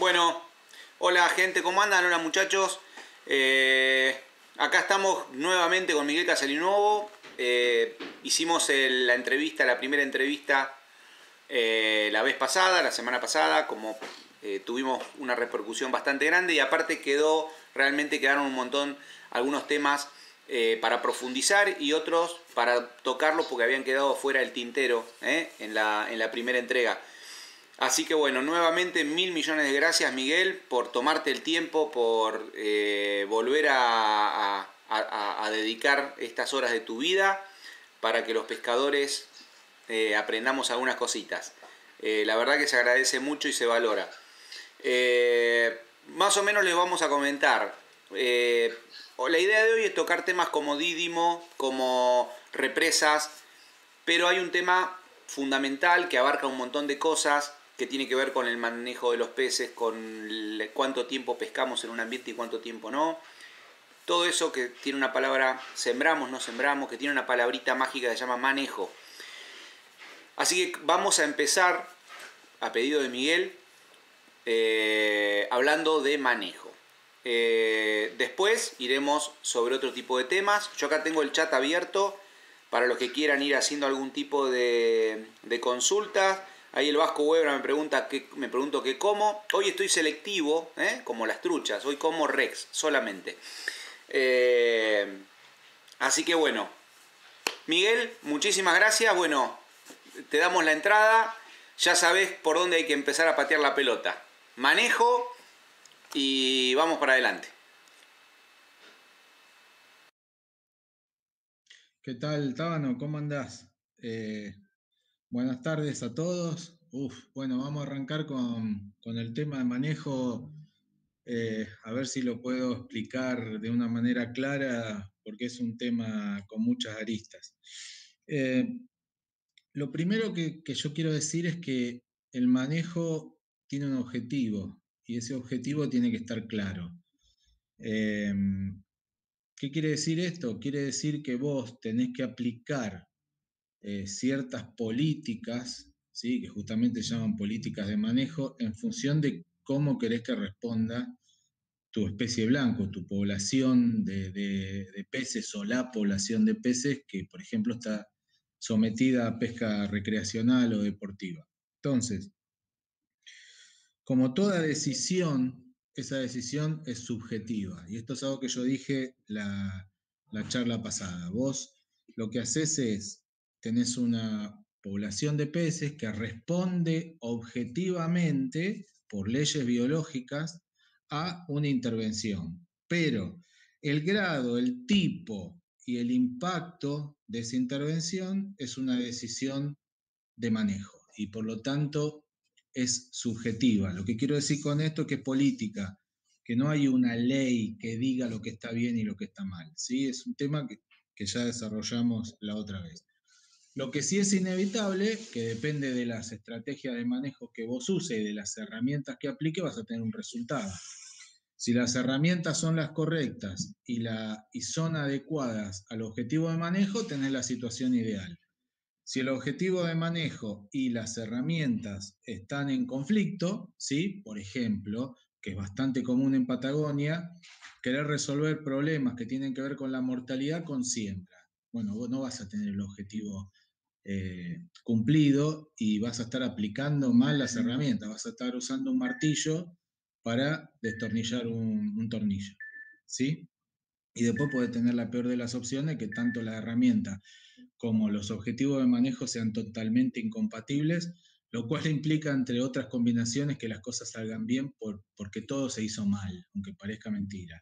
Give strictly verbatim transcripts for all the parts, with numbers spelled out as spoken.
Bueno, hola gente, ¿cómo andan? Hola muchachos. Eh, acá estamos nuevamente con Miguel Casalinovo. Eh, hicimos el- la entrevista, la primera entrevista eh, la vez pasada, la semana pasada, como eh, tuvimos una repercusión bastante grande y aparte quedó, realmente quedaron un montón, algunos temas eh, para profundizar y otros para tocarlos porque habían quedado fuera del tintero eh, en, la, en la primera entrega. Así que bueno, nuevamente mil millones de gracias Miguel por tomarte el tiempo, por eh, volver a, a, a, a dedicar estas horas de tu vida para que los pescadores eh, aprendamos algunas cositas. Eh, la verdad que se agradece mucho y se valora. Eh, más o menos les vamos a comentar. Eh, la idea de hoy es tocar temas como Dídimo, como represas, pero hay un tema fundamental que abarca un montón de cosas, que tiene que ver con el manejo de los peces, con cuánto tiempo pescamos en un ambiente y cuánto tiempo no. Todo eso que tiene una palabra, sembramos, no sembramos, que tiene una palabrita mágica que se llama manejo. Así que vamos a empezar, a pedido de Miguel, eh, hablando de manejo. Eh, después iremos sobre otro tipo de temas. Yo acá tengo el chat abierto para los que quieran ir haciendo algún tipo de, de consultas. Ahí el Vasco Huebra me pregunta qué, me pregunto qué como. Hoy estoy selectivo, ¿eh? Como las truchas. Hoy como Rex solamente. Eh, así que bueno, Miguel, muchísimas gracias. Bueno, te damos la entrada. Ya sabés por dónde hay que empezar a patear la pelota. Manejo y vamos para adelante. ¿Qué tal, Tábano? ¿Cómo andás? Eh, buenas tardes a todos. Uf, bueno, vamos a arrancar con, con el tema de manejo, eh, a ver si lo puedo explicar de una manera clara, porque es un tema con muchas aristas. Eh, lo primero que, que yo quiero decir es que el manejo tiene un objetivo y ese objetivo tiene que estar claro. Eh, ¿Qué quiere decir esto? Quiere decir que vos tenés que aplicar eh, ciertas políticas, ¿sí? Que justamente se llaman políticas de manejo, en función de cómo querés que responda tu especie blanco, tu población de, de, de peces o la población de peces que, por ejemplo, está sometida a pesca recreacional o deportiva. Entonces, como toda decisión, esa decisión es subjetiva. Y esto es algo que yo dije la, la charla pasada. Vos lo que haces es, tenés una población de peces que responde objetivamente, por leyes biológicas, a una intervención. Pero el grado, el tipo y el impacto de esa intervención es una decisión de manejo y por lo tanto es subjetiva. Lo que quiero decir con esto es que es política, que no hay una ley que diga lo que está bien y lo que está mal. ¿Sí? Es un tema que, que ya desarrollamos la otra vez. Lo que sí es inevitable, que depende de las estrategias de manejo que vos uses y de las herramientas que apliques, vas a tener un resultado. Si las herramientas son las correctas y, la, y son adecuadas al objetivo de manejo, tenés la situación ideal. Si el objetivo de manejo y las herramientas están en conflicto, ¿sí? Por ejemplo, que es bastante común en Patagonia, querer resolver problemas que tienen que ver con la mortalidad con siembra. Bueno, vos no vas a tener el objetivo eh, cumplido y vas a estar aplicando mal las herramientas, vas a estar usando un martillo para destornillar un, un tornillo, ¿sí? Y después puede tener la peor de las opciones, que tanto la herramienta como los objetivos de manejo sean totalmente incompatibles, lo cual implica, entre otras combinaciones, que las cosas salgan bien por, porque todo se hizo mal, aunque parezca mentira.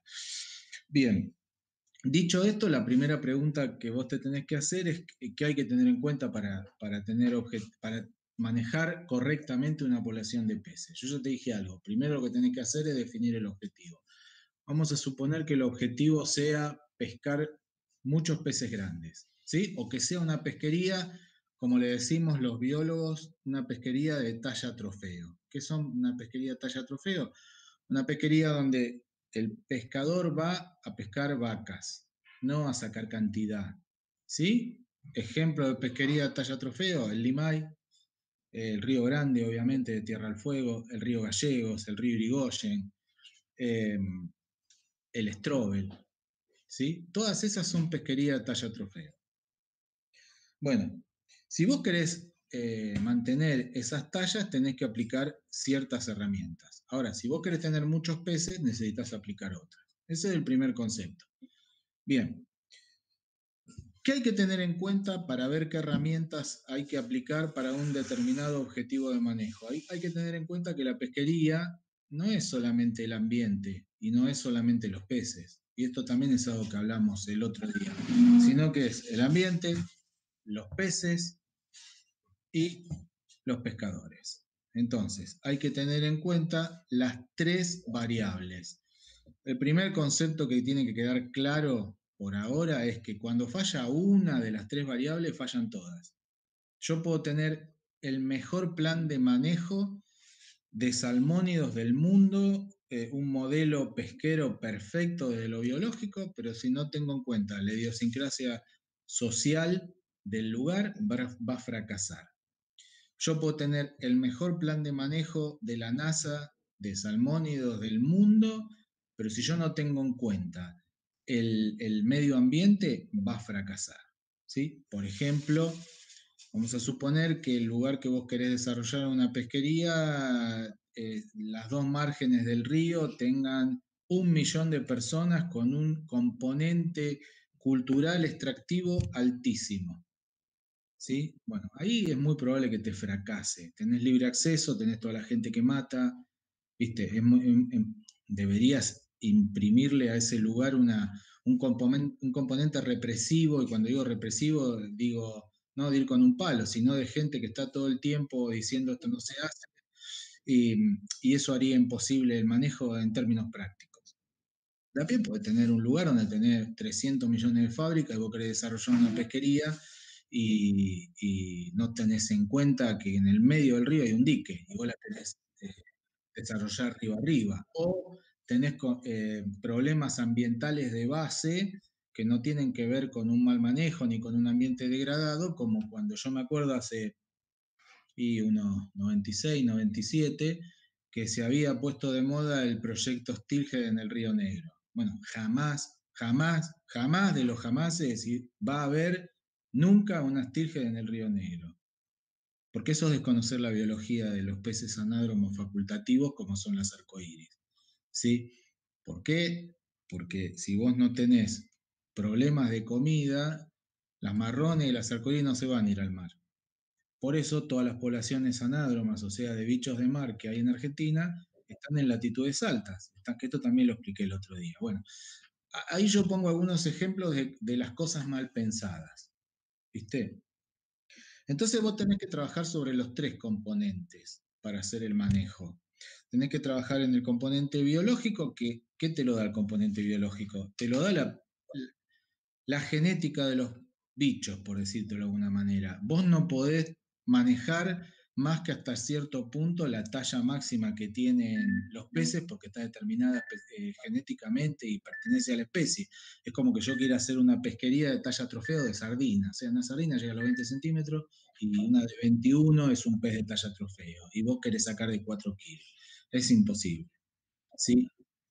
Bien, dicho esto, la primera pregunta que vos te tenés que hacer es qué hay que tener en cuenta para, para, tener para manejar correctamente una población de peces. Yo ya te dije algo, primero lo que tenés que hacer es definir el objetivo. Vamos a suponer que el objetivo sea pescar muchos peces grandes, ¿sí? O que sea una pesquería, como le decimos los biólogos, una pesquería de talla trofeo. ¿Qué son una pesquería de talla trofeo? Una pesquería donde el pescador va a pescar vacas, no a sacar cantidad, ¿sí? Ejemplo de pesquería de talla trofeo, el limay, el río Grande, obviamente, de Tierra del Fuego, el río Gallegos, el río Irigoyen, eh, el Strobel, ¿sí? Todas esas son pesquería de talla trofeo. Bueno, si vos querés eh, mantener esas tallas, tenés que aplicar ciertas herramientas. Ahora, si vos querés tener muchos peces, necesitas aplicar otras. Ese es el primer concepto. Bien, ¿qué hay que tener en cuenta para ver qué herramientas hay que aplicar para un determinado objetivo de manejo? Hay, hay que tener en cuenta que la pesquería no es solamente el ambiente y no es solamente los peces. Y esto también es algo que hablamos el otro día, sino que es el ambiente, los peces y los pescadores. Entonces, hay que tener en cuenta las tres variables. El primer concepto que tiene que quedar claro por ahora es que cuando falla una de las tres variables, fallan todas. Yo puedo tener el mejor plan de manejo de salmónidos del mundo, eh, un modelo pesquero perfecto desde lo biológico, pero si no tengo en cuenta la idiosincrasia social del lugar, va, va a fracasar. Yo puedo tener el mejor plan de manejo de la NASA de salmónidos del mundo, pero si yo no tengo en cuenta el, el medio ambiente, va a fracasar. ¿Sí? Por ejemplo, vamos a suponer que el lugar que vos querés desarrollar una pesquería, eh, las dos márgenes del río tengan un millón de personas con un componente cultural extractivo altísimo. ¿Sí? Bueno, ahí es muy probable que te fracase. Tenés libre acceso, tenés toda la gente que mata, ¿viste? Es muy- em- em- deberías imprimirle a ese lugar una, un, componen- un componente represivo, y cuando digo represivo, digo no de ir con un palo, sino de gente que está todo el tiempo diciendo esto no se hace, y, y eso haría imposible el manejo en términos prácticos. La P I puede tener un lugar donde tener trescientos millones de fábricas y vos querés desarrollar una pesquería y, y no tenés en cuenta que en el medio del río hay un dique y vos la querés eh, desarrollar río arriba. O tenés co- eh, problemas ambientales de base que no tienen que ver con un mal manejo ni con un ambiente degradado, como cuando yo me acuerdo hace y unos noventa y seis, noventa y siete, que se había puesto de moda el proyecto Stilgen en el Río Negro. Bueno, jamás, jamás, jamás de los jamases va a haber nunca una Stilgen en el Río Negro. Porque eso es desconocer la biología de los peces anádromos facultativos como son las arcoíris. ¿Sí? ¿Por qué? Porque si vos no tenés problemas de comida, las marrones y las arcoíris no se van a ir al mar. Por eso todas las poblaciones anádromas, o sea, de bichos de mar que hay en Argentina, están en latitudes altas. Están, que esto también lo expliqué el otro día. Bueno, ahí yo pongo algunos ejemplos de, de las cosas mal pensadas. ¿Viste? Entonces vos tenés que trabajar sobre los tres componentes para hacer el manejo. Tenés que trabajar en el componente biológico, que ¿qué te lo da el componente biológico? Te lo da la, la genética de los bichos, por decírtelo de alguna manera. Vos no podés manejar más que hasta cierto punto la talla máxima que tienen los peces porque está determinada eh, genéticamente y pertenece a la especie. Es como que yo quiera hacer una pesquería de talla trofeo de sardina. O sea, una sardina llega a los veinte centímetros y una de veintiuno es un pez de talla trofeo. Y vos querés sacar de cuatro kilos. Es imposible. ¿Sí?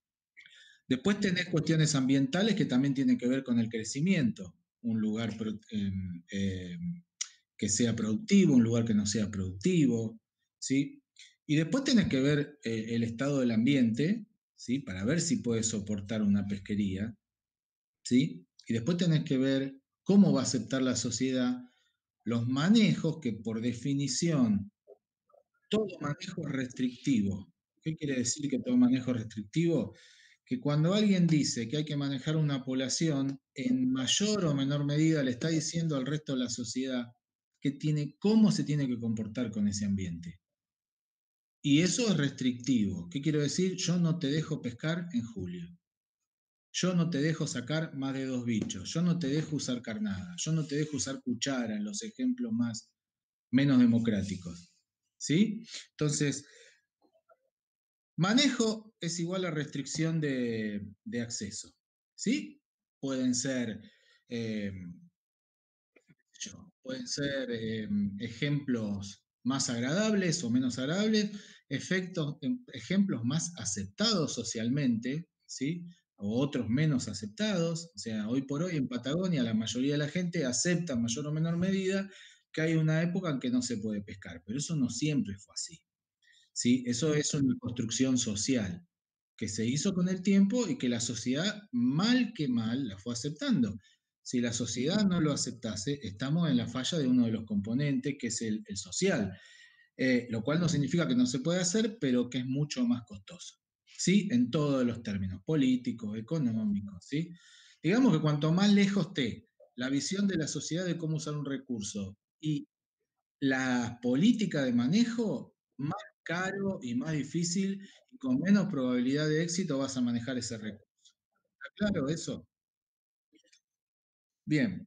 Después tenés cuestiones ambientales que también tienen que ver con el crecimiento. Un lugar pro- eh, eh, que sea productivo, un lugar que no sea productivo, ¿sí? Y después tenés que ver eh, el estado del ambiente, ¿sí? Para ver si puede soportar una pesquería, ¿sí? Y después tenés que ver cómo va a aceptar la sociedad los manejos que por definición todo manejo es restrictivo. ¿Qué quiere decir que todo manejo es restrictivo? Que cuando alguien dice que hay que manejar una población, en mayor o menor medida le está diciendo al resto de la sociedad que tiene, cómo se tiene que comportar con ese ambiente. Y eso es restrictivo. ¿Qué quiero decir? Yo no te dejo pescar en julio. Yo no te dejo sacar más de dos bichos. Yo no te dejo usar carnada. Yo no te dejo usar cuchara en los ejemplos más menos democráticos. ¿Sí? Entonces, manejo es igual a restricción de, de acceso. ¿Sí? Pueden ser, eh, pueden ser eh, ejemplos más agradables o menos agradables, efectos, em, ejemplos más aceptados socialmente, ¿sí? O otros menos aceptados. O sea, hoy por hoy en Patagonia la mayoría de la gente acepta en mayor o menor medida que hay una época en que no se puede pescar, pero eso no siempre fue así, ¿sí? Eso es una construcción social que se hizo con el tiempo y que la sociedad, mal que mal, la fue aceptando. Si la sociedad no lo aceptase, estamos en la falla de uno de los componentes, que es el, el social, eh, lo cual no significa que no se puede hacer, pero que es mucho más costoso, ¿sí? En todos los términos, políticos, económicos, ¿sí? Digamos que cuanto más lejos esté la visión de la sociedad de cómo usar un recurso y la política de manejo, más caro y más difícil y con menos probabilidad de éxito vas a manejar ese recurso. ¿Está claro eso? Bien,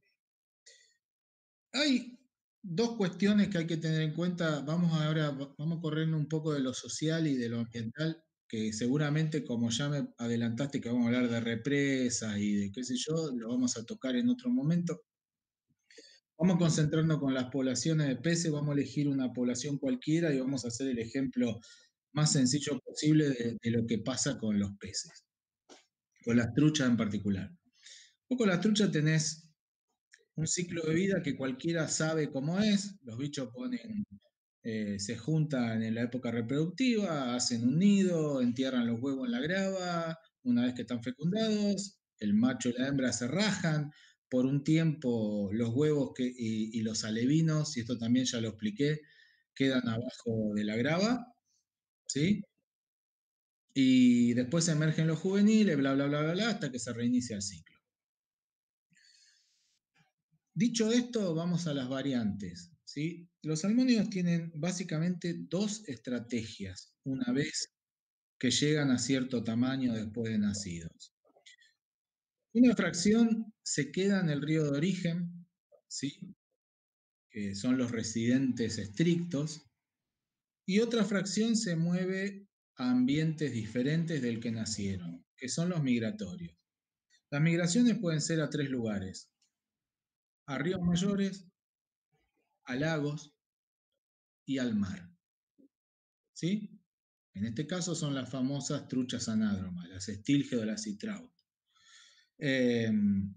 hay dos cuestiones que hay que tener en cuenta. Vamos ahora, vamos a correr un poco de lo social y de lo ambiental, que seguramente, como ya me adelantaste, que vamos a hablar de represas y de qué sé yo, lo vamos a tocar en otro momento. Vamos a concentrarnos con las poblaciones de peces, vamos a elegir una población cualquiera y vamos a hacer el ejemplo más sencillo posible de, de lo que pasa con los peces, con las truchas en particular. Vos con las truchas tenés un ciclo de vida que cualquiera sabe cómo es, los bichos ponen, eh, se juntan en la época reproductiva, hacen un nido, entierran los huevos en la grava, una vez que están fecundados, el macho y la hembra se rajan, por un tiempo los huevos que, y, y los alevinos, y esto también ya lo expliqué, quedan abajo de la grava, ¿sí? Y después emergen los juveniles, bla, bla, bla, bla, bla, hasta que se reinicia el ciclo. Dicho esto, vamos a las variantes, ¿sí? Los salmónidos tienen básicamente dos estrategias una vez que llegan a cierto tamaño después de nacidos. Una fracción se queda en el río de origen, ¿sí? Que son los residentes estrictos, y otra fracción se mueve a ambientes diferentes del que nacieron, que son los migratorios. Las migraciones pueden ser a tres lugares: a ríos mayores, a lagos y al mar, ¿sí? En este caso son las famosas truchas anádromas, las stilge o las sea trout. Eh,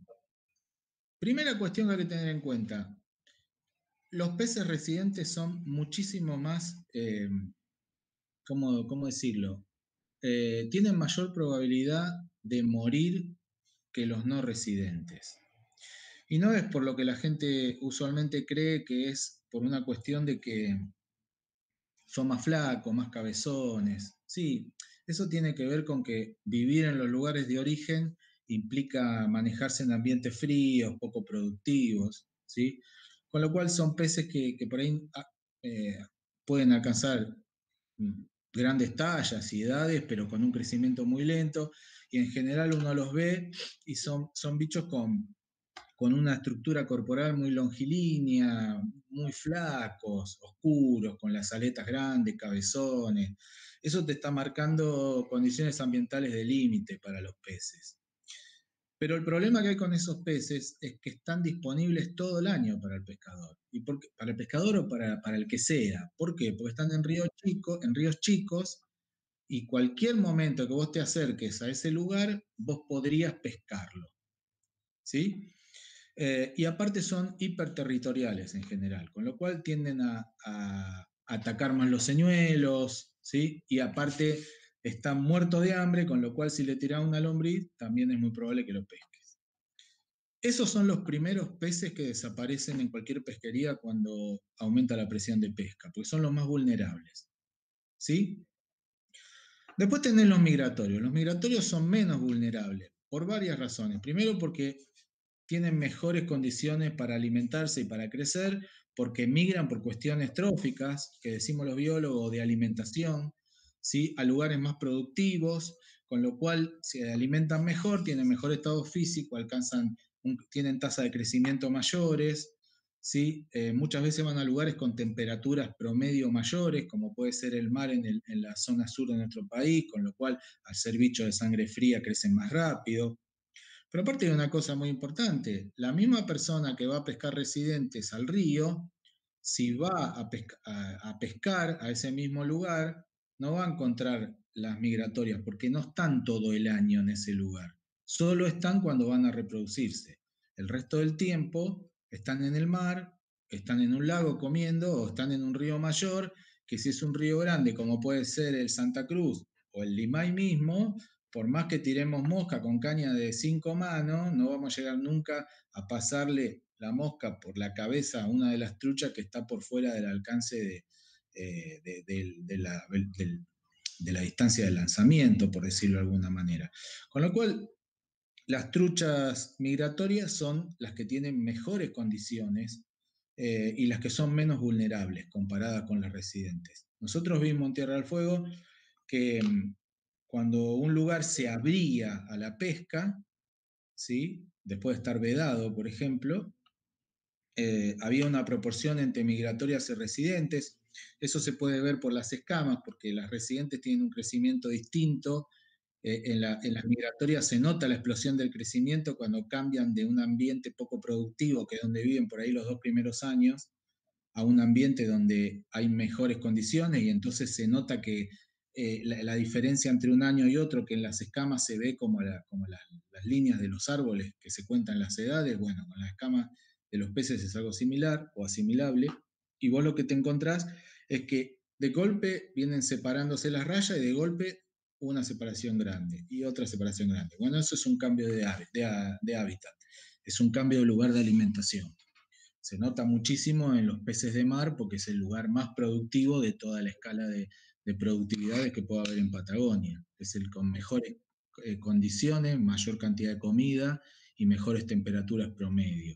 primera cuestión que hay que tener en cuenta: los peces residentes son muchísimo más, eh, ¿cómo, cómo decirlo? Eh, tienen mayor probabilidad de morir que los no residentes. Y no es por lo que la gente usualmente cree, que es por una cuestión de que son más flacos, más cabezones. Sí, eso tiene que ver con que vivir en los lugares de origen implica manejarse en ambientes fríos, poco productivos, ¿sí? Con lo cual son peces que, que por ahí ah, eh, pueden alcanzar mm, grandes tallas y edades, pero con un crecimiento muy lento, y en general uno los ve y son, son bichos con con una estructura corporal muy longilínea, muy flacos, oscuros, con las aletas grandes, cabezones. Eso te está marcando condiciones ambientales de límite para los peces. Pero el problema que hay con esos peces es que están disponibles todo el año para el pescador. ¿Y por qué? Para el pescador o para, para el que sea. ¿Por qué? Porque están en ríos chicos, en ríos chicos, y cualquier momento que vos te acerques a ese lugar, vos podrías pescarlo. ¿Sí? Eh, y aparte son hiperterritoriales en general, con lo cual tienden a, a atacar más los señuelos, ¿sí? Y aparte están muertos de hambre, con lo cual si le tiras una lombriz, también es muy probable que lo pesques. Esos son los primeros peces que desaparecen en cualquier pesquería cuando aumenta la presión de pesca, porque son los más vulnerables, ¿sí? Después tenés los migratorios. Los migratorios son menos vulnerables por varias razones. Primero, porque tienen mejores condiciones para alimentarse y para crecer, porque migran por cuestiones tróficas, que decimos los biólogos, de alimentación, ¿sí? A lugares más productivos, con lo cual se alimentan mejor, tienen mejor estado físico, alcanzan un- tienen tasas de crecimiento mayores, ¿sí? Eh, muchas veces van a lugares con temperaturas promedio mayores, como puede ser el mar en, el- en la zona sur de nuestro país, con lo cual al ser bichos de sangre fría crecen más rápido. Pero aparte hay una cosa muy importante: la misma persona que va a pescar residentes al río si va a, pesca, a, a pescar a ese mismo lugar, no va a encontrar las migratorias porque no están todo el año en ese lugar. Solo están cuando van a reproducirse. El resto del tiempo están en el mar, están en un lago comiendo o están en un río mayor, que si es un río grande como puede ser el Santa Cruz o el Limay mismo, por más que tiremos mosca con caña de cinco manos, no vamos a llegar nunca a pasarle la mosca por la cabeza a una de las truchas que está por fuera del alcance de, eh, de, de, de, la, de, de la distancia de lanzamiento, por decirlo de alguna manera. Con lo cual, las truchas migratorias son las que tienen mejores condiciones eh, y las que son menos vulnerables comparadas con las residentes. Nosotros vimos en Tierra del Fuego que mm, cuando un lugar se abría a la pesca, ¿sí? Después de estar vedado, por ejemplo, eh, había una proporción entre migratorias y residentes. Eso se puede ver por las escamas, porque las residentes tienen un crecimiento distinto. Eh, en, la, en, las migratorias se nota la explosión del crecimiento cuando cambian de un ambiente poco productivo, que es donde viven por ahí los dos primeros años, a un ambiente donde hay mejores condiciones y entonces se nota que eh, la, la, diferencia entre un año y otro, que en las escamas se ve como, la, como la, las líneas de los árboles que se cuentan las edades, bueno, con las escamas de los peces es algo similar o asimilable, y vos lo que te encontrás es que de golpe vienen separándose las rayas y de golpe una separación grande y otra separación grande. Bueno, eso es un cambio de, de, de hábitat, es un cambio de lugar de alimentación. Se nota muchísimo en los peces de mar porque es el lugar más productivo de toda la escala de, de productividades que puede haber en Patagonia. Es el con mejores eh, condiciones, mayor cantidad de comida y mejores temperaturas promedio.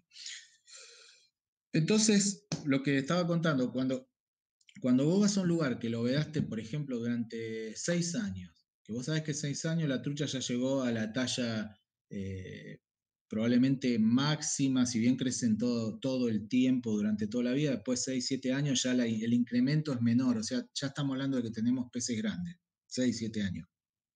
Entonces, lo que estaba contando, cuando, cuando vos vas a un lugar que lo vedaste, por ejemplo, durante seis años, que vos sabés que seis años la trucha ya llegó a la talla eh, probablemente máxima, si bien crecen todo, todo el tiempo, durante toda la vida, después de seis, siete años ya la, el incremento es menor, o sea, ya estamos hablando de que tenemos peces grandes, seis, siete años.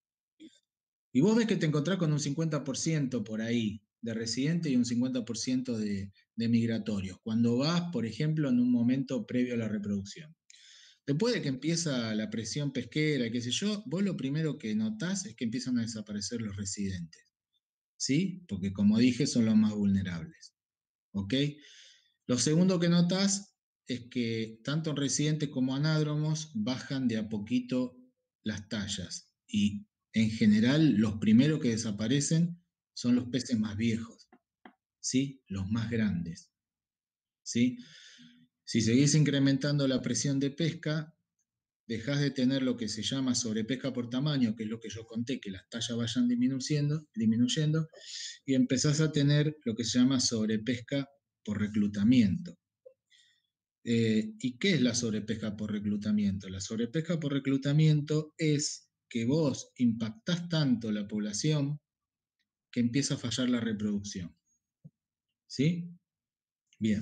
Y vos ves que te encontrás con un cincuenta por ciento por ahí de residente y un cincuenta por ciento de, de migratorios, cuando vas, por ejemplo, en un momento previo a la reproducción. Después de que empieza la presión pesquera, qué sé yo, vos lo primero que notás es que empiezan a desaparecer los residentes, ¿sí? Porque como dije, son los más vulnerables, ¿ok? Lo segundo que notás es que tanto en residentes como anádromos bajan de a poquito las tallas y en general los primeros que desaparecen son los peces más viejos, ¿sí? Los más grandes, ¿sí? Si seguís incrementando la presión de pesca, dejás de tener lo que se llama sobrepesca por tamaño, que es lo que yo conté, que las tallas vayan disminuyendo, disminuyendo, y empezás a tener lo que se llama sobrepesca por reclutamiento. Eh, ¿Y qué es la sobrepesca por reclutamiento? La sobrepesca por reclutamiento es que vos impactás tanto la población que empieza a fallar la reproducción. ¿Sí? Bien.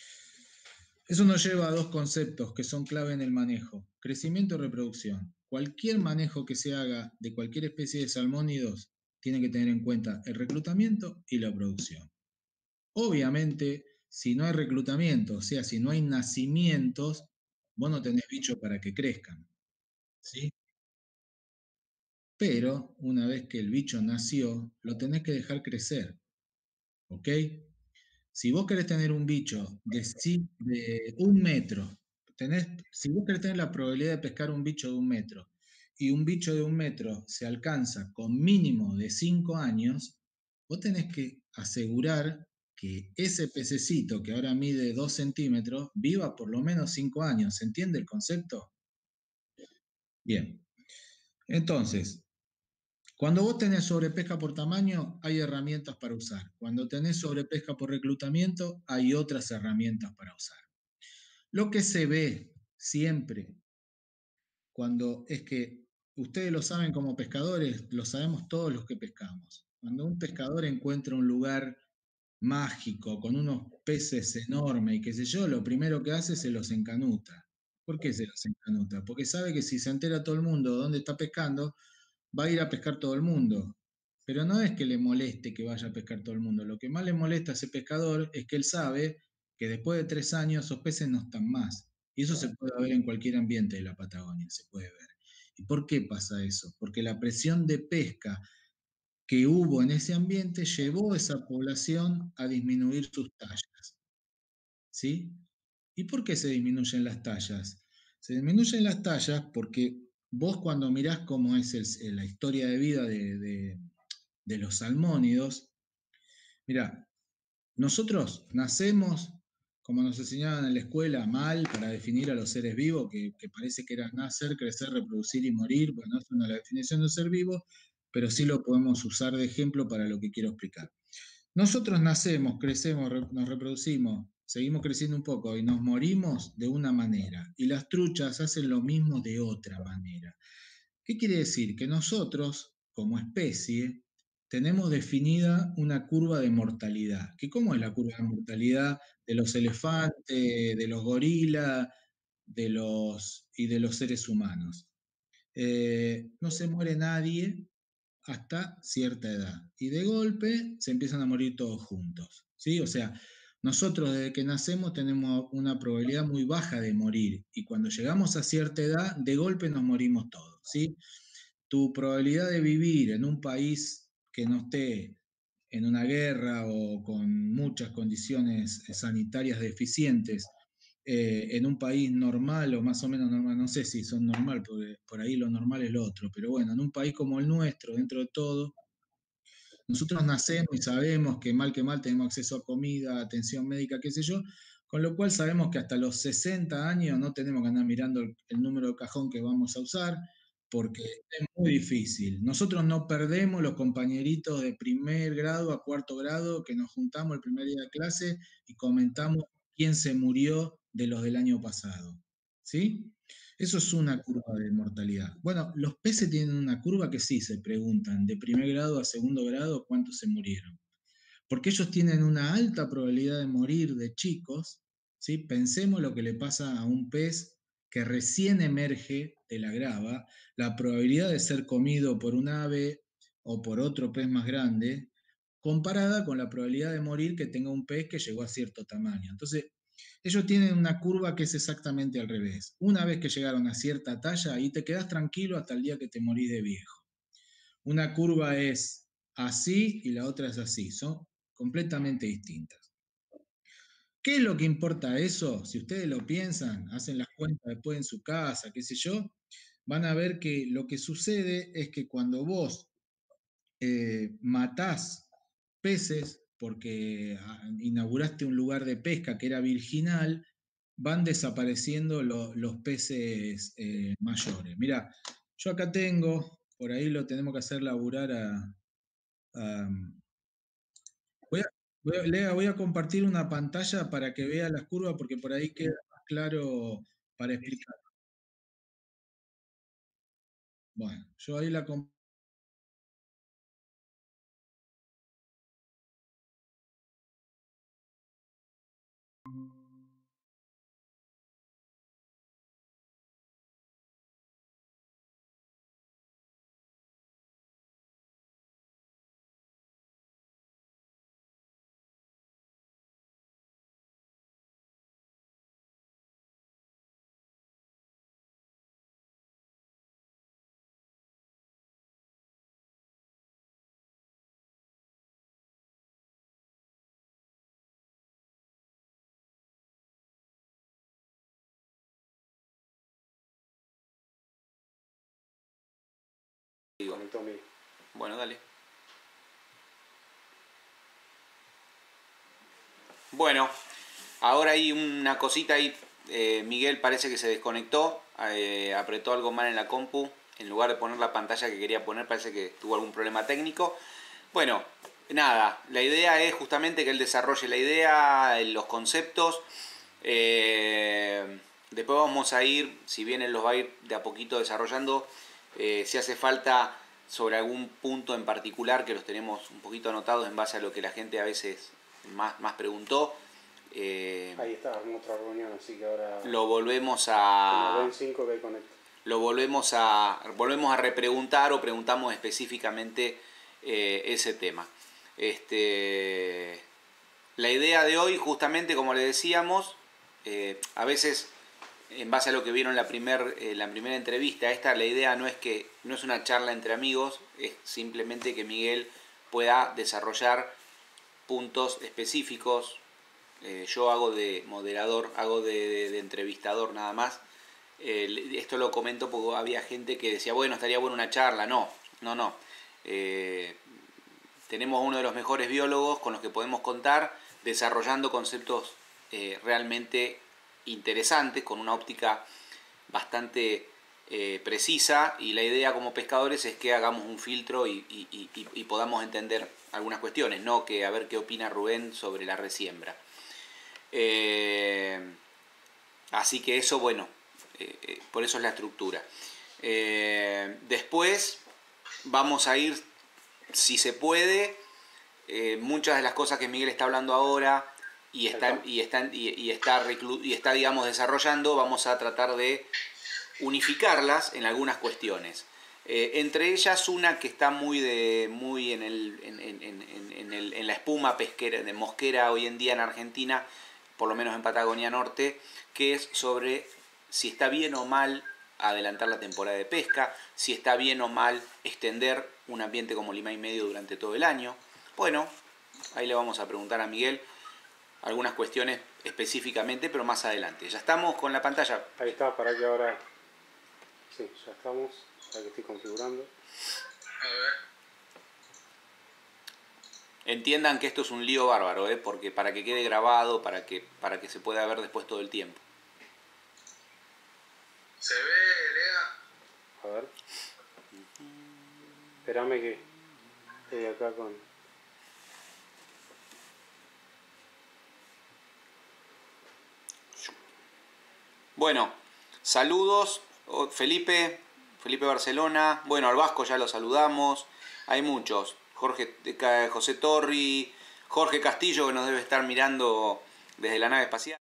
Eso nos lleva a dos conceptos que son clave en el manejo: crecimiento y reproducción. Cualquier manejo que se haga de cualquier especie de salmónidos tiene que tener en cuenta el reclutamiento y la producción. Obviamente, si no hay reclutamiento, o sea, si no hay nacimientos, vos no tenés bichos para que crezcan, ¿sí? Pero una vez que el bicho nació, lo tenés que dejar crecer, ¿ok? Si vos querés tener un bicho de, de un metro, tenés, si vos querés tener la probabilidad de pescar un bicho de un metro, y un bicho de un metro se alcanza con mínimo de cinco años, vos tenés que asegurar que ese pececito que ahora mide dos centímetros viva por lo menos cinco años. ¿Se entiende el concepto? Bien. Entonces, cuando vos tenés sobrepesca por tamaño, hay herramientas para usar. Cuando tenés sobrepesca por reclutamiento, hay otras herramientas para usar. Lo que se ve siempre cuando es que ustedes lo saben como pescadores, lo sabemos todos los que pescamos. Cuando un pescador encuentra un lugar mágico, con unos peces enormes y qué sé yo, lo primero que hace es se los encanuta. ¿Por qué se los encanuta? Porque sabe que si se entera todo el mundo dónde está pescando, va a ir a pescar todo el mundo. Pero no es que le moleste que vaya a pescar todo el mundo. Lo que más le molesta a ese pescador es que él sabe que después de tres años esos peces no están más. Y eso se puede ver en cualquier ambiente de la Patagonia, se puede ver. ¿Y por qué pasa eso? Porque la presión de pesca que hubo en ese ambiente llevó a esa población a disminuir sus tallas. ¿Sí? ¿Y por qué se disminuyen las tallas? Se disminuyen las tallas porque vos cuando mirás cómo es el- la historia de vida de, de- de los salmónidos, mirá, nosotros nacemos, como nos enseñaban en la escuela, mal para definir a los seres vivos, que, que parece que era nacer, crecer, reproducir y morir. Bueno, eso no es la definición de un ser vivo, pero sí lo podemos usar de ejemplo para lo que quiero explicar. Nosotros nacemos, crecemos, re- nos reproducimos, seguimos creciendo un poco y nos morimos de una manera. Y las truchas hacen lo mismo de otra manera. ¿Qué quiere decir? Que nosotros, como especie, tenemos definida una curva de mortalidad. ¿Que ¿Cómo es la curva de mortalidad de los elefantes, de los gorilas de los, y de los seres humanos? Eh, no se muere nadie hasta cierta edad. Y de golpe se empiezan a morir todos juntos. ¿Sí? O sea, nosotros desde que nacemos tenemos una probabilidad muy baja de morir. Y cuando llegamos a cierta edad, de golpe nos morimos todos. ¿Sí? Tu probabilidad de vivir en un país que no esté en una guerra o con muchas condiciones sanitarias deficientes, eh, en un país normal o más o menos normal, no sé si son normal, porque por ahí lo normal es lo otro, pero bueno, en un país como el nuestro, dentro de todo, nosotros nacemos y sabemos que mal que mal tenemos acceso a comida, atención médica, qué sé yo, con lo cual sabemos que hasta los sesenta años no tenemos que andar mirando el, el número de cajón que vamos a usar, porque es muy difícil. Nosotros no perdemos los compañeritos de primer grado a cuarto grado que nos juntamos el primer día de clase y comentamos quién se murió de los del año pasado. ¿Sí? Eso es una curva de mortalidad. Bueno, los peces tienen una curva que sí se preguntan, de primer grado a segundo grado, ¿cuántos se murieron? Porque ellos tienen una alta probabilidad de morir de chicos, ¿sí? Pensemos lo que le pasa a un pez que recién emerge de la grava, la probabilidad de ser comido por un ave o por otro pez más grande, comparada con la probabilidad de morir que tenga un pez que llegó a cierto tamaño. Entonces, ellos tienen una curva que es exactamente al revés. Una vez que llegaron a cierta talla, ahí te quedas tranquilo hasta el día que te morís de viejo. Una curva es así y la otra es así, son completamente distintas. ¿Qué es lo que importa eso? Si ustedes lo piensan, hacen las cuentas después en su casa, qué sé yo, van a ver que lo que sucede es que cuando vos eh, matás peces porque ah, inauguraste un lugar de pesca que era virginal, van desapareciendo lo- los peces eh, mayores. Mira, yo acá tengo, por ahí lo tenemos que hacer laburar a... a- voy a, voy a- Lea, voy a compartir una pantalla para que vea las curvas porque por ahí queda más claro para explicar. Bueno, yo ahí la comparto. Bueno, dale. Bueno, ahora hay una cosita ahí. eh, Miguel parece que se desconectó, eh, apretó algo mal en la compu. En lugar de poner la pantalla que quería poner, parece que tuvo algún problema técnico. Bueno, nada, la idea es justamente que él desarrolle la idea, los conceptos. Eh, después vamos a ir, si bien él los va a ir de a poquito desarrollando, eh, si hace falta sobre algún punto en particular que los tenemos un poquito anotados en base a lo que la gente a veces más, más preguntó. Eh, Ahí está, en otra reunión, así que ahora... Lo volvemos a... cinco que hay conecta. Lo volvemos a, volvemos a repreguntar o preguntamos específicamente eh, ese tema. Este, la idea de hoy, justamente como le decíamos, eh, a veces, en base a lo que vieron en la, primer, eh, la primera entrevista, esta la idea no es que no es una charla entre amigos, es simplemente que Miguel pueda desarrollar puntos específicos. Eh, yo hago de moderador, hago de, de, de entrevistador nada más. Eh, esto lo comento porque había gente que decía, bueno, estaría buena una charla. No, no, no. Eh, tenemos uno de los mejores biólogos con los que podemos contar, desarrollando conceptos eh, realmente interesantes, con una óptica bastante eh, precisa, y la idea como pescadores es que hagamos un filtro y, y, y, y podamos entender algunas cuestiones, no que a ver qué opina Rubén sobre la resiembra. Eh, así que eso, bueno, eh, eh, por eso es la estructura. Eh, después vamos a ir, si se puede, eh, muchas de las cosas que Miguel está hablando ahora y está, y está, y, y está, reclu, y está digamos, desarrollando, vamos a tratar de unificarlas en algunas cuestiones. Eh, entre ellas una que está muy, de, muy en, el, en, en, en, en, el, en la espuma pesquera, de mosquera hoy en día en Argentina, por lo menos en Patagonia Norte, que es sobre si está bien o mal adelantar la temporada de pesca, si está bien o mal extender un ambiente como Lima y Medio durante todo el año. Bueno, ahí le vamos a preguntar a Miguel algunas cuestiones específicamente, pero más adelante. ¿Ya estamos con la pantalla? Ahí está, para que ahora... Sí, ya estamos, para que estoy configurando. A ver. Entiendan que esto es un lío bárbaro, ¿eh? Porque para que quede grabado, para que, para que se pueda ver después todo el tiempo. ¿Se ve, Lea? A ver. Espérame que estoy acá con... Bueno, saludos, Felipe, Felipe Barcelona, bueno, al Vasco ya lo saludamos, hay muchos, Jorge, José Torri, Jorge Castillo, que nos debe estar mirando desde la nave espacial.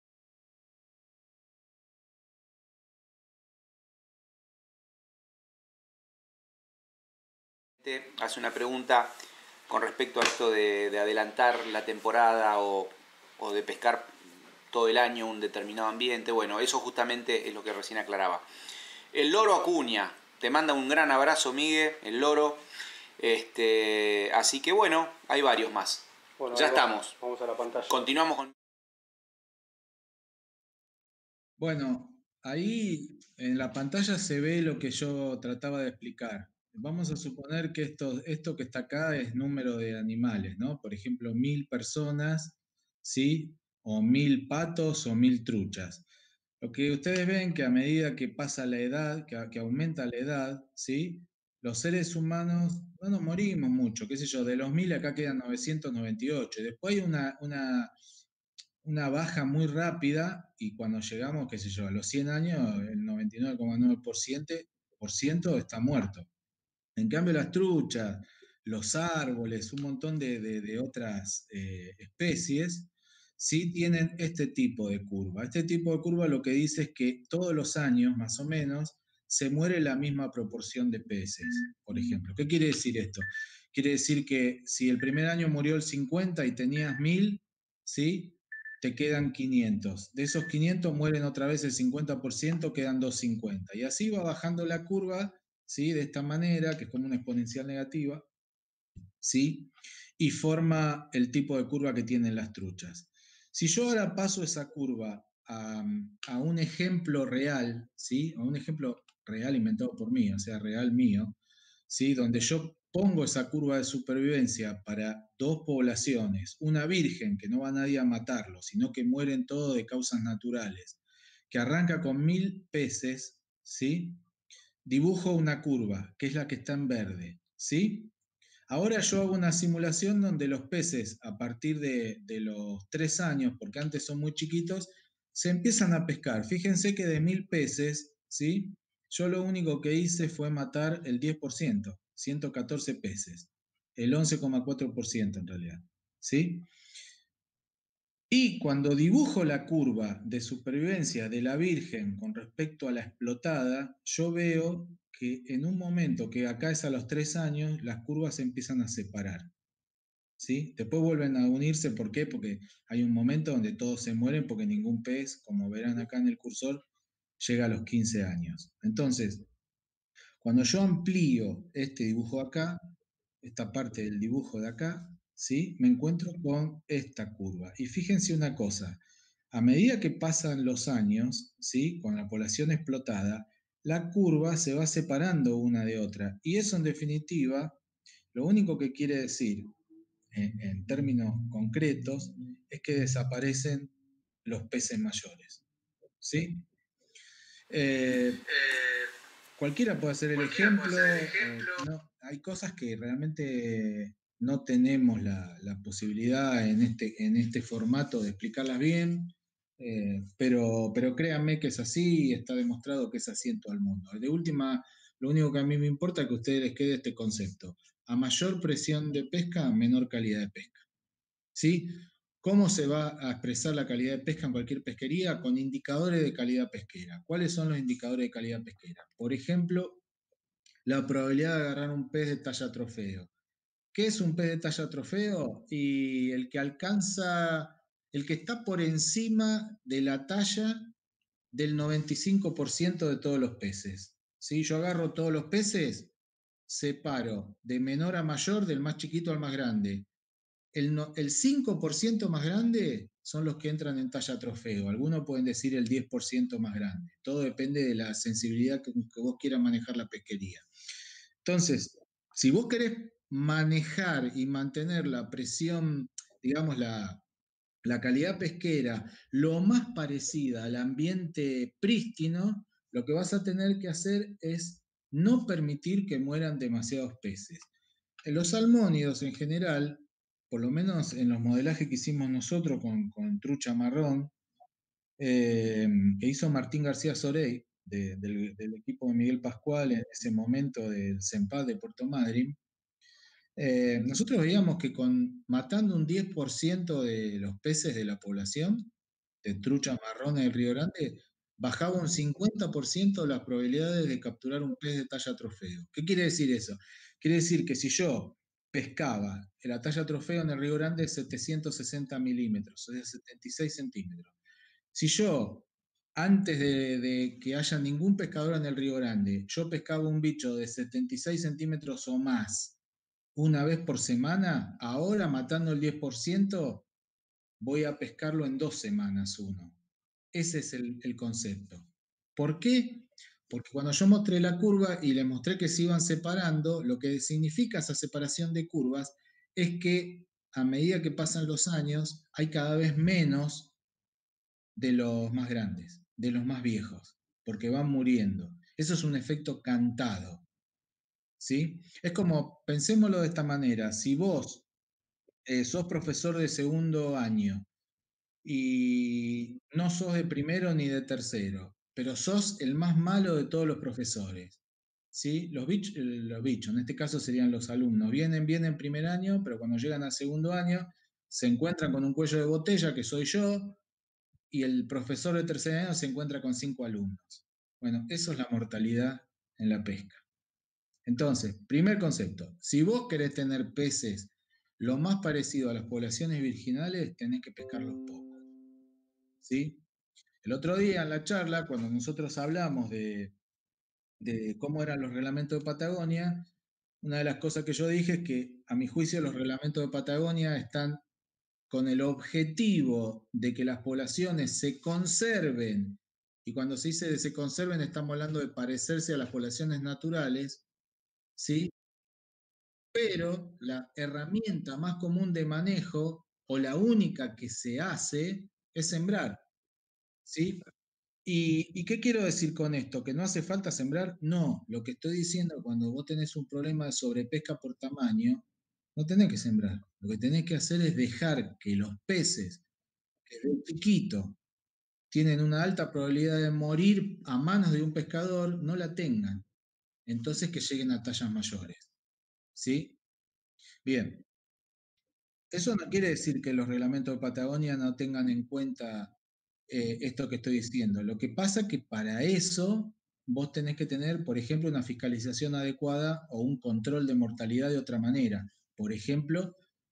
Hace una pregunta con respecto a esto de, de adelantar la temporada o, o de pescar todo el año un determinado ambiente. Bueno, eso justamente es lo que recién aclaraba. El loro Acuña, te manda un gran abrazo, Miguel, el loro. Este, así que bueno, hay varios más. Bueno, ya vamos, estamos. Vamos a la pantalla. Continuamos con... Bueno, ahí en la pantalla se ve lo que yo trataba de explicar. Vamos a suponer que esto, esto que está acá es número de animales, ¿no? Por ejemplo, mil personas, ¿sí? O mil patos o mil truchas. Lo que ustedes ven que a medida que pasa la edad, que, que aumenta la edad, ¿sí? Los seres humanos no nos morimos mucho, qué sé yo, de los mil acá quedan novecientos noventa y ocho. Después hay una, una una baja muy rápida y cuando llegamos, qué sé yo, a los cien años, el noventa y nueve coma nueve por ciento por ciento está muerto. En cambio, las truchas, los árboles, un montón de, de, de otras eh, especies, sí tienen este tipo de curva. Este tipo de curva lo que dice es que todos los años, más o menos, se muere la misma proporción de peces, por ejemplo. ¿Qué quiere decir esto? Quiere decir que si el primer año murió el cincuenta y tenías mil, ¿sí? Te quedan quinientos. De esos quinientos mueren otra vez el cincuenta por ciento, quedan doscientos cincuenta. Y así va bajando la curva, ¿sí? De esta manera, que es como una exponencial negativa, ¿sí? Y forma el tipo de curva que tienen las truchas. Si yo ahora paso esa curva a, a un ejemplo real, ¿sí? A un ejemplo real inventado por mí, o sea, real mío, ¿sí? Donde yo pongo esa curva de supervivencia para dos poblaciones, una virgen, que no va nadie a matarlo, sino que mueren todos de causas naturales, que arranca con mil peces, ¿sí? Dibujo una curva, que es la que está en verde, ¿sí? Ahora yo hago una simulación donde los peces, a partir de, de los tres años, porque antes son muy chiquitos, se empiezan a pescar. Fíjense que de mil peces, ¿sí? Yo lo único que hice fue matar el diez por ciento, ciento catorce peces, el once coma cuatro por ciento en realidad, ¿sí? Y cuando dibujo la curva de supervivencia de la virgen con respecto a la explotada, yo veo que en un momento que acá es a los tres años, las curvas se empiezan a separar. ¿sí? Después vuelven a unirse, ¿por qué? Porque hay un momento donde todos se mueren porque ningún pez, como verán acá en el cursor, llega a los quince años. Entonces, cuando yo amplío este dibujo acá, esta parte del dibujo de acá, ¿sí? Me encuentro con esta curva. Y fíjense una cosa, a medida que pasan los años, ¿sí? Con la población explotada, la curva se va separando una de otra. Y eso en definitiva, lo único que quiere decir, en, en términos concretos, es que desaparecen los peces mayores, ¿sí? Eh, Eh, Cualquiera puede hacer el cualquiera puede ejemplo, ser el o ejemplo. no, hay cosas que realmente no tenemos la, la posibilidad en este, en este formato de explicarlas bien, eh, pero, pero créanme que es así y está demostrado que es así en todo el mundo. De última, lo único que a mí me importa es que a ustedes les quede este concepto. A mayor presión de pesca, menor calidad de pesca. ¿Sí? ¿Cómo se va a expresar la calidad de pesca en cualquier pesquería? Con indicadores de calidad pesquera. ¿Cuáles son los indicadores de calidad pesquera? Por ejemplo, la probabilidad de agarrar un pez de talla trofeo. ¿Qué es un pez de talla trofeo? Y el que alcanza, el que está por encima de la talla del noventa y cinco por ciento de todos los peces. Si yo agarro todos los peces, separo de menor a mayor, del más chiquito al más grande. El, no, el cinco por ciento más grande son los que entran en talla trofeo. Algunos pueden decir el diez por ciento más grande. Todo depende de la sensibilidad que, que vos quieras manejar la pesquería. Entonces, si vos querés manejar y mantener la presión, digamos, la, la calidad pesquera lo más parecida al ambiente prístino, lo que vas a tener que hacer es no permitir que mueran demasiados peces. Los salmónidos en general, por lo menos en los modelajes que hicimos nosotros con, con trucha marrón, eh, que hizo Martín García Sorey, de, del, del, equipo de Miguel Pascual en ese momento del CEMPAD de Puerto Madryn, eh, nosotros veíamos que con matando un diez por ciento de los peces de la población, de truchas marrones del Río Grande, bajaba un cincuenta por ciento las probabilidades de capturar un pez de talla trofeo. ¿Qué quiere decir eso? Quiere decir que si yo pescaba la talla trofeo en el Río Grande es setecientos sesenta milímetros, o sea, setenta y seis centímetros. Si yo, antes de, de que haya ningún pescador en el Río Grande, yo pescaba un bicho de setenta y seis centímetros o más una vez por semana, ahora matando el diez por ciento, voy a pescarlo en dos semanas uno. Ese es el, el concepto. ¿Por qué? Porque cuando yo mostré la curva y le mostré que se iban separando, lo que significa esa separación de curvas es que a medida que pasan los años, hay cada vez menos de los más grandes, de los más viejos, porque van muriendo. Eso es un efecto cantado. ¿Sí? Es como, pensémoslo de esta manera, si vos eh, sos profesor de segundo año y no sos de primero ni de tercero, pero sos el más malo de todos los profesores. ¿Sí? Los, bich, los bichos, en este caso serían los alumnos, vienen bien en primer año, pero cuando llegan al segundo año se encuentran con un cuello de botella, que soy yo, y el profesor de tercer año se encuentra con cinco alumnos. Bueno, eso es la mortalidad en la pesca. Entonces, primer concepto, si vos querés tener peces lo más parecido a las poblaciones virginales, tenés que pescarlos pocos. ¿Sí? El otro día en la charla, cuando nosotros hablamos de, de cómo eran los reglamentos de Patagonia, una de las cosas que yo dije es que, a mi juicio, los reglamentos de Patagonia están con el objetivo de que las poblaciones se conserven, y cuando se dice de se conserven, estamos hablando de parecerse a las poblaciones naturales, ¿sí? Pero la herramienta más común de manejo, o la única que se hace, es sembrar. ¿Sí? ¿Y, ¿Y qué quiero decir con esto? ¿Que no hace falta sembrar? No, lo que estoy diciendo, cuando vos tenés un problema de sobrepesca por tamaño, no tenés que sembrar. Lo que tenés que hacer es dejar que los peces, que de chiquito tienen una alta probabilidad de morir a manos de un pescador, no la tengan. Entonces que lleguen a tallas mayores. ¿Sí? Bien. Eso no quiere decir que los reglamentos de Patagonia no tengan en cuenta eh, esto que estoy diciendo. Lo que pasa es que para eso vos tenés que tener, por ejemplo, una fiscalización adecuada o un control de mortalidad de otra manera. Por ejemplo,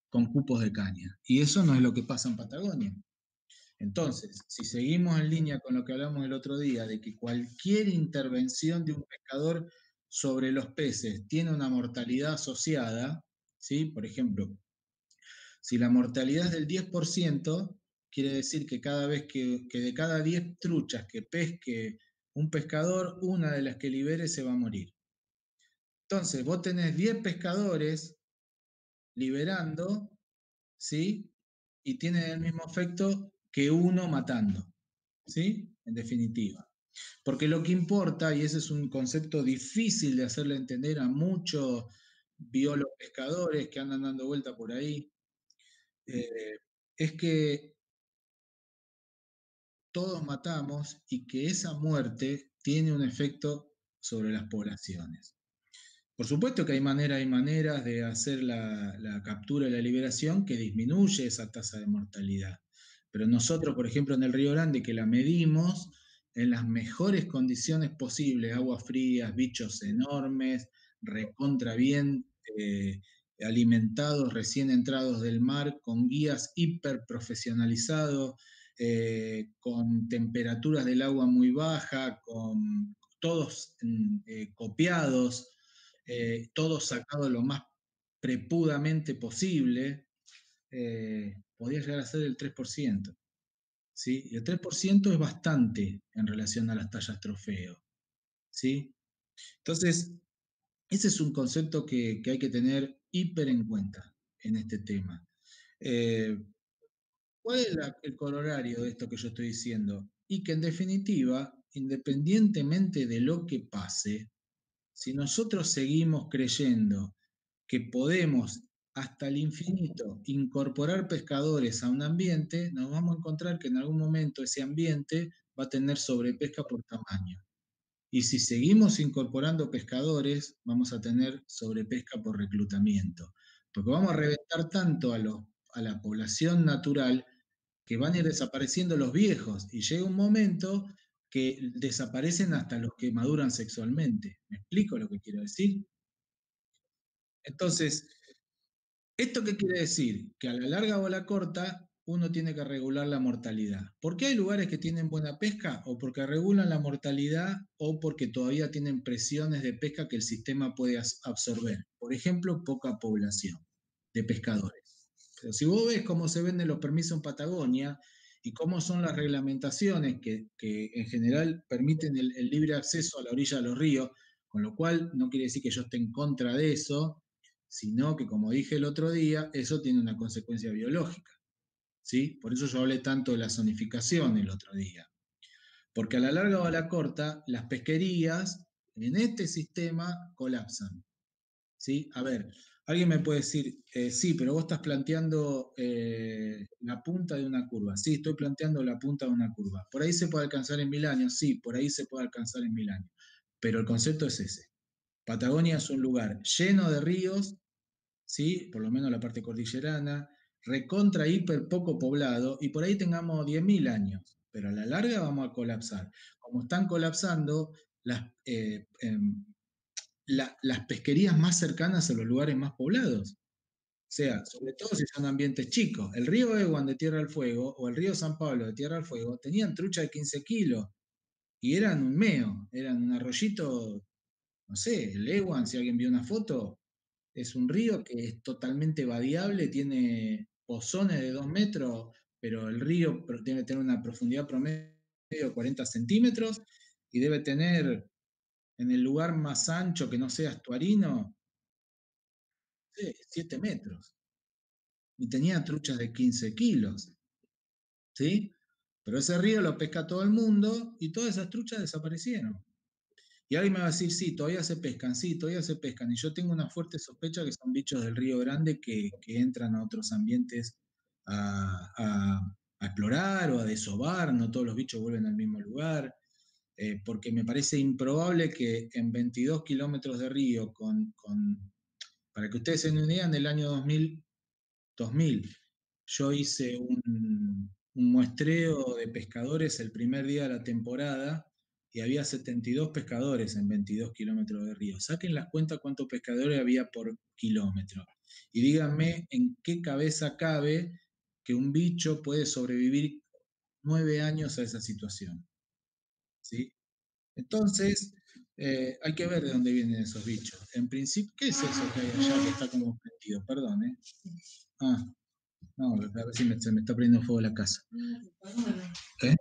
con cupos de caña. Y eso no es lo que pasa en Patagonia. Entonces, si seguimos en línea con lo que hablamos el otro día, de que cualquier intervención de un pescador sobre los peces tiene una mortalidad asociada, ¿sí? Por ejemplo, si la mortalidad es del diez por ciento, quiere decir que cada vez que, que de cada diez truchas que pesque un pescador, una de las que libere se va a morir. Entonces, vos tenés diez pescadores liberando, ¿sí? Y tienen el mismo efecto que uno matando, ¿sí? En definitiva. Porque lo que importa, y ese es un concepto difícil de hacerle entender a muchos biólogos pescadores que andan dando vuelta por ahí, eh, es que todos matamos y que esa muerte tiene un efecto sobre las poblaciones. Por supuesto que hay maneras y maneras de hacer la, la captura y la liberación que disminuye esa tasa de mortalidad. Pero nosotros, por ejemplo, en el Río Grande, que la medimos en las mejores condiciones posibles, aguas frías, bichos enormes, recontra bien eh, alimentados, recién entrados del mar, con guías hiper profesionalizados, eh, con temperaturas del agua muy baja, con todos mm, eh, copiados, eh, todo sacado lo más prepudamente posible, eh, podía llegar a ser el tres por ciento. ¿Sí? Y el tres por ciento es bastante en relación a las tallas trofeo. ¿Sí? Entonces, ese es un concepto que, que hay que tener hiper en cuenta en este tema. Eh, ¿Cuál es la- el corolario de esto que yo estoy diciendo? Y que en definitiva, independientemente de lo que pase, si nosotros seguimos creyendo que podemos hasta el infinito incorporar pescadores a un ambiente, nos vamos a encontrar que en algún momento ese ambiente va a tener sobrepesca por tamaño. Y si seguimos incorporando pescadores, vamos a tener sobrepesca por reclutamiento. Porque vamos a reventar tanto a, los, a la población natural que van a ir desapareciendo los viejos. Y llega un momento que desaparecen hasta los que maduran sexualmente. ¿Me explico lo que quiero decir? Entonces, ¿esto qué quiere decir? Que a la larga o a la corta uno tiene que regular la mortalidad. ¿Por qué hay lugares que tienen buena pesca? O porque regulan la mortalidad o porque todavía tienen presiones de pesca que el sistema puede absorber. Por ejemplo, poca población de pescadores. Pero si vos ves cómo se venden los permisos en Patagonia y cómo son las reglamentaciones que, que en general permiten el, el libre acceso a la orilla de los ríos, con lo cual no quiere decir que yo esté en contra de eso, sino que, como dije el otro día, eso tiene una consecuencia biológica, ¿sí? Por eso yo hablé tanto de la zonificación el otro día. Porque a la larga o a la corta, las pesquerías en este sistema colapsan, ¿sí? A ver, alguien me puede decir, eh, sí, pero vos estás planteando eh, la punta de una curva. Sí, estoy planteando la punta de una curva. ¿Por ahí se puede alcanzar en mil años? Sí, por ahí se puede alcanzar en mil años. Pero el concepto es ese. Patagonia es un lugar lleno de ríos, ¿sí? Por lo menos la parte cordillerana, recontra, hiper poco poblado, y por ahí tengamos diez mil años, pero a la larga vamos a colapsar. Como están colapsando las, eh, em, la- las pesquerías más cercanas a los lugares más poblados. O sea, sobre todo si son ambientes chicos. El río Eguan de Tierra del Fuego o el río San Pablo de Tierra del Fuego tenían trucha de quince kilos y eran un meo, eran un arroyito, no sé, el Eguan, si alguien vio una foto, es un río que es totalmente vadeable, tiene pozones de dos metros, pero el río pro- debe tener una profundidad promedio de cuarenta centímetros y debe tener en el lugar más ancho que no sea estuarino, sí, siete metros. Y tenía truchas de quince kilos, ¿sí? Pero ese río lo pesca todo el mundo y todas esas truchas desaparecieron. Y alguien me va a decir, sí, todavía se pescan, sí, todavía se pescan. Y yo tengo una fuerte sospecha que son bichos del Río Grande que, que entran a otros ambientes a, a- a explorar o a desovar, no todos los bichos vuelven al mismo lugar, eh, porque me parece improbable que en veintidós kilómetros de río, con, con- para que ustedes se den una idea, en el año dos mil, dos mil yo hice un, un muestreo de pescadores el primer día de la temporada y había setenta y dos pescadores en veintidós kilómetros de río. Saquen las cuentas cuántos pescadores había por kilómetro. y díganme en qué cabeza cabe que un bicho puede sobrevivir nueve años a esa situación, ¿sí? Entonces, eh, hay que ver de dónde vienen esos bichos. En principio, ¿qué es eso que hay allá que está como prendido? Perdón, ¿eh? Ah, no, a ver si me, se me está prendiendo fuego la casa. ¿Eh?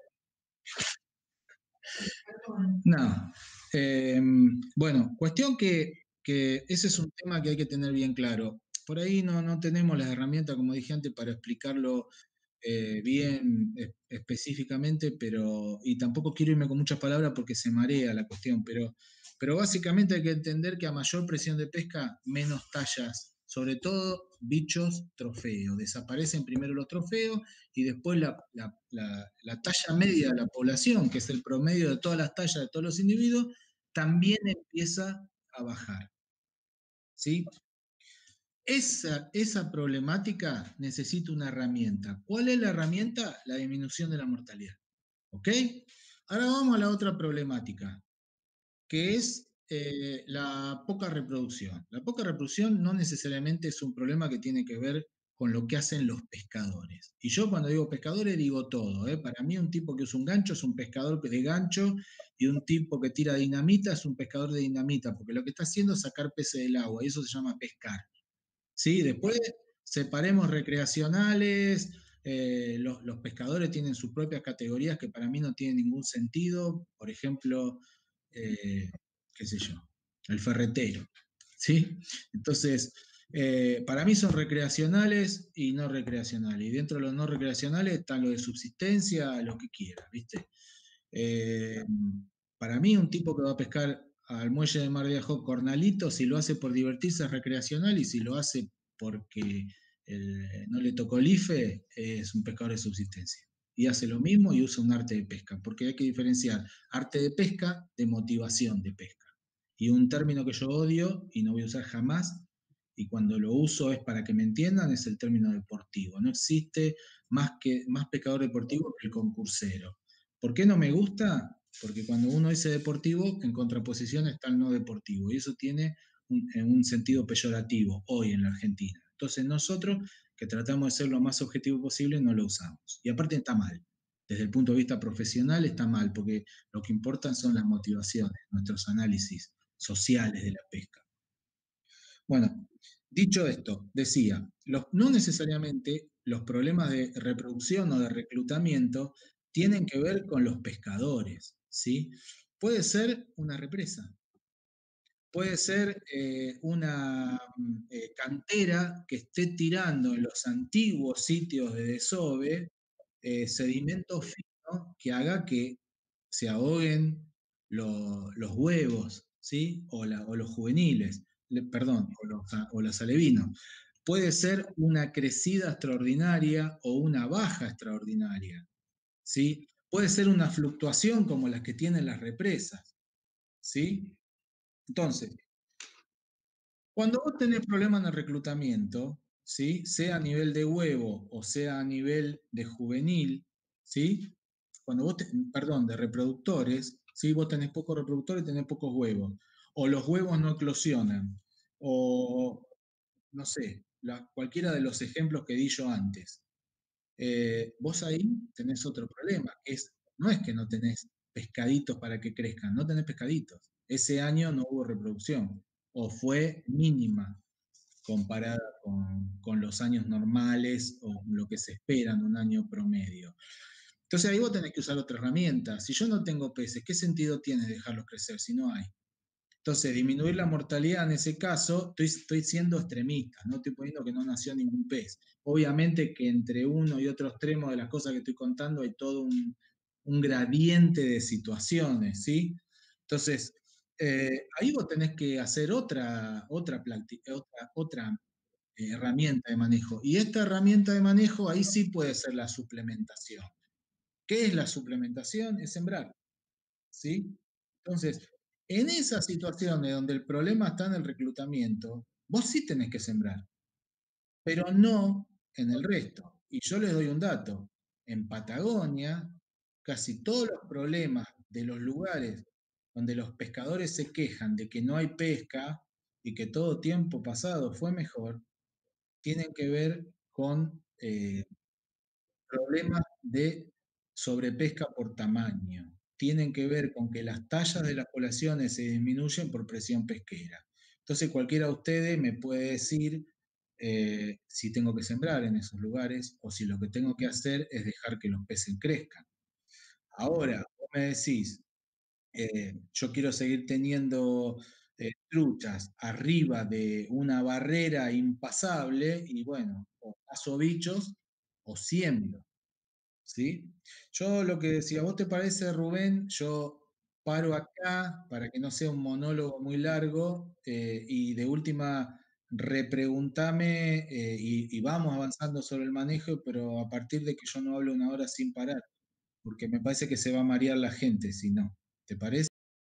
No. Eh, bueno, cuestión que, que ese es un tema que hay que tener bien claro. Por ahí no, no tenemos las herramientas, como dije antes, para explicarlo eh, bien eh, específicamente, pero, y tampoco quiero irme con muchas palabras porque se marea la cuestión, pero, pero básicamente hay que entender que a mayor presión de pesca, menos tallas, sobre todo bichos trofeos. Desaparecen primero los trofeos y después la, la- la- la talla media de la población, que es el promedio de todas las tallas de todos los individuos, también empieza a bajar. ¿Sí? Esa, esa problemática necesita una herramienta. ¿Cuál es la herramienta? La disminución de la mortalidad. ¿Ok? Ahora vamos a la otra problemática, que es eh, la poca reproducción. La poca reproducción no necesariamente es un problema que tiene que ver con lo que hacen los pescadores. Y yo cuando digo pescadores digo todo. ¿eh? Para mí un tipo que usa un gancho es un pescador de gancho y un tipo que tira dinamita es un pescador de dinamita, porque lo que está haciendo es sacar peces del agua y eso se llama pescar. ¿Sí? Después separemos recreacionales, eh, los, los pescadores tienen sus propias categorías que para mí no tienen ningún sentido, por ejemplo, eh, qué sé yo, el ferretero, ¿sí? Entonces, eh, para mí son recreacionales y no recreacionales, y dentro de los no recreacionales están los de subsistencia, lo que quiera, ¿viste? Eh, para mí, un tipo que va a pescar al muelle de Mar de Ajó cornalito, si lo hace por divertirse es recreacional y si lo hace porque el- no le tocó el IFE, es un pescador de subsistencia. Y hace lo mismo y usa un arte de pesca, porque hay que diferenciar arte de pesca de motivación de pesca. Y un término que yo odio y no voy a usar jamás, y cuando lo uso es para que me entiendan, es el término deportivo. No existe más, que, más pescador deportivo que el concursero. ¿Por qué no me gusta? Porque cuando uno dice deportivo, en contraposición está el no deportivo, y eso tiene un, un sentido peyorativo hoy en la Argentina. Entonces nosotros, que tratamos de ser lo más objetivo posible, no lo usamos. Y aparte está mal. Desde el punto de vista profesional está mal, porque lo que importan son las motivaciones, nuestros análisis sociales de la pesca. Bueno, dicho esto, decía, los, no necesariamente los problemas de reproducción o de reclutamiento tienen que ver con los pescadores, ¿sí? Puede ser una represa, puede ser eh, una mm, eh, cantera que esté tirando en los antiguos sitios de desove eh, sedimento fino que haga que se ahoguen lo- los huevos, ¿sí? O, la- o los juveniles, le- perdón, o los, a- o los alevinos. Puede ser una crecida extraordinaria o una baja extraordinaria, ¿sí? Puede ser una fluctuación como las que tienen las represas, ¿sí? Entonces, cuando vos tenés problemas en el reclutamiento, ¿sí? Sea a nivel de huevo o sea a nivel de juvenil, ¿sí? Cuando vos, te- perdón, de reproductores, ¿sí? Vos tenés pocos reproductores y tenés pocos huevos. O los huevos no eclosionan. O, no sé, la- cualquiera de los ejemplos que di yo antes. Eh, vos ahí tenés otro problema, que es, no es que no tenés pescaditos para que crezcan, no tenés pescaditos. Ese año no hubo reproducción o fue mínima comparada con, con los años normales o lo que se espera en un año promedio. Entonces ahí vos tenés que usar otra herramienta. Si yo no tengo peces, ¿qué sentido tiene dejarlos crecer si no hay? Entonces, disminuir la mortalidad en ese caso, estoy, estoy siendo extremista, no estoy poniendo que no nació ningún pez. Obviamente que entre uno y otro extremo de las cosas que estoy contando hay todo un, un gradiente de situaciones, ¿sí? Entonces, eh, ahí vos tenés que hacer otra, otra, otra, otra eh, herramienta de manejo. Y esta herramienta de manejo ahí sí puede ser la suplementación. ¿Qué es la suplementación? Es sembrar. ¿Sí? Entonces, en esas situaciones donde el problema está en el reclutamiento, vos sí tenés que sembrar, pero no en el resto. Y yo les doy un dato. En Patagonia, casi todos los problemas de los lugares donde los pescadores se quejan de que no hay pesca y que todo tiempo pasado fue mejor, tienen que ver con eh, problemas de sobrepesca por tamaño. Tienen que ver con que las tallas de las poblaciones se disminuyen por presión pesquera. Entonces cualquiera de ustedes me puede decir eh, si tengo que sembrar en esos lugares o si lo que tengo que hacer es dejar que los peces crezcan. Ahora, vos me decís, eh, yo quiero seguir teniendo eh, truchas arriba de una barrera impasable y bueno, o paso bichos o siembro. ¿Sí? Yo lo que decía, ¿vos te parece, Rubén? Yo paro acá para que no sea un monólogo muy largo eh, y de última repreguntame eh, y, y vamos avanzando sobre el manejo, pero a partir de que yo no hablo una hora sin parar, porque me parece que se va a marear la gente si no. ¿Te parece?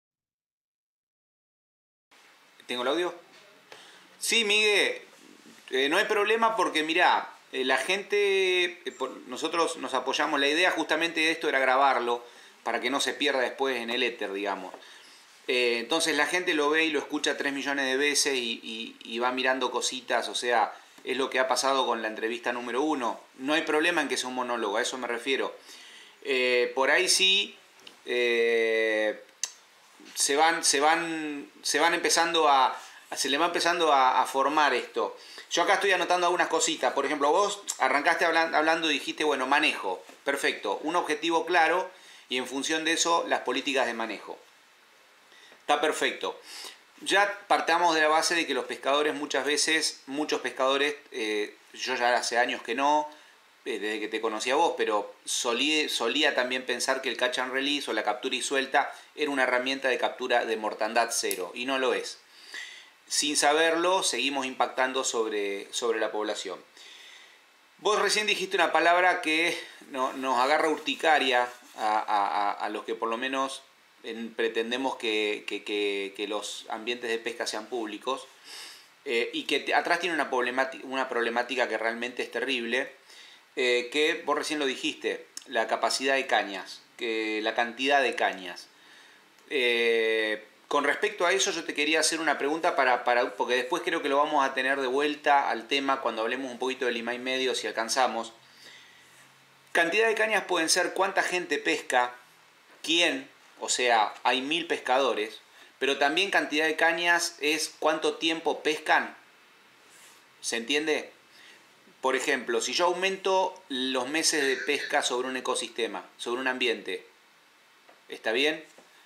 ¿Tengo el audio? Sí, Miguel, eh, no hay problema porque mirá, eh, la gente, eh, por- nosotros nos apoyamos, la idea justamente de esto era grabarlo para que no se pierda después en el éter, digamos. Eh, entonces la gente lo ve y lo escucha tres millones de veces y, y- y va mirando cositas, o sea, es lo que ha pasado con la entrevista número uno. No hay problema en que sea un monólogo, a eso me refiero. Eh, por ahí sí, eh, se van, se van, se van empezando a, se le va empezando a, a formar esto. Yo acá estoy anotando algunas cositas. Por ejemplo, vos arrancaste hablan- hablando y dijiste, bueno, manejo. Perfecto. Un objetivo claro y en función de eso las políticas de manejo. Está perfecto. Ya partamos de la base de que los pescadores muchas veces, muchos pescadores, eh, yo ya hace años que no, eh, desde que te conocí a vos, pero solí, solía también pensar que el catch and release o la captura y suelta era una herramienta de captura de mortandad cero, y no lo es. Sin saberlo, seguimos impactando sobre, sobre la población. Vos recién dijiste una palabra que no, nos agarra urticaria a, a, a, los que por lo menos en, pretendemos que, que, que, que los ambientes de pesca sean públicos, eh, y que te, atrás tiene una problemática, una problemática que realmente es terrible, eh, que vos recién lo dijiste, la capacidad de cañas, que la cantidad de cañas. Eh, con respecto a eso yo te quería hacer una pregunta para, para, porque después creo que lo vamos a tener de vuelta al tema cuando hablemos un poquito del Lima y medio si alcanzamos. Cantidad de cañas pueden ser cuánta gente pesca, quién, o sea, hay mil pescadores, pero también cantidad de cañas es cuánto tiempo pescan. ¿Se entiende? Por ejemplo, si yo aumento los meses de pesca sobre un ecosistema, sobre un ambiente, ¿está bien?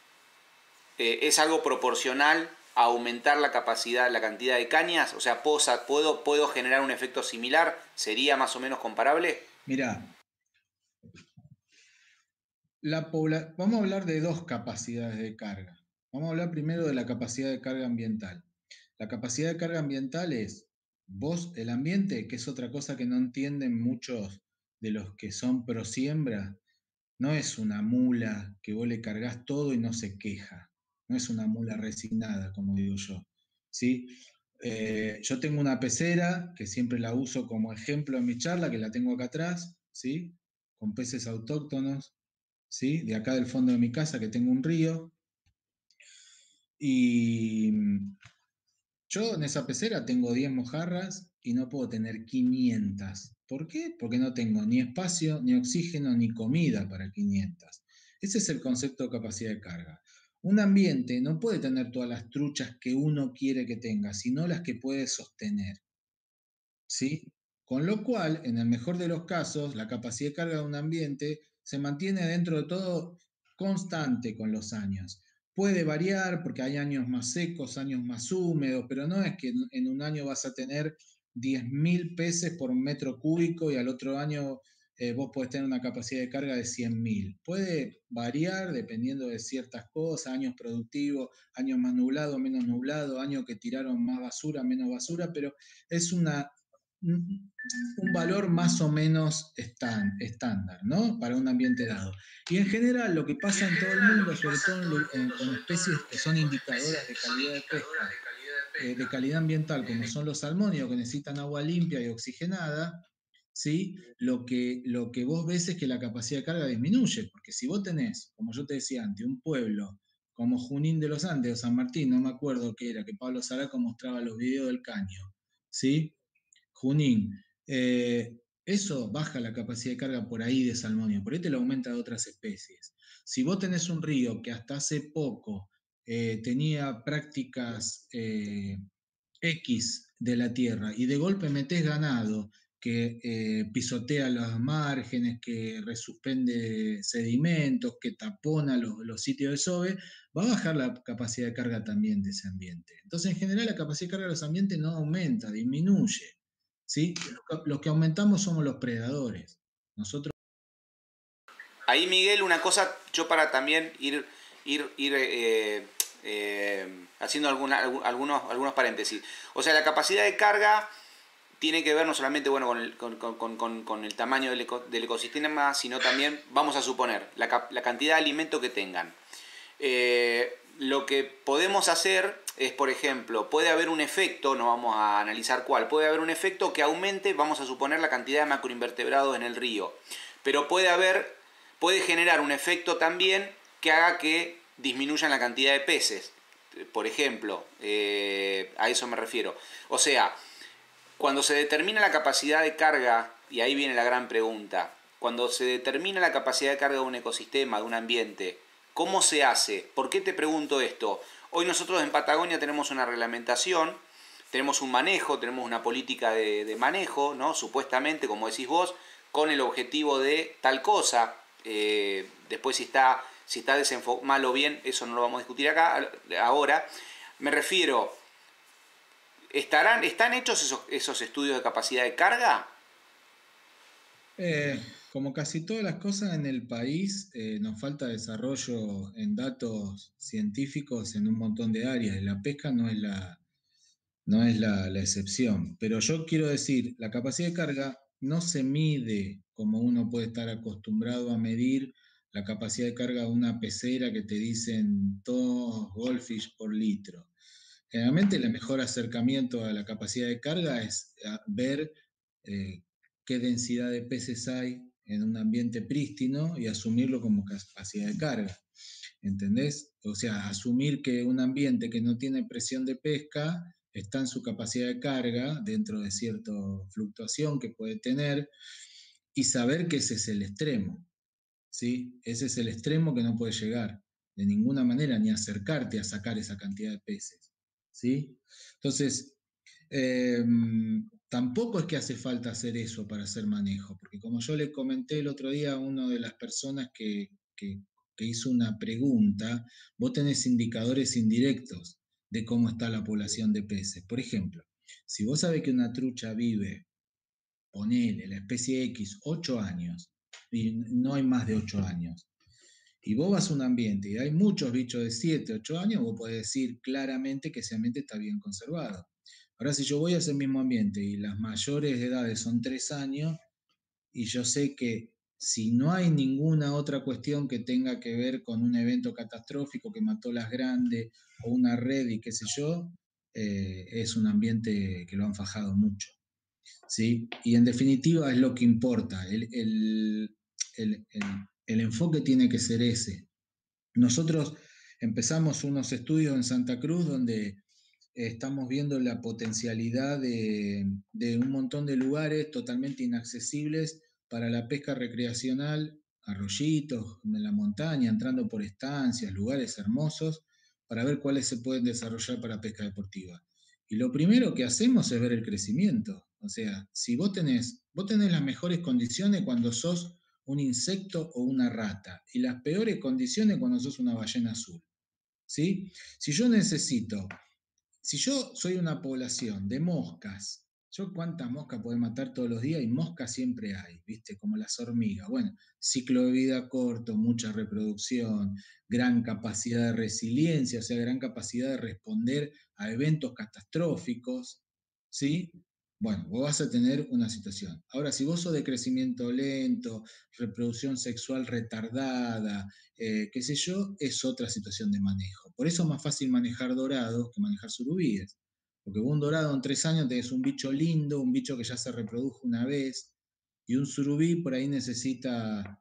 Eh, ¿Es algo proporcional a aumentar la capacidad, la cantidad de cañas? O sea, ¿puedo, puedo, puedo generar un efecto similar? ¿Sería más o menos comparable? Mirá, la pobla- vamos a hablar de dos capacidades de carga. Vamos a hablar primero de la capacidad de carga ambiental. La capacidad de carga ambiental es vos, el ambiente, que es otra cosa que no entienden muchos de los que son pro siembra, no es una mula que vos le cargas todo y no se queja. No es una mula resignada, como digo yo. ¿Sí? Eh, yo tengo una pecera que siempre la uso como ejemplo en mi charla, que la tengo acá atrás, ¿sí? Con peces autóctonos, ¿sí? De acá del fondo de mi casa, que tengo un río. Y yo en esa pecera tengo diez mojarras y no puedo tener quinientas. ¿Por qué? Porque no tengo ni espacio, ni oxígeno, ni comida para quinientas. Ese es el concepto de capacidad de carga. Un ambiente no puede tener todas las truchas que uno quiere que tenga, sino las que puede sostener. ¿Sí? Con lo cual, en el mejor de los casos, la capacidad de carga de un ambiente se mantiene dentro de todo constante con los años. Puede variar porque hay años más secos, años más húmedos, pero no es que en un año vas a tener diez mil peces por metro cúbico y al otro año eh, vos podés tener una capacidad de carga de cien mil. Puede variar dependiendo de ciertas cosas, años productivos, años más nublados, menos nublados, años que tiraron más basura, menos basura, pero es una un valor más o menos estándar, ¿no? Para un ambiente dado. Y en general lo que pasa en todo el mundo, sobre todo en, con especies que son indicadoras de calidad de pesca, eh, de calidad ambiental, como son los salmónidos que necesitan agua limpia y oxigenada, ¿sí? Lo que, lo que vos ves es que la capacidad de carga disminuye, porque si vos tenés, como yo te decía antes, un pueblo como Junín de los Andes o San Martín, no me acuerdo qué era, que Pablo Zaraco mostraba los videos del caño, ¿sí? Junín, eh, eso baja la capacidad de carga por ahí de salmonio, por ahí te lo aumenta de otras especies. Si vos tenés un río que hasta hace poco eh, tenía prácticas eh, X de la tierra y de golpe metés ganado que eh, pisotea los márgenes, que resuspende sedimentos, que tapona los, los sitios de desove, va a bajar la capacidad de carga también de ese ambiente. Entonces, en general, la capacidad de carga de los ambientes no aumenta, disminuye. ¿Sí? Los que aumentamos somos los predadores. Nosotros. Ahí, Miguel, una cosa, yo para también ir, ir, ir eh, eh, haciendo alguna, algunos, algunos paréntesis. O sea, la capacidad de carga tiene que ver no solamente bueno, con, el, con, con, con, con el tamaño del, eco, del ecosistema, sino también, vamos a suponer, la, la cantidad de alimento que tengan. Eh, lo que podemos hacer es, por ejemplo, puede haber un efecto, no vamos a analizar cuál, puede haber un efecto que aumente, vamos a suponer, la cantidad de macroinvertebrados en el río. Pero puede haber, puede generar un efecto también que haga que disminuyan la cantidad de peces. Por ejemplo, eh, a eso me refiero. O sea, cuando se determina la capacidad de carga, y ahí viene la gran pregunta, cuando se determina la capacidad de carga de un ecosistema, de un ambiente, ¿cómo se hace? ¿Por qué te pregunto esto? Hoy nosotros en Patagonia tenemos una reglamentación, tenemos un manejo, tenemos una política de, de manejo, ¿no? Supuestamente, como decís vos, con el objetivo de tal cosa. Eh, después si está, si está desenfocado mal o bien, eso no lo vamos a discutir acá ahora. Me refiero, ¿estarán, ¿están hechos esos, esos estudios de capacidad de carga? Eh, como casi todas las cosas en el país, eh, nos falta desarrollo en datos científicos en un montón de áreas. La pesca no es la, no es la, la excepción. Pero yo quiero decir, la capacidad de carga no se mide como uno puede estar acostumbrado a medir la capacidad de carga de una pecera que te dicen dos goldfish por litro. Generalmente el mejor acercamiento a la capacidad de carga es ver eh, qué densidad de peces hay en un ambiente prístino y asumirlo como capacidad de carga. ¿Entendés? O sea, asumir que un ambiente que no tiene presión de pesca está en su capacidad de carga dentro de cierta fluctuación que puede tener y saber que ese es el extremo. ¿Sí? Ese es el extremo que no puede llegar de ninguna manera ni acercarte a sacar esa cantidad de peces. ¿Sí? Entonces, eh, tampoco es que hace falta hacer eso para hacer manejo, porque como yo le comenté el otro día a una de las personas que, que, que hizo una pregunta, vos tenés indicadores indirectos de cómo está la población de peces. Por ejemplo, si vos sabés que una trucha vive, ponele, la especie X, ocho años, y no hay más de ocho años, y vos vas a un ambiente y hay muchos bichos de siete, ocho años, vos podés decir claramente que ese ambiente está bien conservado. Ahora, si yo voy a ese mismo ambiente y las mayores de edades son tres años, y yo sé que si no hay ninguna otra cuestión que tenga que ver con un evento catastrófico que mató las grandes o una red y qué sé yo, eh, es un ambiente que lo han fajado mucho. ¿Sí? Y en definitiva es lo que importa. El, el, el, el, el enfoque tiene que ser ese. Nosotros empezamos unos estudios en Santa Cruz donde estamos viendo la potencialidad de, de un montón de lugares totalmente inaccesibles para la pesca recreacional, arroyitos en la montaña, entrando por estancias, lugares hermosos, para ver cuáles se pueden desarrollar para pesca deportiva. Y lo primero que hacemos es ver el crecimiento. O sea, si vos tenés, vos tenés las mejores condiciones cuando sos un insecto o una rata, y las peores condiciones cuando sos una ballena azul. ¿Sí? Si yo necesito, si yo soy una población de moscas, ¿yo cuántas moscas puedo matar todos los días? Y moscas siempre hay, ¿viste? Como las hormigas. Bueno, ciclo de vida corto, mucha reproducción, gran capacidad de resiliencia, o sea, gran capacidad de responder a eventos catastróficos, ¿sí? Bueno, vos vas a tener una situación. Ahora, si vos sos de crecimiento lento, reproducción sexual retardada, eh, qué sé yo, es otra situación de manejo. Por eso es más fácil manejar dorados que manejar surubíes. Porque vos un dorado en tres años tenés un bicho lindo, un bicho que ya se reprodujo una vez, y un surubí por ahí necesita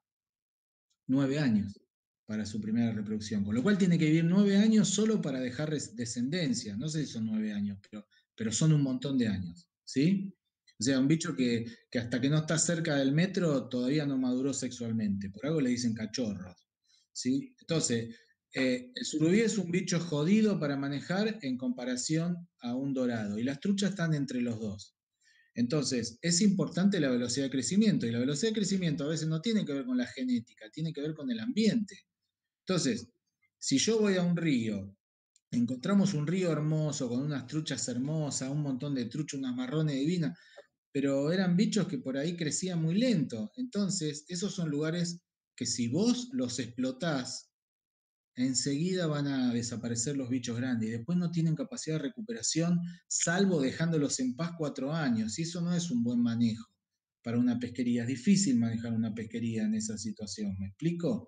nueve años para su primera reproducción. Con lo cual tiene que vivir nueve años solo para dejar descendencia. No sé si son nueve años, pero, pero son un montón de años. ¿Sí? O sea, un bicho que, que hasta que no está cerca del metro todavía no maduró sexualmente. Por algo le dicen cachorros. ¿Sí? Entonces, eh, el surubí es un bicho jodido para manejar en comparación a un dorado. Y las truchas están entre los dos. Entonces, es importante la velocidad de crecimiento. Y la velocidad de crecimiento a veces no tiene que ver con la genética, tiene que ver con el ambiente. Entonces, si yo voy a un río, encontramos un río hermoso, con unas truchas hermosas, un montón de truchas, unas marrones divinas, pero eran bichos que por ahí crecían muy lento. Entonces, esos son lugares que si vos los explotás, enseguida van a desaparecer los bichos grandes y después no tienen capacidad de recuperación, salvo dejándolos en paz cuatro años. Y eso no es un buen manejo para una pesquería. Es difícil manejar una pesquería en esa situación. ¿Me explico?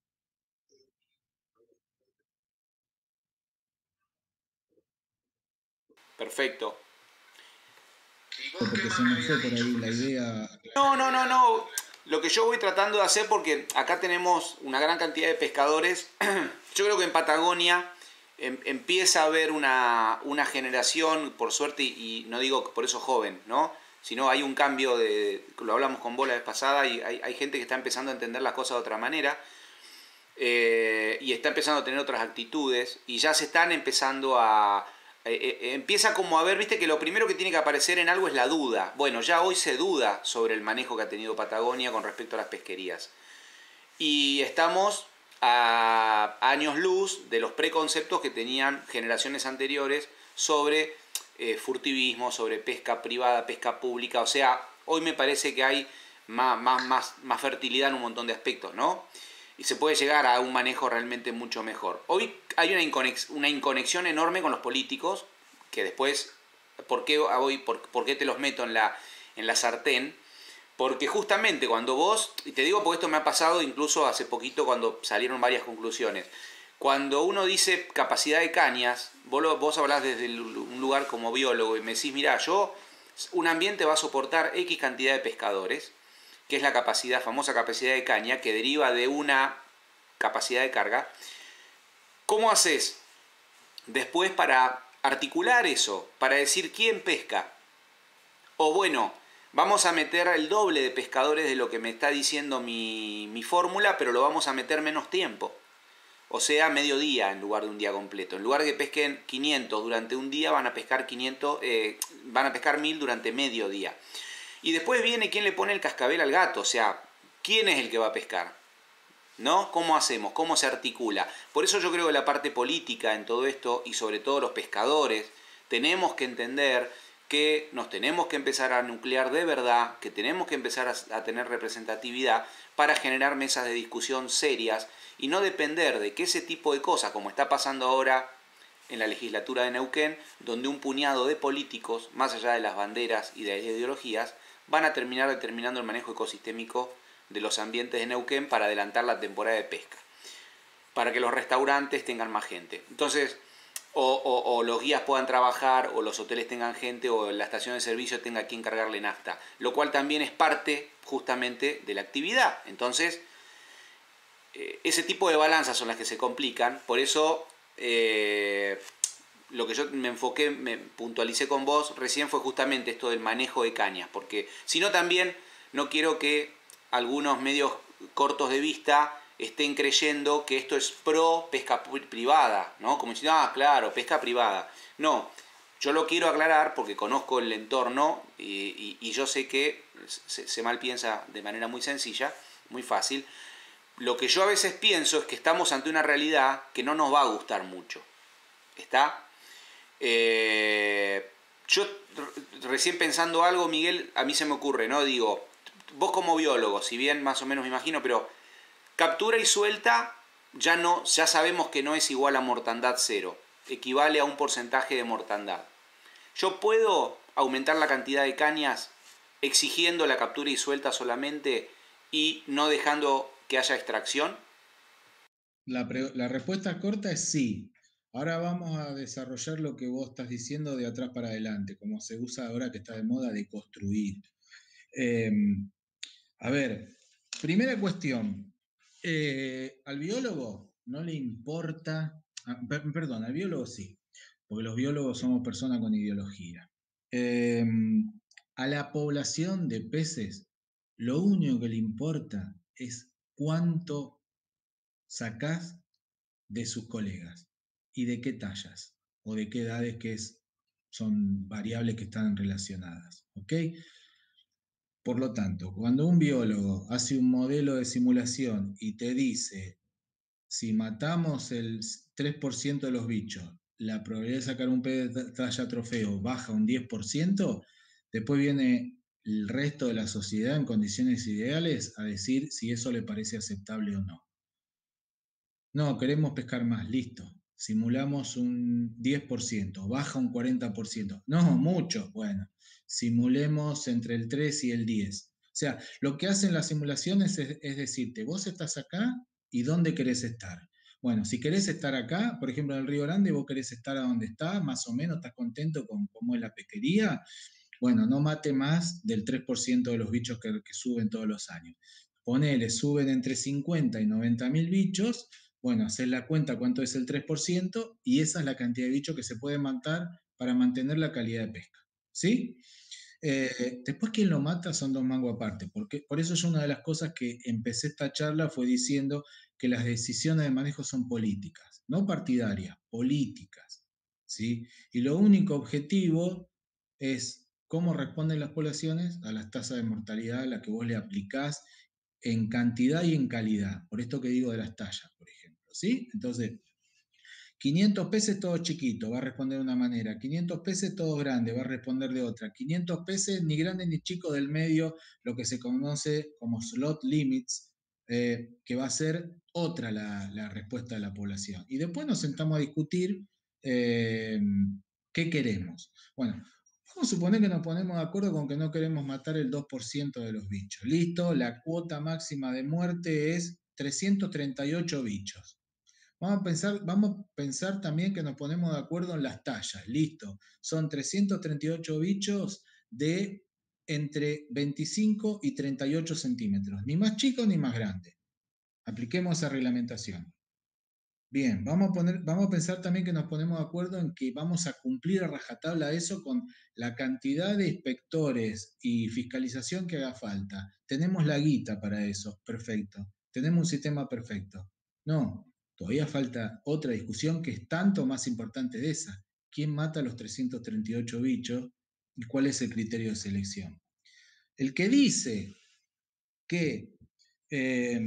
Perfecto. ¿Y vos qué Porque más se me me habías fue por dicho? ahí la Porque se- idea. No, no, no, no. Lo que yo voy tratando de hacer, porque acá tenemos una gran cantidad de pescadores, yo creo que en Patagonia em, empieza a haber una, una generación, por suerte, y, y no digo por eso joven, ¿no? Sino hay un cambio de, lo hablamos con vos la vez pasada, y hay, hay gente que está empezando a entender las cosas de otra manera, eh, y está empezando a tener otras actitudes, y ya se están empezando a... eh, eh, empieza como a ver, viste, que lo primero que tiene que aparecer en algo es la duda. Bueno, ya hoy se duda sobre el manejo que ha tenido Patagonia con respecto a las pesquerías. Y estamos a años luz de los preconceptos que tenían generaciones anteriores sobre eh, furtivismo, sobre pesca privada, pesca pública. O sea, hoy me parece que hay más, más, más, más fertilidad en un montón de aspectos, ¿no? Y se puede llegar a un manejo realmente mucho mejor. Hoy hay una, inconex, una inconexión enorme con los políticos, que después, ¿por qué, hoy, por, por qué te los meto en la, en la sartén? Porque justamente cuando vos, y te digo porque esto me ha pasado incluso hace poquito cuando salieron varias conclusiones, cuando uno dice capacidad de cañas, vos, lo, vos hablás desde un lugar como biólogo y me decís, mirá, yo, un ambiente va a soportar X cantidad de pescadores, que es la capacidad, famosa capacidad de caña, que deriva de una capacidad de carga. ¿Cómo haces después para articular eso, para decir quién pesca? O bueno, vamos a meter el doble de pescadores de lo que me está diciendo mi, mi fórmula, pero lo vamos a meter menos tiempo. O sea, mediodía en lugar de un día completo. En lugar de que pesquen quinientos durante un día, van a pescar quinientos, eh, van a pescar mil durante medio día. Y después viene quién le pone el cascabel al gato, o sea, quién es el que va a pescar, ¿no? ¿Cómo hacemos? ¿Cómo se articula? Por eso yo creo que la parte política en todo esto, y sobre todo los pescadores, tenemos que entender que nos tenemos que empezar a nuclear de verdad, que tenemos que empezar a, a tener representatividad para generar mesas de discusión serias y no depender de que ese tipo de cosas, como está pasando ahora en la legislatura de Neuquén, donde un puñado de políticos, más allá de las banderas y de las ideologías, van a terminar determinando el manejo ecosistémico de los ambientes de Neuquén para adelantar la temporada de pesca, para que los restaurantes tengan más gente. Entonces, o, o, o los guías puedan trabajar, o los hoteles tengan gente, o la estación de servicio tenga quien cargarle nafta, lo cual también es parte justamente de la actividad. Entonces, eh, ese tipo de balanzas son las que se complican, por eso eh, lo que yo me enfoqué, me puntualicé con vos recién fue justamente esto del manejo de cañas, porque si no también no quiero que algunos medios cortos de vista estén creyendo que esto es pro pesca privada, ¿no? Como diciendo, ah, claro, pesca privada. No, yo lo quiero aclarar porque conozco el entorno y, y, y yo sé que se, se mal piensa de manera muy sencilla, muy fácil. Lo que yo a veces pienso es que estamos ante una realidad que no nos va a gustar mucho. ¿Está? Eh, yo recién pensando algo, Miguel, a mí se me ocurre, ¿no? Digo, vos como biólogo, si bien más o menos me imagino, pero captura y suelta ya no, ya sabemos que no es igual a mortandad cero, equivale a un porcentaje de mortandad. Yo puedo aumentar la cantidad de cañas exigiendo la captura y suelta solamente y no dejando que haya extracción. La, pre- la respuesta corta es sí. Ahora vamos a desarrollar lo que vos estás diciendo de atrás para adelante, como se usa ahora que está de moda de construir. Eh, a ver, primera cuestión. Eh, al biólogo no le importa, ah, per- perdón, al biólogo sí, porque los biólogos somos personas con ideología. Eh, A la población de peces, lo único que le importa es cuánto sacás de sus colegas y de qué tallas o de qué edades, que es, son variables que están relacionadas. ¿Ok? Por lo tanto, cuando un biólogo hace un modelo de simulación y te dice, si matamos el tres por ciento de los bichos, la probabilidad de sacar un pez de talla trofeo baja un diez por ciento, después viene el resto de la sociedad en condiciones ideales a decir si eso le parece aceptable o no. No, queremos pescar más, listo. Simulamos un diez por ciento, baja un cuarenta por ciento. No, mucho. Bueno, simulemos entre el tres y el diez. O sea, lo que hacen las simulaciones es, es decirte, vos estás acá y dónde querés estar. Bueno, si querés estar acá, por ejemplo, en el Río Grande, vos querés estar a donde está, más o menos, estás contento con cómo es la pesquería. Bueno, no mate más del tres por ciento de los bichos que, que suben todos los años. Ponele, suben entre cincuenta y noventa mil bichos. Bueno, hacer la cuenta cuánto es el tres por ciento y esa es la cantidad de bichos que se puede matar para mantener la calidad de pesca. ¿Sí? Eh, después, ¿quién lo mata? Son dos mangos aparte. Porque, por eso yo una de las cosas que empecé esta charla fue diciendo que las decisiones de manejo son políticas, no partidarias, políticas. ¿Sí? Y lo único objetivo es cómo responden las poblaciones a las tasas de mortalidad a las que vos le aplicás en cantidad y en calidad. Por esto que digo de las tallas, por ejemplo. ¿Sí? Entonces, quinientos peces todo chiquito, va a responder de una manera. quinientos peces todo grande, va a responder de otra. quinientos peces ni grande ni chico del medio, lo que se conoce como slot limits, eh, que va a ser otra la, la, respuesta de la población. Y después nos sentamos a discutir eh, qué queremos. Bueno, vamos a suponer que nos ponemos de acuerdo con que no queremos matar el dos por ciento de los bichos. Listo, la cuota máxima de muerte es trescientos treinta y ocho bichos. Vamos a, pensar, vamos a pensar también que nos ponemos de acuerdo en las tallas. Listo. Son trescientos treinta y ocho bichos de entre veinticinco y treinta y ocho centímetros. Ni más chico ni más grande. Apliquemos esa reglamentación. Bien, vamos a, poner, vamos a pensar también que nos ponemos de acuerdo en que vamos a cumplir a rajatabla eso con la cantidad de inspectores y fiscalización que haga falta. Tenemos la guita para eso, perfecto. Tenemos un sistema perfecto. No, todavía falta otra discusión que es tanto más importante de esa. ¿Quién mata a los trescientos treinta y ocho bichos y cuál es el criterio de selección? El que dice que eh,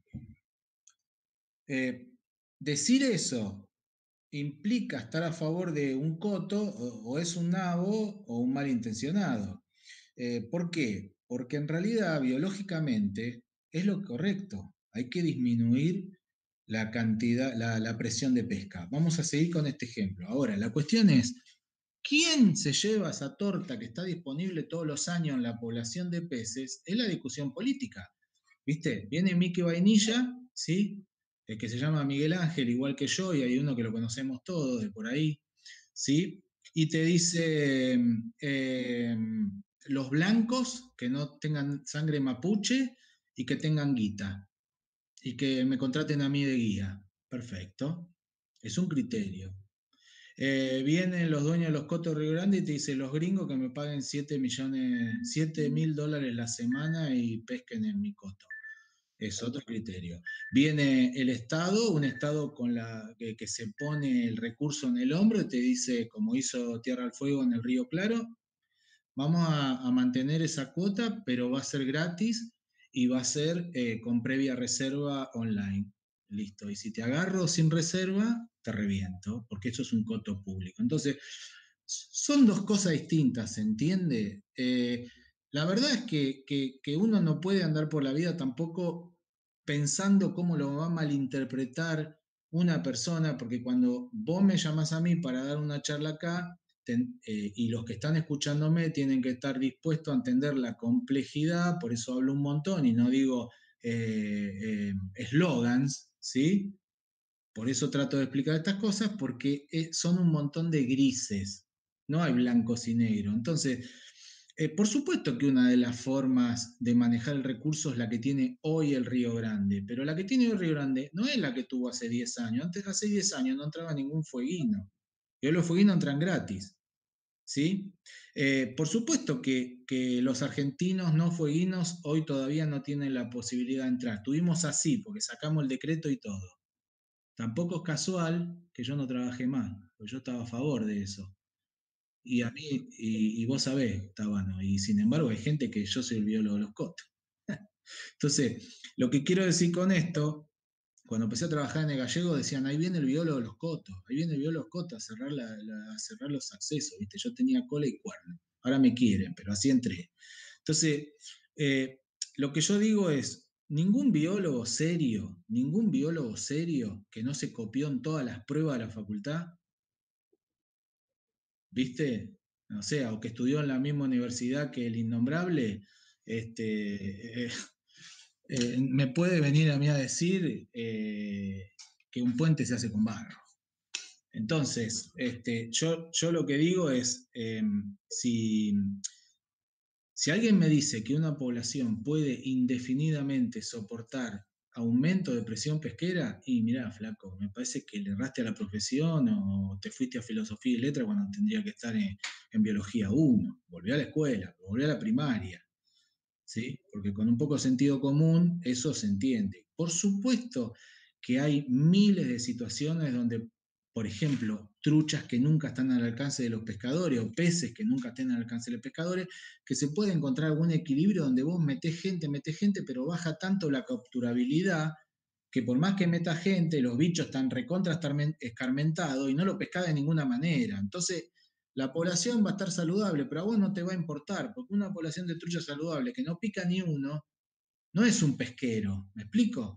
eh, decir eso implica estar a favor de un coto, o, o es un nabo o un malintencionado. Eh, ¿Por qué? Porque en realidad, biológicamente, es lo correcto. Hay que disminuir la cantidad, la, la presión de pesca. Vamos a seguir con este ejemplo. Ahora, la cuestión es, ¿quién se lleva esa torta que está disponible todos los años en la población de peces? Es la discusión política. ¿Viste? Viene Mickey Vainilla, ¿sí? El que se llama Miguel Ángel, igual que yo, y hay uno que lo conocemos todos de por ahí, ¿sí? Y te dice, eh, los blancos que no tengan sangre mapuche y que tengan guita, y que me contraten a mí de guía. Perfecto. Es un criterio. Eh, vienen los dueños de los cotos Río Grande y te dicen los gringos que me paguen siete millones, siete mil dólares la semana y pesquen en mi coto. Es otro criterio. Viene el Estado, un Estado con la, que, que se pone el recurso en el hombro y te dice, como hizo Tierra al Fuego en el Río Claro, vamos a, a mantener esa cuota, pero va a ser gratis y va a ser eh, con previa reserva online. Listo. Y si te agarro sin reserva, te reviento, porque eso es un coto público. Entonces, son dos cosas distintas, ¿se entiende? Eh, la verdad es que, que, que uno no puede andar por la vida tampoco pensando cómo lo va a malinterpretar una persona, porque cuando vos me llamás a mí para dar una charla acá, ten, eh, y los que están escuchándome tienen que estar dispuestos a entender la complejidad, por eso hablo un montón y no digo eslogans, eh, eh, ¿sí? Por eso trato de explicar estas cosas, porque eh, son un montón de grises, no hay blancos y negros. Entonces, eh, por supuesto que una de las formas de manejar el recurso es la que tiene hoy el Río Grande, pero la que tiene hoy el Río Grande no es la que tuvo hace diez años. Antes, hace diez años no entraba ningún fueguino, y hoy los fueguinos entran gratis. ¿sí? Eh, por supuesto que, que los argentinos no fueguinos hoy todavía no tienen la posibilidad de entrar. Tuvimos así, porque sacamos el decreto y todo. Tampoco es casual que yo no trabajé más, porque yo estaba a favor de eso. Y a mí, y, y vos sabés, Tabano, y sin embargo hay gente que yo soy el biólogo de los cotos. Entonces, lo que quiero decir con esto, cuando empecé a trabajar en el gallego decían, ahí viene el biólogo de los cotos, ahí viene el biólogo de los cotos a cerrar, la, la- a cerrar los accesos, ¿viste? Yo tenía cola y cuerno, ahora me quieren, pero así entré. Entonces, eh, lo que yo digo es, ningún biólogo serio, ningún biólogo serio que no se copió en todas las pruebas de la facultad, ¿viste? O sea, o que estudió en la misma universidad que el innombrable, este, eh, eh, me puede venir a mí a decir eh, que un puente se hace con barro. Entonces, este, yo, yo lo que digo es, eh, si, si alguien me dice que una población puede indefinidamente soportar aumento de presión pesquera, y mirá, flaco, me parece que le erraste a la profesión o te fuiste a filosofía y letra cuando tendría que estar en, en biología uno. Volví a la escuela, volví a la primaria. ¿Sí? Porque con un poco de sentido común eso se entiende. Por supuesto que hay miles de situaciones donde, por ejemplo, truchas que nunca están al alcance de los pescadores o peces que nunca estén al alcance de los pescadores, que se puede encontrar algún equilibrio donde vos metés gente, metés gente, pero baja tanto la capturabilidad que por más que metas gente, los bichos están recontra escarmentados y no lo pescás de ninguna manera. Entonces, la población va a estar saludable, pero a vos no te va a importar, porque una población de trucha saludable que no pica ni uno, no es un pesquero, ¿me explico?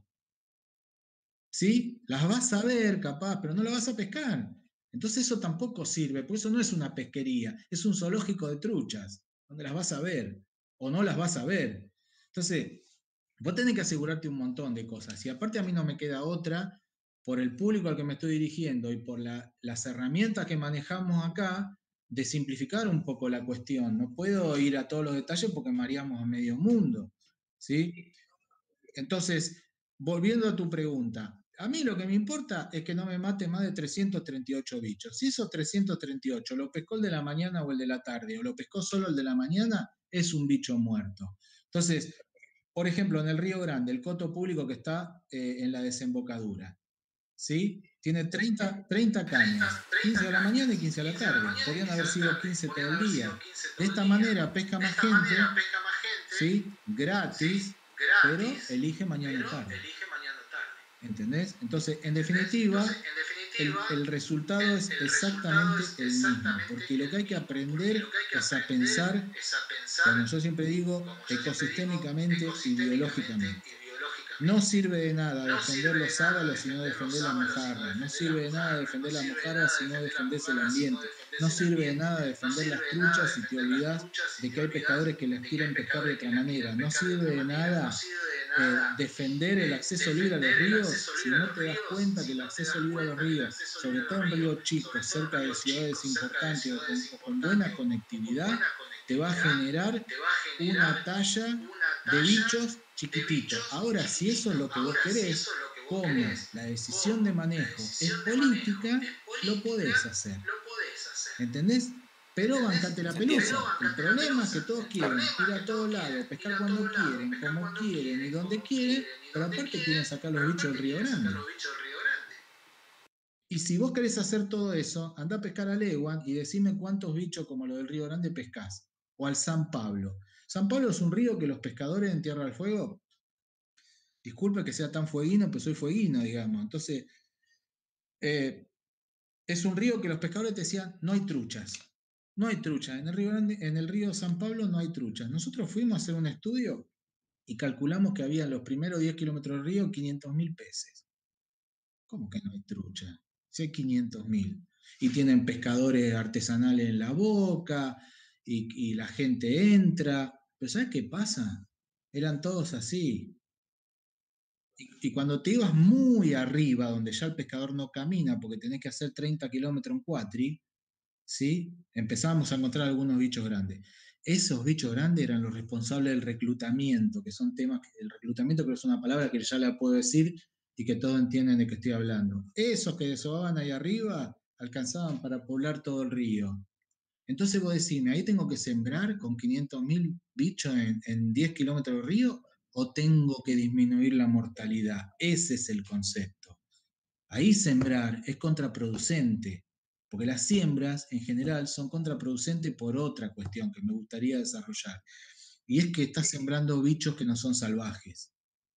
¿Sí? Las vas a ver capaz, pero no las vas a pescar. Entonces eso tampoco sirve, porque eso no es una pesquería, es un zoológico de truchas, donde las vas a ver, o no las vas a ver. Entonces, vos tenés que asegurarte un montón de cosas, y aparte a mí no me queda otra, por el público al que me estoy dirigiendo y por la, las herramientas que manejamos acá, de simplificar un poco la cuestión. No puedo ir a todos los detalles porque mareamos a medio mundo, ¿sí? Entonces, volviendo a tu pregunta, a mí lo que me importa es que no me mate más de trescientos treinta y ocho bichos. Si esos trescientos treinta y ocho lo pescó el de la mañana o el de la tarde, o lo pescó solo el de la mañana, es un bicho muerto. Entonces, por ejemplo, en el Río Grande, el coto público que está eh, en la desembocadura, ¿sí? Tiene treinta, treinta cañas, quince a la mañana y quince a la tarde. Podrían haber sido quince todo el día. De esta manera pesca más gente, ¿sí? Gratis, pero elige mañana y tarde. ¿Entendés? Entonces, en definitiva, el, el resultado es exactamente el mismo, porque lo que hay que aprender es a pensar, como yo siempre digo, ecosistémicamente y biológicamente. No sirve de nada defender los sábalos si no defender la mojarra. No sirve de nada defender la mojarra si no defendés el ambiente. No sirve de nada defender las truchas si te olvidás de que hay pescadores que las quieren pescar de otra manera. No sirve de nada eh, defender el acceso libre a los ríos si no te das cuenta que el acceso libre a los ríos, sobre todo en ríos chicos, cerca de ciudades importantes o con, o con buena conectividad, te va a generar una talla de bichos chiquititos. Ahora, si eso es lo que vos querés, como la decisión de manejo es política, lo podés hacer. ¿Entendés? Pero bancate la pelusa. El problema es que todos quieren ir a todos lados, pescar cuando quieren, como quieren y donde quieren, pero aparte quieren sacar los bichos del Río Grande. Y si vos querés hacer todo eso, andá a pescar a Leguán y decime cuántos bichos como los del Río Grande pescás. O al San Pablo. San Pablo es un río que los pescadores en Tierra del Fuego, disculpe que sea tan fueguino, pero soy fueguino, digamos. Entonces, eh, es un río que los pescadores te decían, no hay truchas. No hay truchas. En el Río Grande, en el río San Pablo no hay truchas. Nosotros fuimos a hacer un estudio y calculamos que había en los primeros diez kilómetros del río quinientos mil peces. ¿Cómo que no hay trucha? Si hay quinientos mil. Y tienen pescadores artesanales en la boca, y, y la gente entra. Pero ¿sabes qué pasa? Eran todos así. Y, y cuando te ibas muy arriba, donde ya el pescador no camina, porque tenés que hacer treinta kilómetros en cuatri, ¿sí? Empezábamos a encontrar algunos bichos grandes. Esos bichos grandes eran los responsables del reclutamiento, que son temas, el reclutamiento creo que es una palabra que ya la puedo decir y que todos entienden de qué estoy hablando. Esos que desovaban ahí arriba alcanzaban para poblar todo el río. Entonces vos decime, ¿ahí tengo que sembrar con quinientos mil bichos en, en diez kilómetros de río o tengo que disminuir la mortalidad? Ese es el concepto. Ahí sembrar es contraproducente, porque las siembras en general son contraproducentes por otra cuestión que me gustaría desarrollar, y es que estás sembrando bichos que no son salvajes.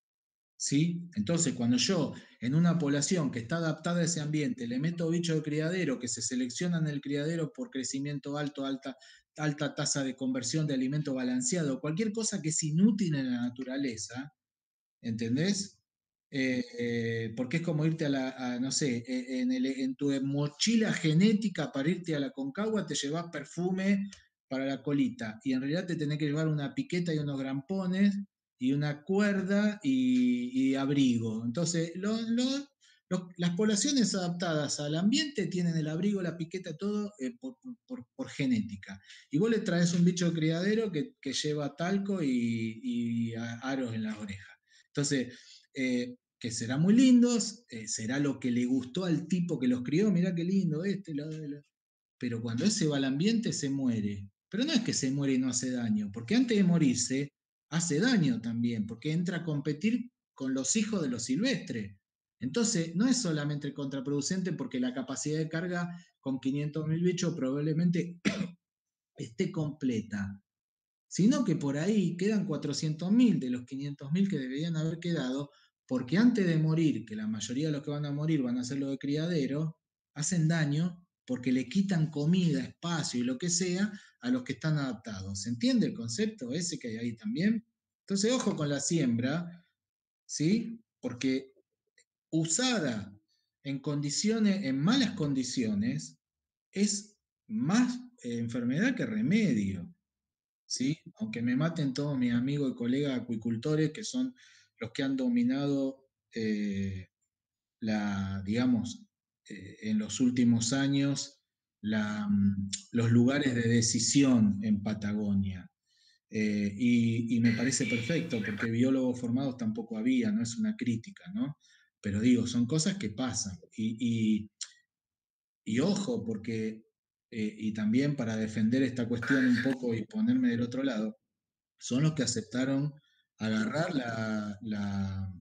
¿Sí? Entonces, cuando yo en una población que está adaptada a ese ambiente le meto bichos de criadero que se seleccionan en el criadero por crecimiento alto, alta, alta tasa de conversión de alimento balanceado, cualquier cosa que es inútil en la naturaleza, ¿entendés? Eh, eh, porque es como irte a la, a, no sé, eh, en, el, en tu mochila genética para irte a la Concagua te llevas perfume para la colita y en realidad te tenés que llevar una piqueta y unos grampones y una cuerda y, y abrigo. Entonces, lo, lo, lo, las poblaciones adaptadas al ambiente tienen el abrigo, la piqueta, todo eh, por, por, por, genética. Y vos le traes un bicho de criadero que, que lleva talco y, y aros en las orejas. Entonces, eh, que serán muy lindos, eh, será lo que le gustó al tipo que los crió, mirá qué lindo este, lo, lo. Pero cuando ese va al ambiente se muere. Pero no es que se muere y no hace daño, porque antes de morirse hace daño también, porque entra a competir con los hijos de los silvestres. Entonces, no es solamente contraproducente porque la capacidad de carga con quinientos mil bichos probablemente esté completa, sino que por ahí quedan cuatrocientos mil de los quinientos mil que deberían haber quedado, porque antes de morir, que la mayoría de los que van a morir van a ser los de criadero, hacen daño porque le quitan comida, espacio y lo que sea a los que están adaptados. ¿Se entiende el concepto ese que hay ahí también? Entonces, ojo con la siembra, ¿sí? Porque usada en condiciones, en malas condiciones, es más eh, enfermedad que remedio. ¿Sí? Aunque me maten todos mis amigos y colegas acuicultores, que son los que han dominado eh, la, digamos, eh, en los últimos años la, los lugares de decisión en Patagonia. Eh, y, y me parece perfecto, porque biólogos formados tampoco había, no es una crítica, ¿no? Pero digo, son cosas que pasan. Y, y, y ojo, porque, eh, y también para defender esta cuestión un poco y ponerme del otro lado, son los que aceptaron agarrar la, la,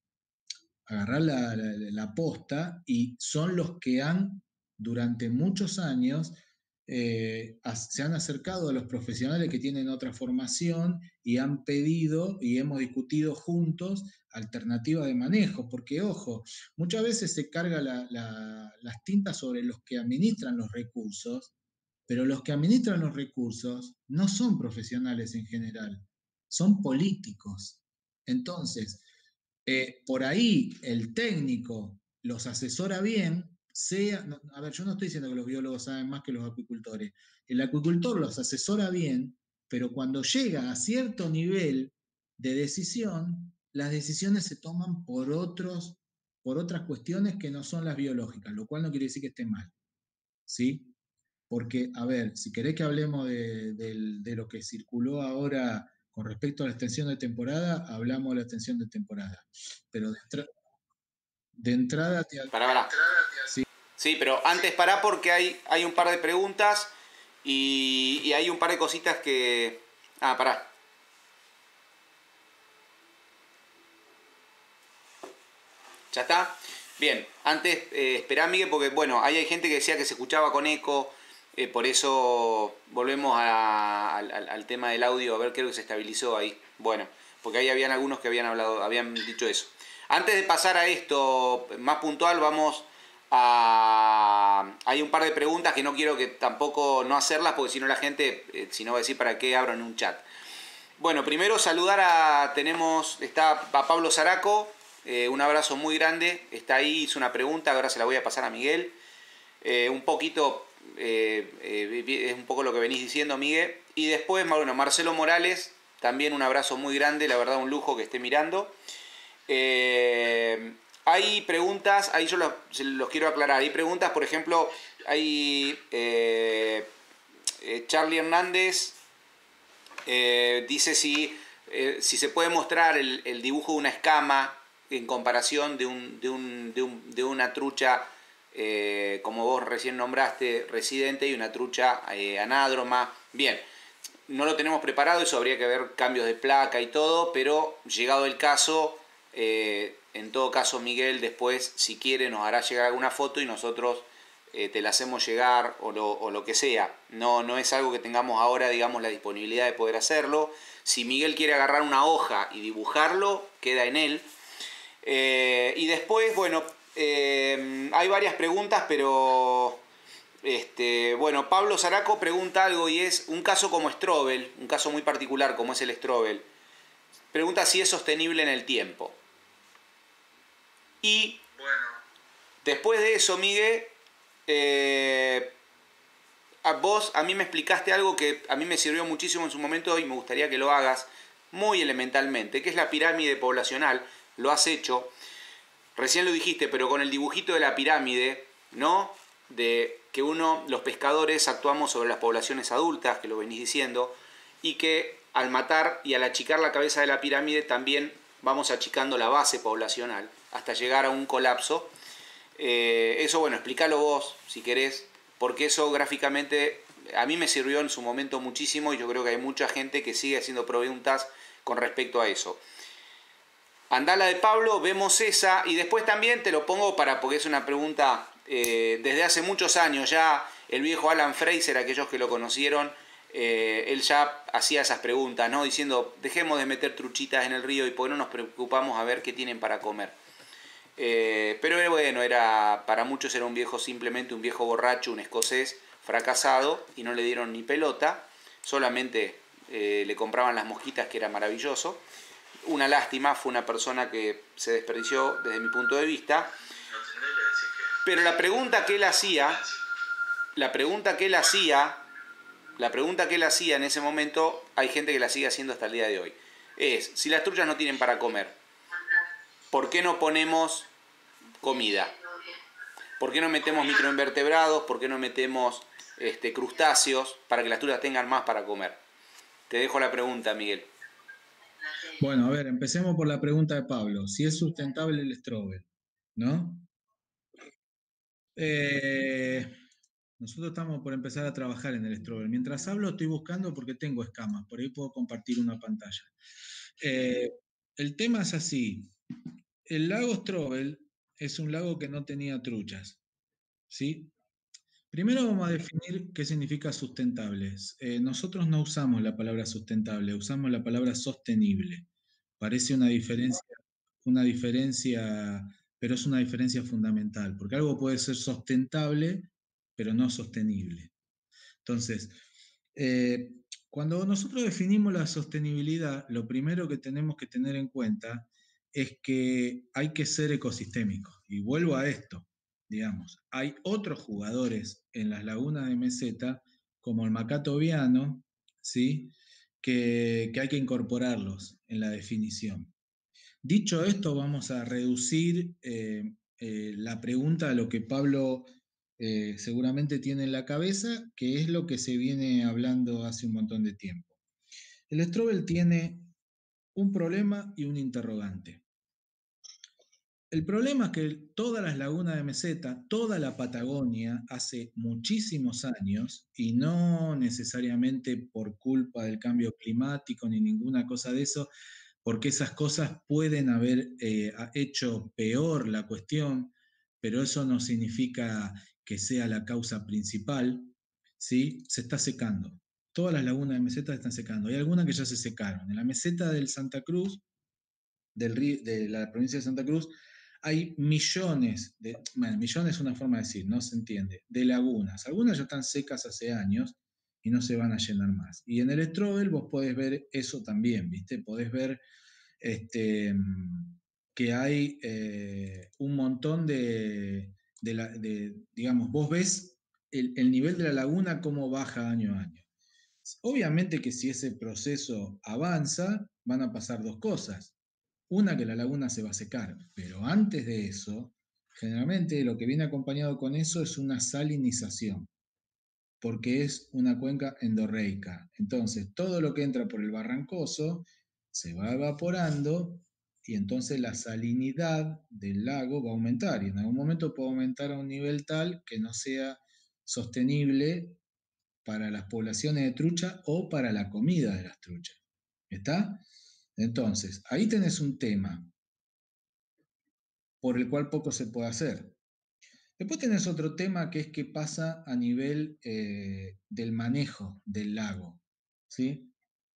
agarrar la, la, la posta y son los que han, durante muchos años, eh, se han acercado a los profesionales que tienen otra formación y han pedido y hemos discutido juntos alternativas de manejo, porque ojo, muchas veces se carga la, la, las tintas sobre los que administran los recursos, pero los que administran los recursos no son profesionales en general, son políticos. Entonces, eh, por ahí el técnico los asesora bien, sea, no, a ver, yo no estoy diciendo que los biólogos saben más que los acuicultores, el acuicultor los asesora bien, pero cuando llega a cierto nivel de decisión, las decisiones se toman por, otros, por otras cuestiones que no son las biológicas, lo cual no quiere decir que esté mal, ¿sí? Porque, a ver, si querés que hablemos de, de, de lo que circuló ahora con respecto a la extensión de temporada, hablamos de la extensión de temporada. Pero de, entra de entrada te... Pará, pará. Sí. Sí, pero antes pará porque hay, hay un par de preguntas y, y hay un par de cositas que... Ah, pará. ¿Ya está? Bien, antes eh, esperá, Miguel, porque bueno, ahí hay gente que decía que se escuchaba con eco, eh, por eso volvemos a, al, al tema del audio, a ver, creo que se estabilizó ahí. Bueno, porque ahí habían algunos que habían hablado, habían dicho eso. Antes de pasar a esto más puntual, vamos a... Hay un par de preguntas que no quiero que tampoco no hacerlas, porque si no la gente, eh, si no va a decir para qué abro en un chat. Bueno, primero saludar a... Tenemos... Está a Pablo Zaraco. Eh, un abrazo muy grande, está ahí, hizo una pregunta, ahora se la voy a pasar a Miguel. Eh, un poquito, eh, eh, es un poco lo que venís diciendo, Miguel. Y después, bueno, Marcelo Morales, también un abrazo muy grande, la verdad un lujo que esté mirando. Eh, hay preguntas, ahí yo los, los quiero aclarar, hay preguntas, por ejemplo, hay eh, eh, Charlie Hernández, eh, dice si, eh, si se puede mostrar el, el dibujo de una escama en comparación de, un, de, un, de, un, de una trucha eh, como vos recién nombraste, residente, y una trucha eh, anádroma. Bien, no lo tenemos preparado, eso habría que ver cambios de placa y todo, pero llegado el caso, eh, en todo caso Miguel después, si quiere, nos hará llegar alguna foto y nosotros eh, te la hacemos llegar o lo, o lo que sea. No, no es algo que tengamos ahora, digamos, la disponibilidad de poder hacerlo. Si Miguel quiere agarrar una hoja y dibujarlo, queda en él. Eh, y después, bueno, eh, hay varias preguntas, pero... Este, bueno, Pablo Zaraco pregunta algo y es un caso como Strobel, un caso muy particular como es el Strobel. Pregunta si es sostenible en el tiempo. Y Bueno, después de eso, Miguel, eh, a vos a mí me explicaste algo que a mí me sirvió muchísimo en su momento y me gustaría que lo hagas muy elementalmente, que es la pirámide poblacional. Lo has hecho, recién lo dijiste, pero con el dibujito de la pirámide, ¿no? De que uno, los pescadores, actuamos sobre las poblaciones adultas, que lo venís diciendo, y que al matar y al achicar la cabeza de la pirámide también vamos achicando la base poblacional hasta llegar a un colapso. Eh, eso, bueno, explícalo vos, si querés, porque eso gráficamente a mí me sirvió en su momento muchísimo y yo creo que hay mucha gente que sigue haciendo preguntas con respecto a eso. Andá la de Pablo, vemos esa, y después también te lo pongo para, porque es una pregunta eh, desde hace muchos años ya, el viejo Alan Fraser, aquellos que lo conocieron, eh, él ya hacía esas preguntas, ¿no? Diciendo, dejemos de meter truchitas en el río y por qué no nos preocupamos a ver qué tienen para comer. Eh, pero bueno, era, para muchos era un viejo, simplemente un viejo borracho, un escocés fracasado, y no le dieron ni pelota, solamente eh, le compraban las mosquitas, que era maravilloso. Una lástima, fue una persona que se desperdició desde mi punto de vista. no entendés, le decís que... Pero la pregunta que él hacía, la pregunta que él hacía, la pregunta que él hacía en ese momento, hay gente que la sigue haciendo hasta el día de hoy, es, si las truchas no tienen para comer, ¿por qué no ponemos comida? ¿Por qué no metemos microinvertebrados? ¿Por qué no metemos este, crustáceos para que las truchas tengan más para comer? Te dejo la pregunta, Miguel. Bueno, a ver, empecemos por la pregunta de Pablo. Si es sustentable el Strobel, ¿no? Eh, nosotros estamos por empezar a trabajar en el Strobel. Mientras hablo estoy buscando porque tengo escamas, por ahí puedo compartir una pantalla. Eh, el tema es así. El lago Strobel es un lago que no tenía truchas, ¿sí? Primero vamos a definir qué significa sustentables. Eh, nosotros no usamos la palabra sustentable, usamos la palabra sostenible. Parece una diferencia, una diferencia, pero es una diferencia fundamental, porque algo puede ser sustentable, pero no sostenible. Entonces, eh, cuando nosotros definimos la sostenibilidad, lo primero que tenemos que tener en cuenta es que hay que ser ecosistémicos. Y vuelvo a esto, digamos, hay otros jugadores en las lagunas de meseta, como el macato viano, ¿sí? que, que hay que incorporarlos en la definición. Dicho esto, vamos a reducir eh, eh, la pregunta a lo que Pablo eh, seguramente tiene en la cabeza, que es lo que se viene hablando hace un montón de tiempo. El Strobel tiene un problema y un interrogante. El problema es que todas las lagunas de meseta, toda la Patagonia, hace muchísimos años, y no necesariamente por culpa del cambio climático ni ninguna cosa de eso, porque esas cosas pueden haber eh, hecho peor la cuestión, pero eso no significa que sea la causa principal, ¿sí? Se está secando. Todas las lagunas de meseta se están secando. Hay algunas que ya se secaron. En la meseta del Santa Cruz, del río, de la provincia de Santa Cruz, hay millones, de, bueno, millones es una forma de decir, no se entiende, de lagunas. Algunas ya están secas hace años y no se van a llenar más. Y en el Strobel vos podés ver eso también, ¿viste? Podés ver este, que hay eh, un montón de, de, la, de, digamos, vos ves el, el nivel de la laguna cómo baja año a año. Obviamente que si ese proceso avanza, van a pasar dos cosas. Una, que la laguna se va a secar, pero antes de eso, generalmente lo que viene acompañado con eso es una salinización, porque es una cuenca endorreica. Entonces, todo lo que entra por el Barrancoso se va evaporando y entonces la salinidad del lago va a aumentar y en algún momento puede aumentar a un nivel tal que no sea sostenible para las poblaciones de trucha o para la comida de las truchas. ¿Está? Entonces, ahí tenés un tema por el cual poco se puede hacer. Después tenés otro tema que es qué pasa a nivel eh, del manejo del lago. ¿Sí?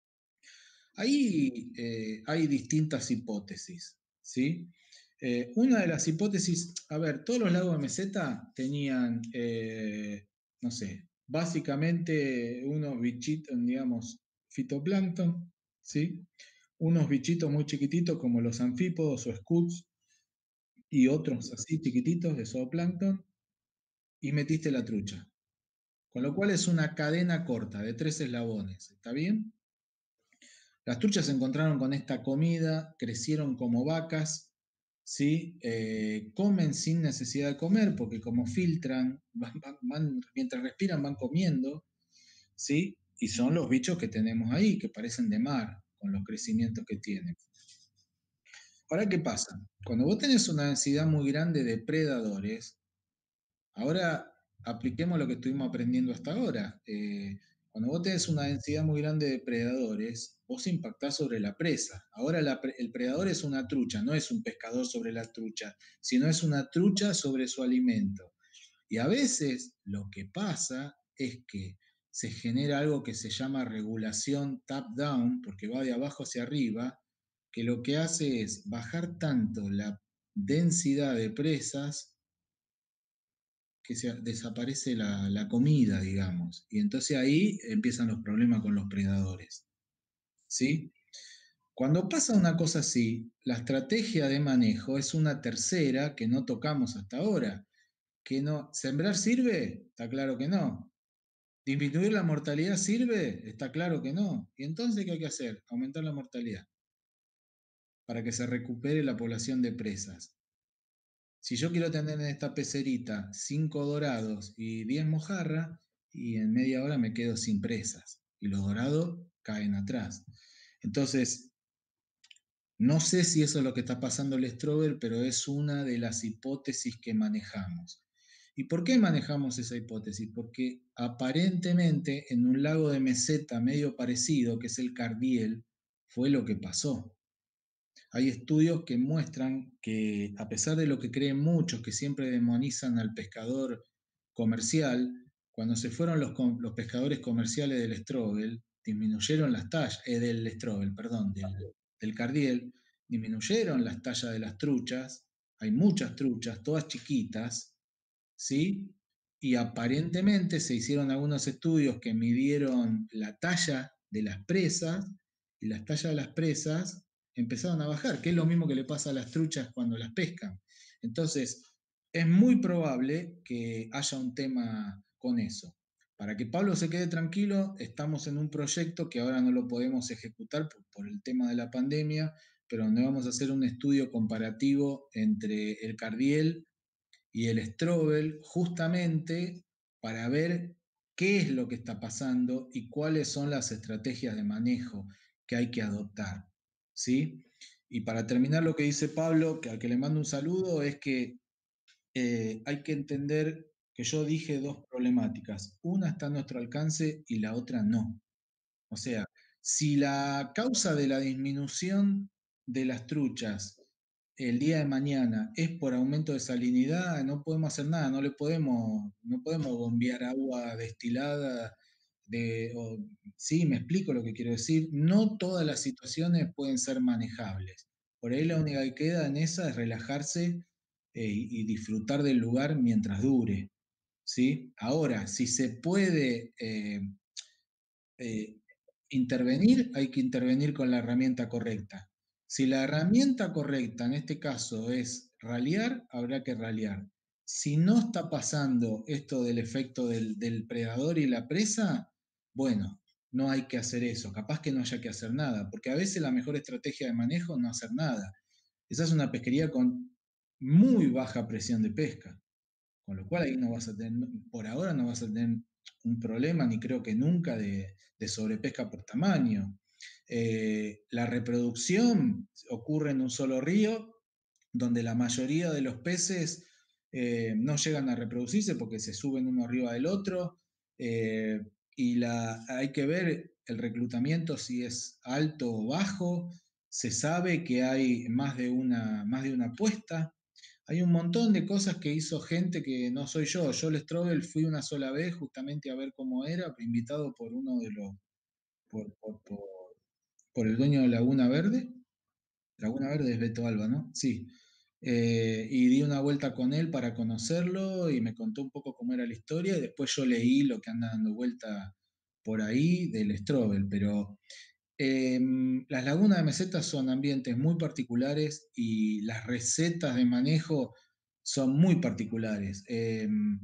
Ahí eh, hay distintas hipótesis. ¿Sí? Eh, una de las hipótesis, a ver, todos los lagos de meseta tenían, eh, no sé, básicamente unos bichitos, digamos, fitoplancton, ¿sí? Unos bichitos muy chiquititos como los anfípodos o scuds y otros así chiquititos de zooplancton y metiste la trucha. Con lo cual es una cadena corta de tres eslabones, ¿está bien? Las truchas se encontraron con esta comida, crecieron como vacas, ¿sí? Eh, comen sin necesidad de comer, porque como filtran, van, van, van, mientras respiran van comiendo, ¿sí? Y son los bichos que tenemos ahí, que parecen de mar, con los crecimientos que tienen. Ahora, ¿qué pasa? Cuando vos tenés una densidad muy grande de predadores, ahora apliquemos lo que estuvimos aprendiendo hasta ahora. Eh, cuando vos tenés una densidad muy grande de predadores, vos impactás sobre la presa. Ahora la, el predador es una trucha, no es un pescador sobre la trucha, sino es una trucha sobre su alimento. Y a veces lo que pasa es que se genera algo que se llama regulación top-down, porque va de abajo hacia arriba, que lo que hace es bajar tanto la densidad de presas que se, desaparece la, la comida, digamos. Y entonces ahí empiezan los problemas con los predadores. ¿Sí? Cuando pasa una cosa así, la estrategia de manejo es una tercera que no tocamos hasta ahora. Que no, ¿sembrar sirve? Está claro que no. ¿Disminuir la mortalidad sirve? Está claro que no. ¿Y entonces qué hay que hacer? Aumentar la mortalidad para que se recupere la población de presas. Si yo quiero tener en esta pecerita cinco dorados y diez mojarras, y en media hora me quedo sin presas. Y los dorados caen atrás. Entonces, no sé si eso es lo que está pasando el Strober, pero es una de las hipótesis que manejamos. ¿Y por qué manejamos esa hipótesis? Porque aparentemente en un lago de meseta medio parecido, que es el Cardiel, fue lo que pasó. Hay estudios que muestran que, a pesar de lo que creen muchos, que siempre demonizan al pescador comercial, cuando se fueron los, los pescadores comerciales del Strobel, disminuyeron las tallas, eh, del Strobel, perdón, del, del Cardiel, disminuyeron las tallas de las truchas, hay muchas truchas, todas chiquitas, ¿sí? Y aparentemente se hicieron algunos estudios que midieron la talla de las presas, y las tallas de las presas empezaron a bajar, que es lo mismo que le pasa a las truchas cuando las pescan. Entonces, es muy probable que haya un tema con eso. Para que Pablo se quede tranquilo, estamos en un proyecto que ahora no lo podemos ejecutar por, por el tema de la pandemia, pero donde vamos a hacer un estudio comparativo entre el Cardiel y el Strobel, justamente para ver qué es lo que está pasando y cuáles son las estrategias de manejo que hay que adoptar. ¿Sí? Y para terminar lo que dice Pablo, que al que le mando un saludo, es que eh, hay que entender que yo dije dos problemáticas. Una está a nuestro alcance y la otra no. O sea, si la causa de la disminución de las truchas el día de mañana es por aumento de salinidad, no podemos hacer nada, no le podemos, no podemos bombear agua destilada. De, o, sí, me explico lo que quiero decir. No todas las situaciones pueden ser manejables. Por ahí la única que queda en esa es relajarse eh, y disfrutar del lugar mientras dure. ¿Sí? Ahora, si se puede eh, eh, intervenir, hay que intervenir con la herramienta correcta. Si la herramienta correcta en este caso es ralear, habrá que ralear. Si no está pasando esto del efecto del, del predador y la presa, bueno, no hay que hacer eso. Capaz que no haya que hacer nada, porque a veces la mejor estrategia de manejo es no hacer nada. Esa es una pesquería con muy baja presión de pesca. Con lo cual ahí no vas a tener, por ahora no vas a tener un problema, ni creo que nunca, de, de sobrepesca por tamaño. Eh, la reproducción ocurre en un solo río, donde la mayoría de los peces eh, no llegan a reproducirse porque se suben uno arriba del otro, eh, y la, hay que ver el reclutamiento si es alto o bajo, se sabe que hay más de una, más de una puesta. Hay un montón de cosas que hizo gente que no soy yo. Yo, el Strobel, fui una sola vez justamente a ver cómo era, invitado por uno de los, por, por, por, por el dueño de Laguna Verde. Laguna Verde es Beto Alba, ¿no? Sí. Eh, y di una vuelta con él para conocerlo y me contó un poco cómo era la historia y después yo leí lo que anda dando vuelta por ahí del Strobel, pero eh, las lagunas de meseta son ambientes muy particulares y las recetas de manejo son muy particulares. Eh,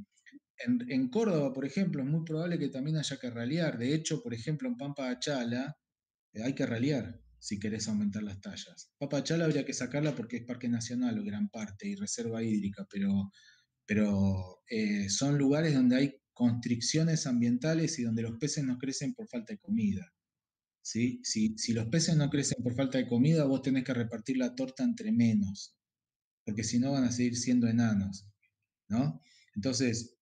en, en Córdoba, por ejemplo, es muy probable que también haya que ralear. De hecho, por ejemplo, en Pampa Achala, eh, hay que ralear si querés aumentar las tallas. Papachala habría que sacarla porque es parque nacional o gran parte y reserva hídrica, pero, pero eh, son lugares donde hay constricciones ambientales y donde los peces no crecen por falta de comida. ¿Sí? Si, si los peces no crecen por falta de comida, vos tenés que repartir la torta entre menos, porque si no van a seguir siendo enanos, ¿no? Entonces,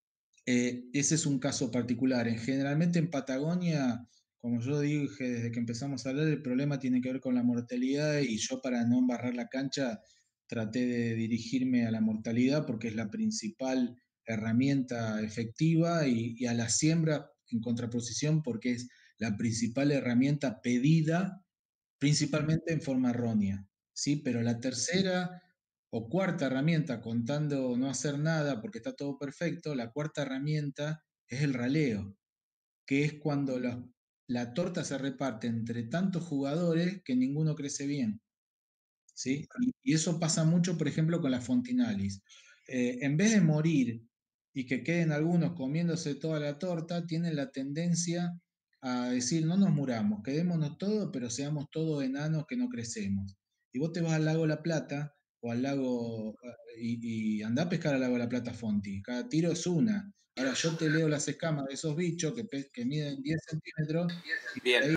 eh, ese es un caso particular. En- generalmente en Patagonia, como yo dije desde que empezamos a hablar, el problema tiene que ver con la mortalidad y yo, para no embarrar la cancha, traté de dirigirme a la mortalidad porque es la principal herramienta efectiva, y, y a la siembra en contraposición porque es la principal herramienta pedida principalmente en forma errónea, ¿sí? Pero la tercera o cuarta herramienta, contando no hacer nada porque está todo perfecto, la cuarta herramienta es el raleo, que es cuando la, la torta se reparte entre tantos jugadores que ninguno crece bien. ¿Sí? Y, y eso pasa mucho, por ejemplo, con la Fontinalis. Eh, en vez de morir y que queden algunos comiéndose toda la torta, tienen la tendencia a decir, no nos muramos, quedémonos todos, pero seamos todos enanos que no crecemos. Y vos te vas al lago La Plata o al lago, eh, y, y andá a pescar al lago La Plata Fonti. Cada tiro es una. Ahora yo te leo las escamas de esos bichos que, pe- que miden diez centímetros. Bien.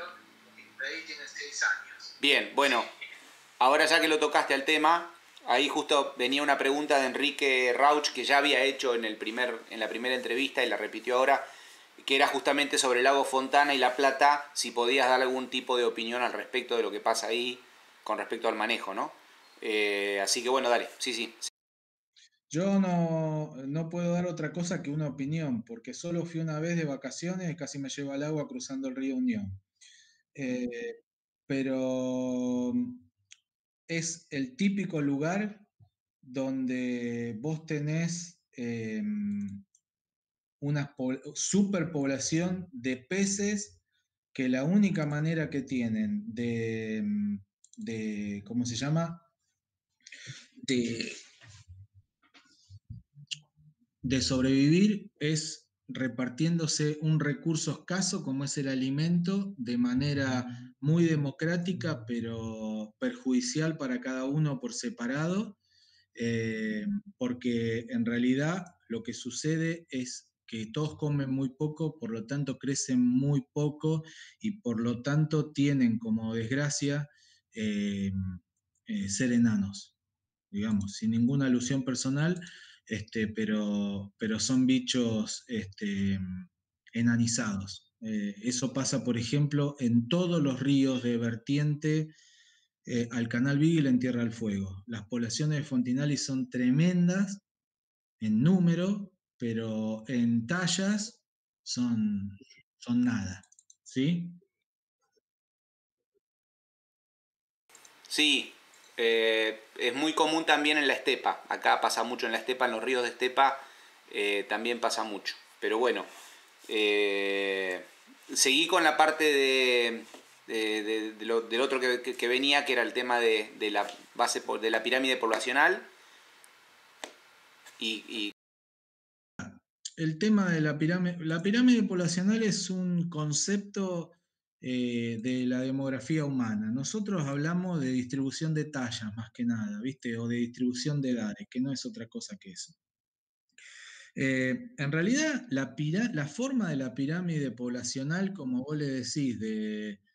Bien, bueno, ahora ya que lo tocaste al tema, ahí justo venía una pregunta de Enrique Rauch que ya había hecho en, el primer, en la primera entrevista y la repitió ahora, que era justamente sobre el lago Fontana y La Plata, si podías dar algún tipo de opinión al respecto de lo que pasa ahí con respecto al manejo, ¿no? Eh, así que bueno, dale, sí, sí. Yo no, no puedo dar otra cosa que una opinión, porque solo fui una vez de vacaciones y casi me llevo al agua cruzando el río Unión. Eh, pero es el típico lugar donde vos tenés eh, una po- superpoblación de peces que la única manera que tienen de, de ¿cómo se llama? De de sobrevivir es repartiéndose un recurso escaso como es el alimento de manera muy democrática, pero perjudicial para cada uno por separado, eh, porque en realidad lo que sucede es que todos comen muy poco, por lo tanto crecen muy poco y por lo tanto tienen como desgracia eh, eh, ser enanos, digamos, sin ninguna alusión personal, este, pero, pero son bichos este, enanizados. Eh, eso pasa, por ejemplo, en todos los ríos de vertiente eh, al Canal Beagle en Tierra del Fuego. Las poblaciones de Fontinali son tremendas en número, pero en tallas son, son nada. ¿Sí? Sí, eh, es muy común también en la estepa. Acá pasa mucho en la estepa, en los ríos de estepa eh, también pasa mucho. Pero bueno, eh, seguí con la parte de, de- de- de lo- del otro que, que- que venía, que era el tema de, de la base po- de la pirámide poblacional. Y, y El tema de la pirámide, la pirámide poblacional es un concepto eh, de la demografía humana. Nosotros hablamos de distribución de tallas más que nada, ¿viste? O de distribución de edades, que no es otra cosa que eso. Eh, en realidad, la, pira- la forma de la pirámide poblacional, como vos le decís, de,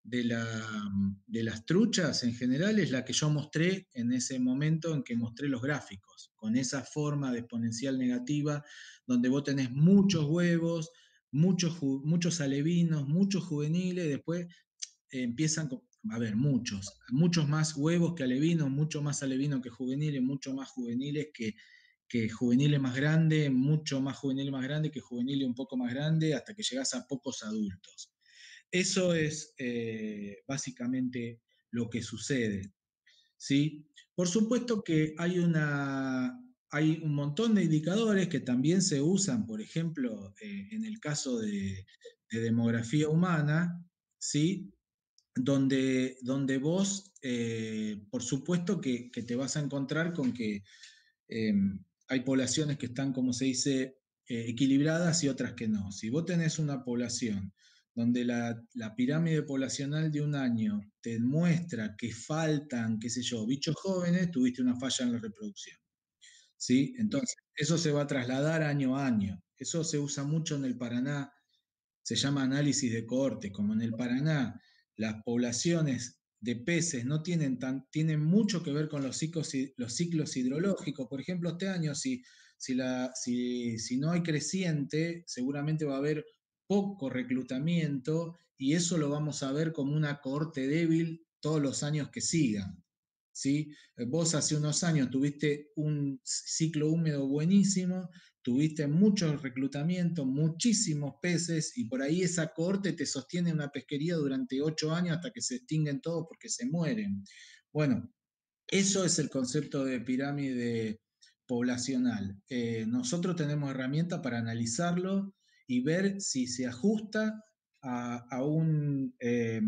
de, la, de las truchas en general es la que yo mostré en ese momento en que mostré los gráficos, con esa forma de exponencial negativa, donde vos tenés muchos huevos, muchos, muchos alevinos, muchos juveniles, después eh, empiezan, con, a ver, muchos, muchos más huevos que alevinos, mucho más alevinos que juveniles, mucho más juveniles que, que juveniles más grandes, mucho más juveniles más grandes que juveniles un poco más grandes, hasta que llegás a pocos adultos. Eso es eh, básicamente lo que sucede, ¿sí? Por supuesto que hay, una, hay un montón de indicadores que también se usan, por ejemplo, eh, en el caso de, de demografía humana, ¿sí? Donde, donde vos, eh, por supuesto que, que, te vas a encontrar con que eh, hay poblaciones que están, como se dice, eh, equilibradas y otras que no. Si vos tenés una población donde la, la, pirámide poblacional de un año te muestra que faltan, qué sé yo, bichos jóvenes, tuviste una falla en la reproducción. ¿Sí? Entonces, eso se va a trasladar año a año. Eso se usa mucho en el Paraná, se llama análisis de cohorte, como en el Paraná las poblaciones de peces no tienen, tan, tienen mucho que ver con los ciclos, los ciclos hidrológicos. Por ejemplo, este año, si, si, la, si, si no hay creciente, seguramente va a haber poco reclutamiento y eso lo vamos a ver como una cohorte débil todos los años que sigan. ¿Sí? Vos hace unos años tuviste un ciclo húmedo buenísimo, tuviste mucho reclutamiento, muchísimos peces, y por ahí esa cohorte te sostiene una pesquería durante ocho años hasta que se extinguen todos porque se mueren. Bueno, eso es el concepto de pirámide poblacional. Eh, nosotros tenemos herramientas para analizarlo y ver si se ajusta a, a un... Eh,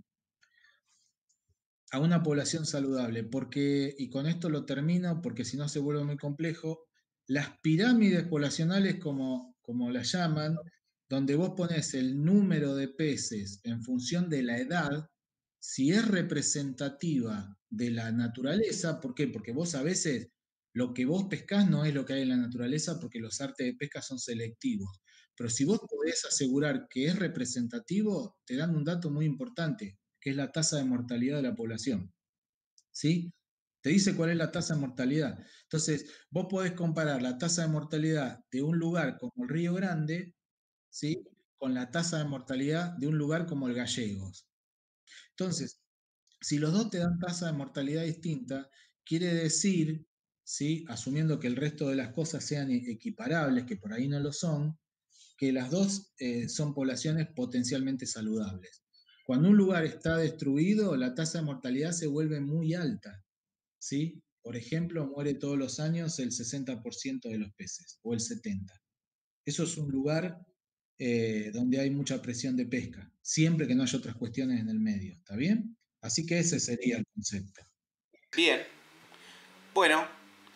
a una población saludable, porque, y con esto lo termino, porque si no se vuelve muy complejo, las pirámides poblacionales, como, como las llaman, donde vos pones el número de peces en función de la edad, si es representativa de la naturaleza, ¿por qué? Porque vos a veces lo que vos pescás no es lo que hay en la naturaleza, porque los artes de pesca son selectivos. Pero si vos podés asegurar que es representativo, te dan un dato muy importante, que es la tasa de mortalidad de la población. ¿Sí? Te dice cuál es la tasa de mortalidad. Entonces, vos podés comparar la tasa de mortalidad de un lugar como el Río Grande, ¿sí? Con la tasa de mortalidad de un lugar como el Gallegos. Entonces, si los dos te dan tasa de mortalidad distinta, quiere decir, ¿sí? Asumiendo que el resto de las cosas sean equiparables, que por ahí no lo son, que las dos eh, son poblaciones potencialmente saludables. Cuando un lugar está destruido, la tasa de mortalidad se vuelve muy alta, ¿sí? Por ejemplo, muere todos los años el sesenta por ciento de los peces, o el setenta por ciento. Eso es un lugar eh, donde hay mucha presión de pesca, siempre que no haya otras cuestiones en el medio, ¿está bien? Así que ese sería el concepto. Bien. Bueno,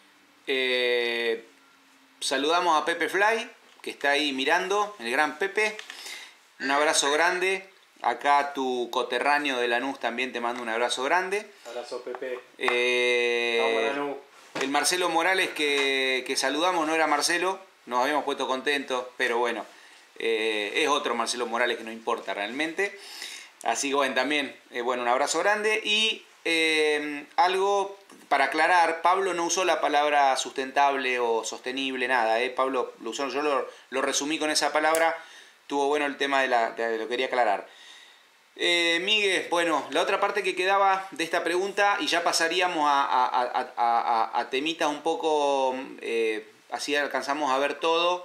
eh, saludamos a Pepe Fly, que está ahí mirando, el gran Pepe. Un abrazo grande. Acá tu coterráneo de Lanús también te mando un abrazo grande. Abrazo, Pepe. Eh, Vamos, Lanús. el Marcelo Morales que, que saludamos no era Marcelo, nos habíamos puesto contentos, pero bueno, eh, es otro Marcelo Morales que no importa realmente. Así que bueno, también, eh, bueno, un abrazo grande. Y eh, algo para aclarar, Pablo no usó la palabra sustentable o sostenible, nada, eh. Pablo lo usó, yo lo, lo resumí con esa palabra, tuvo bueno el tema de, la, de lo que quería aclarar. Eh, Miguel, bueno, la otra parte que quedaba de esta pregunta, y ya pasaríamos a, a, a, a, a temitas un poco, eh, así alcanzamos a ver todo,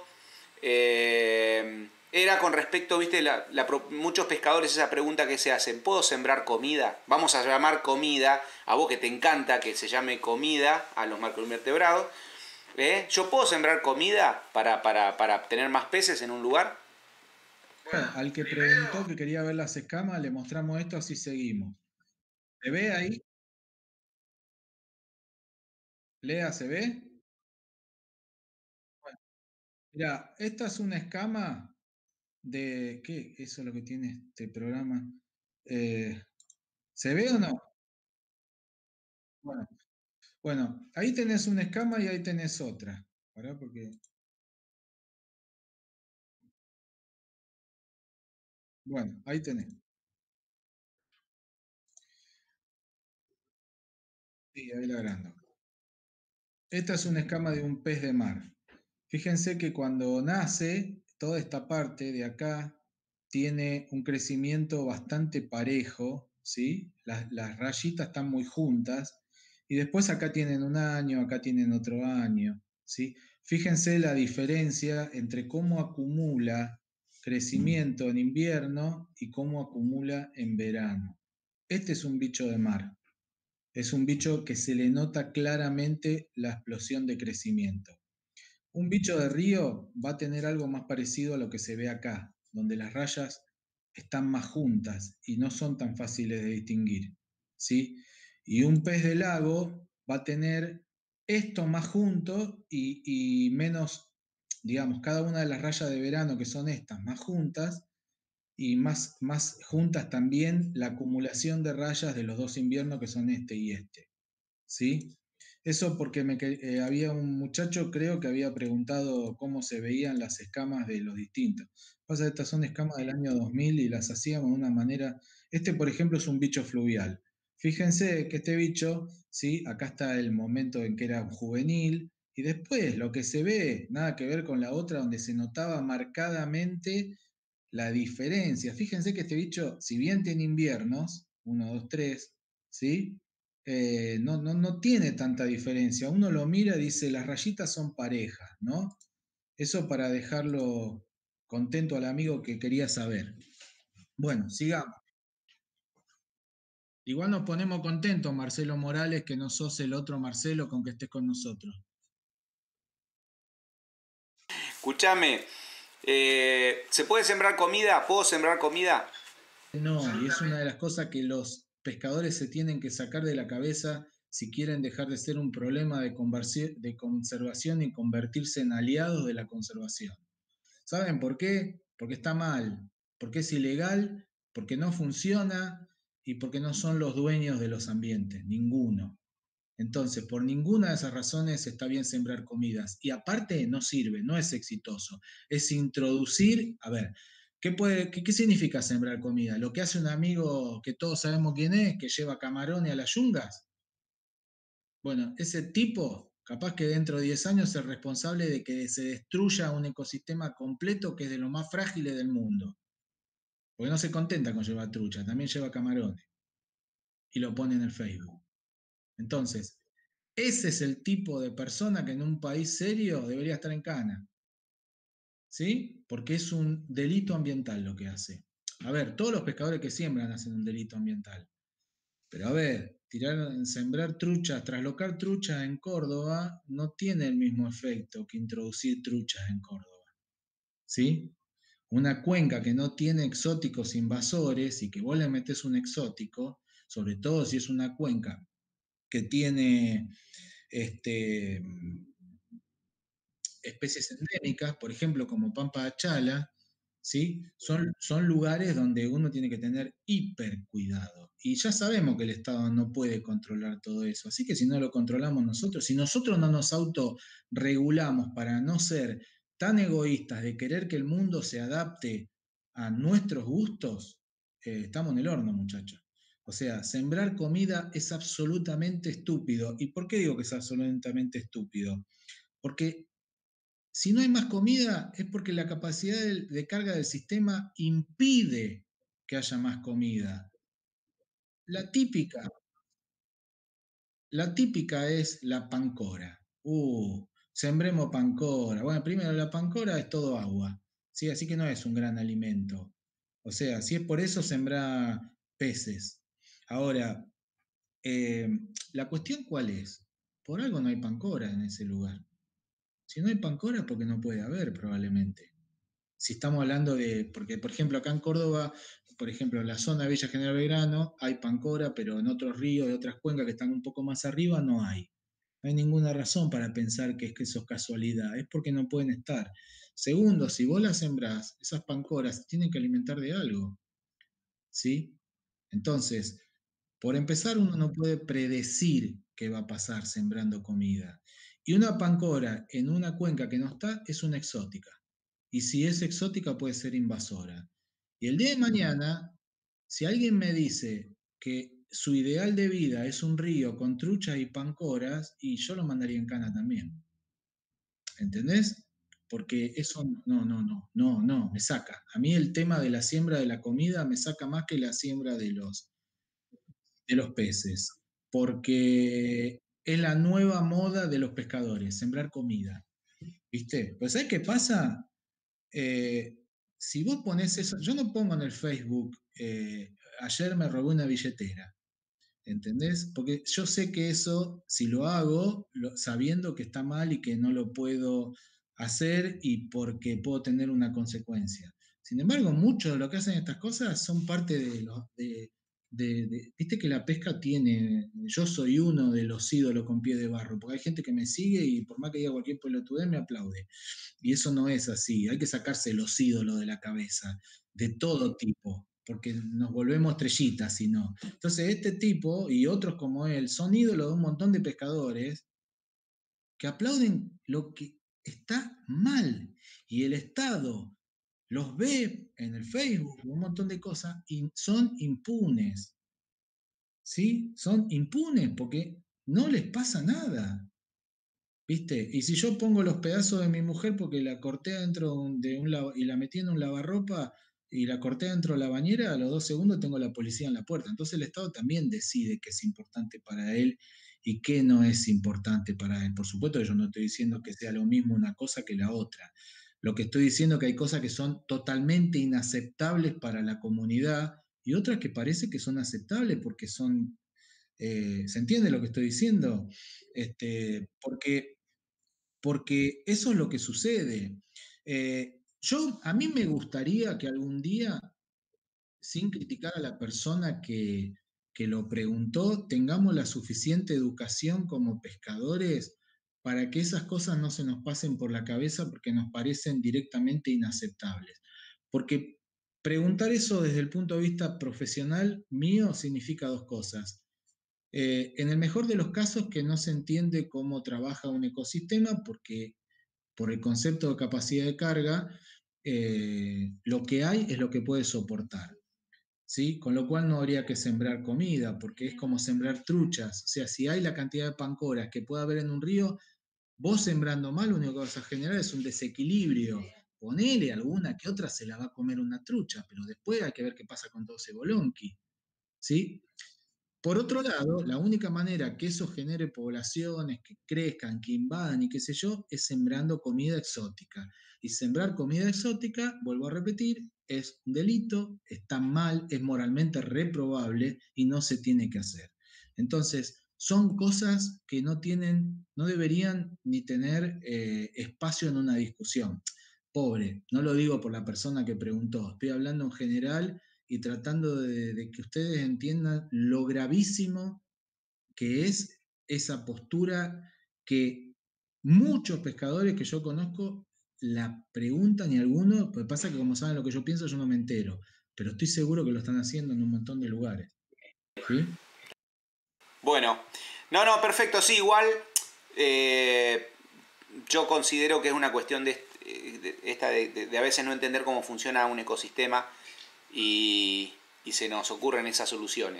eh, era con respecto, viste, la, la, muchos pescadores esa pregunta que se hacen, ¿puedo sembrar comida? Vamos a llamar comida, a vos que te encanta que se llame comida, a los macroinvertebrados, ¿eh? ¿Yo puedo sembrar comida para, para, para tener más peces en un lugar? Bueno, al que preguntó que quería ver las escamas, le mostramos esto, así seguimos. ¿Se ve ahí? Lea, ¿se ve? Bueno, mira, esta es una escama de... ¿Qué? Eso es lo que tiene este programa. Eh, ¿se ve o no? Bueno, bueno, ahí tenés una escama y ahí tenés otra. ¿Verdad? Porque... Bueno, ahí tenés. Sí, ahí la agrando. Esta es una escama de un pez de mar. Fíjense que cuando nace, toda esta parte de acá tiene un crecimiento bastante parejo, ¿sí? Las, las rayitas están muy juntas y después acá tienen un año, acá tienen otro año, ¿sí? Fíjense la diferencia entre cómo acumula crecimiento en invierno y cómo acumula en verano. Este es un bicho de mar. Es un bicho que se le nota claramente la explosión de crecimiento. Un bicho de río va a tener algo más parecido a lo que se ve acá, donde las rayas están más juntas y no son tan fáciles de distinguir, ¿sí? Y un pez de lago va a tener esto más junto y, y menos, digamos, cada una de las rayas de verano que son estas más juntas y más, más juntas también la acumulación de rayas de los dos inviernos que son este y este. ¿Sí? Eso porque me, eh, había un muchacho, creo que había preguntado cómo se veían las escamas de los distintos. Pasa que estas son escamas del año dos mil y las hacíamos de una manera. Este, por ejemplo, es un bicho fluvial. Fíjense que este bicho, ¿sí? Acá está el momento en que era un juvenil, y después lo que se ve, nada que ver con la otra, donde se notaba marcadamente la diferencia. Fíjense que este bicho, si bien tiene inviernos, uno, dos, tres, ¿sí? Eh, no, no, no tiene tanta diferencia. Uno lo mira y dice, las rayitas son parejas, ¿no? Eso para dejarlo contento al amigo que quería saber. Bueno, sigamos. Igual nos ponemos contentos, Marcelo Morales, que no sos el otro Marcelo con que estés con nosotros. Escuchame, eh, ¿se puede sembrar comida? ¿Puedo sembrar comida? No, y es una de las cosas que los pescadores se tienen que sacar de la cabeza si quieren dejar de ser un problema de, de conservación y convertirse en aliados de la conservación. ¿Saben por qué? Porque está mal, porque es ilegal, porque no funciona y porque no son los dueños de los ambientes, ninguno. Entonces, por ninguna de esas razones está bien sembrar comidas. Y aparte no sirve, no es exitoso. Es introducir, a ver, ¿qué, puede, qué, qué significa sembrar comida? Lo que hace un amigo que todos sabemos quién es, que lleva camarones a las yungas. Bueno, ese tipo, capaz que dentro de diez años es responsable de que se destruya un ecosistema completo que es de los más frágiles del mundo. Porque no se contenta con llevar trucha, también lleva camarones. Y lo pone en el Facebook. Entonces, ese es el tipo de persona que en un país serio debería estar en cana. ¿Sí? Porque es un delito ambiental lo que hace. A ver, todos los pescadores que siembran hacen un delito ambiental. Pero a ver, tirar, sembrar truchas, traslocar truchas en Córdoba no tiene el mismo efecto que introducir truchas en Córdoba. ¿Sí? Una cuenca que no tiene exóticos invasores y que vos le metés un exótico, sobre todo si es una cuenca que tiene este, especies endémicas, por ejemplo, como Pampa Achala, ¿sí? Son, son lugares donde uno tiene que tener hiper cuidado. Y ya sabemos que el Estado no puede controlar todo eso. Así que si no lo controlamos nosotros, si nosotros no nos autorregulamos para no ser tan egoístas de querer que el mundo se adapte a nuestros gustos, eh, estamos en el horno, muchachos. O sea, sembrar comida es absolutamente estúpido. ¿Y por qué digo que es absolutamente estúpido? Porque si no hay más comida es porque la capacidad de, de carga del sistema impide que haya más comida. La típica, la típica es la pancora. Uh, sembremos pancora. Bueno, primero la pancora es todo agua, ¿sí? Así que no es un gran alimento. O sea, si es por eso, sembra peces. Ahora, eh, la cuestión cuál es. Por algo no hay pancora en ese lugar. Si no hay pancora, porque no puede haber probablemente. Si estamos hablando de, porque por ejemplo acá en Córdoba, por ejemplo en la zona de Villa General Belgrano hay pancora, pero en otros ríos de otras cuencas que están un poco más arriba no hay. No hay ninguna razón para pensar que, es que eso es casualidad, es porque no pueden estar. Segundo, si vos las sembrás, esas pancoras se tienen que alimentar de algo, ¿sí? Entonces, por empezar, uno no puede predecir qué va a pasar sembrando comida. Y una pancora en una cuenca que no está es una exótica. Y si es exótica puede ser invasora. Y el día de mañana, si alguien me dice que su ideal de vida es un río con truchas y pancoras, y yo lo mandaría en cana también. ¿Entendés? Porque eso no, no, no, no, no, me saca. A mí el tema de la siembra de la comida me saca más que la siembra de los, de los peces, porque es la nueva moda de los pescadores, sembrar comida. ¿Viste? Pues ¿sabés qué pasa? Eh, si vos pones eso, yo no pongo en el Facebook, eh, ayer me robé una billetera. ¿Entendés? Porque yo sé que eso, si lo hago, lo- sabiendo que está mal y que no lo puedo hacer y porque puedo tener una consecuencia. Sin embargo, mucho de lo que hacen estas cosas son parte de los... De, de- de- viste que la pesca tiene, yo soy uno de los ídolos con pie de barro, porque hay gente que me sigue y por más que diga cualquier pelotudez me aplaude. Y eso no es así, hay que sacarse los ídolos de la cabeza, de todo tipo, porque nos volvemos estrellitas si no. Entonces, este tipo y otros como él son ídolos de un montón de pescadores que aplauden lo que está mal. Y el Estado los ve en el Facebook, un montón de cosas, y son impunes. ¿Sí? Son impunes porque no les pasa nada. ¿Viste? Y si yo pongo los pedazos de mi mujer porque la corté dentro de un lava- y la metí en un lavarropa y la corté dentro de la bañera, a los dos segundos tengo la policía en la puerta. Entonces el Estado también decide qué es importante para él y qué no es importante para él. Por supuesto que yo no estoy diciendo que sea lo mismo una cosa que la otra. Lo que estoy diciendo es que hay cosas que son totalmente inaceptables para la comunidad y otras que parece que son aceptables porque son... eh, ¿se entiende lo que estoy diciendo? Este, porque porque eso es lo que sucede. Eh, yo, a mí me gustaría que algún día, sin criticar a la persona que, que lo preguntó, tengamos la suficiente educación como pescadores para que esas cosas no se nos pasen por la cabeza porque nos parecen directamente inaceptables. Porque preguntar eso desde el punto de vista profesional mío significa dos cosas. Eh, en el mejor de los casos, que no se entiende cómo trabaja un ecosistema porque por el concepto de capacidad de carga, eh, lo que hay es lo que puede soportar. ¿Sí? Con lo cual no habría que sembrar comida, porque es como sembrar truchas. O sea, si hay la cantidad de pancoras que puede haber en un río, vos sembrando mal, lo único que vas a generar es un desequilibrio. Ponele alguna que otra se la va a comer una trucha, pero después hay que ver qué pasa con todo ese bolonqui. ¿Sí? Por otro lado, la única manera que eso genere poblaciones que crezcan, que invadan y qué sé yo, es sembrando comida exótica. Y sembrar comida exótica, vuelvo a repetir, es un delito, está mal, es moralmente reprobable y no se tiene que hacer. Entonces, son cosas que no tienen, no deberían ni tener eh, espacio en una discusión. Pobre, no lo digo por la persona que preguntó, estoy hablando en general y tratando de, de que ustedes entiendan lo gravísimo que es esa postura que muchos pescadores que yo conozco la preguntan y algunos, pues pasa que como saben lo que yo pienso, yo no me entero, pero estoy seguro que lo están haciendo en un montón de lugares. ¿Sí? Bueno, no, no, perfecto, sí, igual eh, yo considero que es una cuestión de, de esta de, de, de a veces no entender cómo funciona un ecosistema y, y se nos ocurren esas soluciones.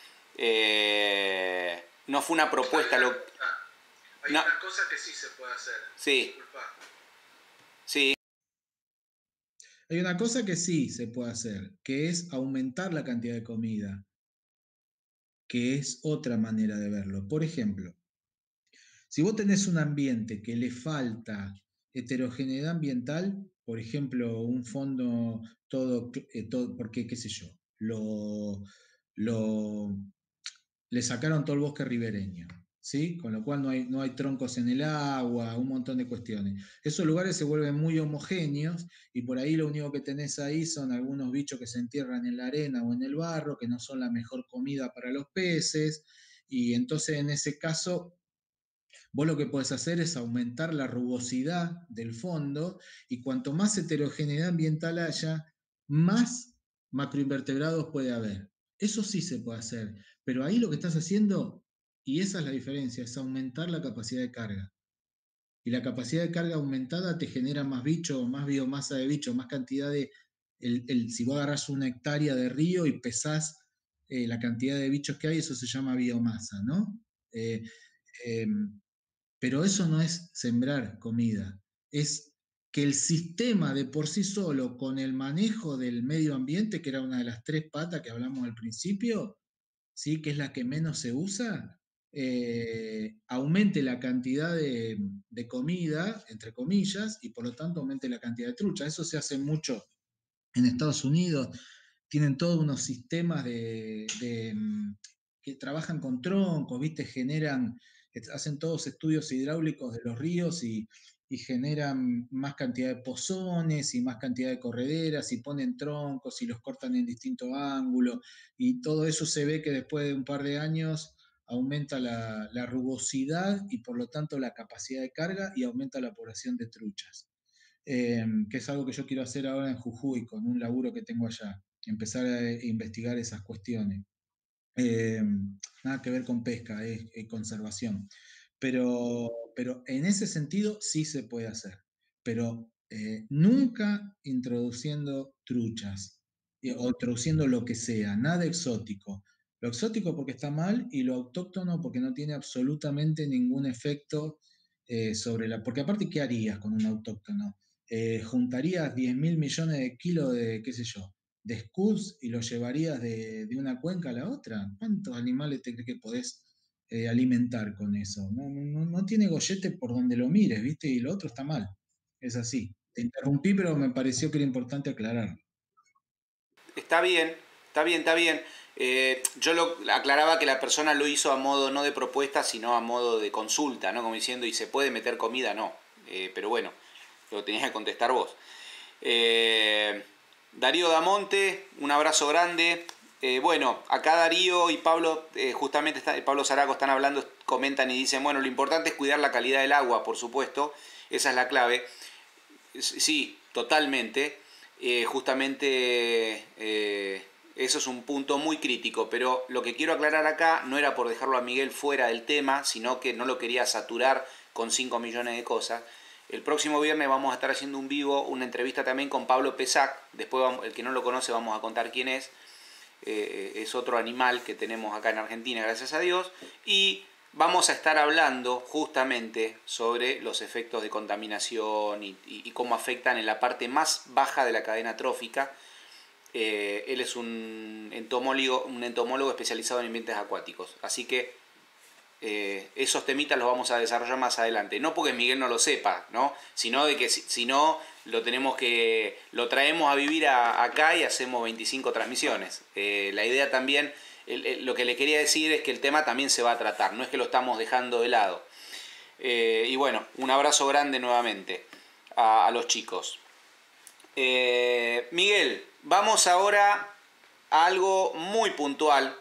Eh, no fue una propuesta. Hay, Lo, una, hay no, una cosa que sí se puede hacer. Sí. Disculpa. Sí. Hay una cosa que sí se puede hacer, que es aumentar la cantidad de comida, que es otra manera de verlo. Por ejemplo, si vos tenés un ambiente que le falta heterogeneidad ambiental, por ejemplo, un fondo todo, eh, todo porque, qué sé yo, lo, lo, le sacaron todo el bosque ribereño, ¿sí? Con lo cual no hay, no hay troncos en el agua, un montón de cuestiones. Esos lugares se vuelven muy homogéneos y por ahí lo único que tenés ahí son algunos bichos que se entierran en la arena o en el barro, que no son la mejor comida para los peces, y entonces en ese caso vos lo que podés hacer es aumentar la rugosidad del fondo y cuanto más heterogeneidad ambiental haya, más macroinvertebrados puede haber. Eso sí se puede hacer, pero ahí lo que estás haciendo, y esa es la diferencia, es aumentar la capacidad de carga. Y la capacidad de carga aumentada te genera más bicho, más biomasa de bicho, más cantidad de... El, el, si vos agarrás una hectárea de río y pesás eh, la cantidad de bichos que hay, eso se llama biomasa, ¿no? Eh, eh, pero eso no es sembrar comida, es que el sistema de por sí solo, con el manejo del medio ambiente, que era una de las tres patas que hablamos al principio, ¿sí? Que es la que menos se usa, eh, aumente la cantidad de, de comida, entre comillas, y por lo tanto aumente la cantidad de trucha. Eso se hace mucho en Estados Unidos, tienen todos unos sistemas de, de, mm, que trabajan con troncos, ¿viste? Generan, hacen todos estudios hidráulicos de los ríos y, y generan más cantidad de pozones y más cantidad de correderas y ponen troncos y los cortan en distintos ángulos y todo eso se ve que después de un par de años aumenta la, la rugosidad y por lo tanto la capacidad de carga y aumenta la población de truchas. Eh, que es algo que yo quiero hacer ahora en Jujuy con un laburo que tengo allá, empezar a investigar esas cuestiones. Eh, Nada que ver con pesca, es, es conservación. Pero, pero en ese sentido sí se puede hacer, pero eh, nunca introduciendo truchas eh, o introduciendo lo que sea, nada exótico. Lo exótico porque está mal y lo autóctono porque no tiene absolutamente ningún efecto eh, sobre la... Porque aparte, ¿qué harías con un autóctono? Eh, ¿juntarías diez mil millones de kilos de, qué sé yo, de scuds y los llevarías de, de una cuenca a la otra? ¿Cuántos animales te crees que podés eh, alimentar con eso? No, no, no tiene gollete por donde lo mires, ¿viste? Y lo otro está mal. Es así. Te interrumpí, pero me pareció que era importante aclarar. Está bien, está bien, está bien. Eh, yo lo aclaraba que la persona lo hizo a modo no de propuesta, sino a modo de consulta, ¿no? Como diciendo, ¿y se puede meter comida? No. Eh, pero bueno, lo tenías que contestar vos. Eh, Darío Damonte, un abrazo grande. Eh, bueno, acá Darío y Pablo, eh, justamente está, Pablo Zaraco están hablando, comentan y dicen, bueno, lo importante es cuidar la calidad del agua, por supuesto, esa es la clave. Sí, totalmente. Eh, justamente eh, eso es un punto muy crítico, pero lo que quiero aclarar acá no era por dejarlo a Miguel fuera del tema, sino que no lo quería saturar con cinco millones de cosas. El próximo viernes vamos a estar haciendo un vivo, una entrevista también con Pablo Pesac. Después, vamos, el que no lo conoce, vamos a contar quién es. Eh, es otro animal que tenemos acá en Argentina, gracias a Dios. Y vamos a estar hablando justamente sobre los efectos de contaminación y, y, y cómo afectan en la parte más baja de la cadena trófica. Eh, él es un entomólogo, un entomólogo especializado en ambientes acuáticos. Así que eh, esos temitas los vamos a desarrollar más adelante. No porque Miguel no lo sepa, ¿no? Sino de que si, si no lo tenemos que. Lo traemos a vivir a, acá y hacemos veinticinco transmisiones. Eh, la idea también. El, el, lo que le quería decir es que el tema también se va a tratar, no es que lo estamos dejando de lado. Eh, y bueno, un abrazo grande nuevamente a, a los chicos. Eh, Miguel, vamos ahora a algo muy puntual.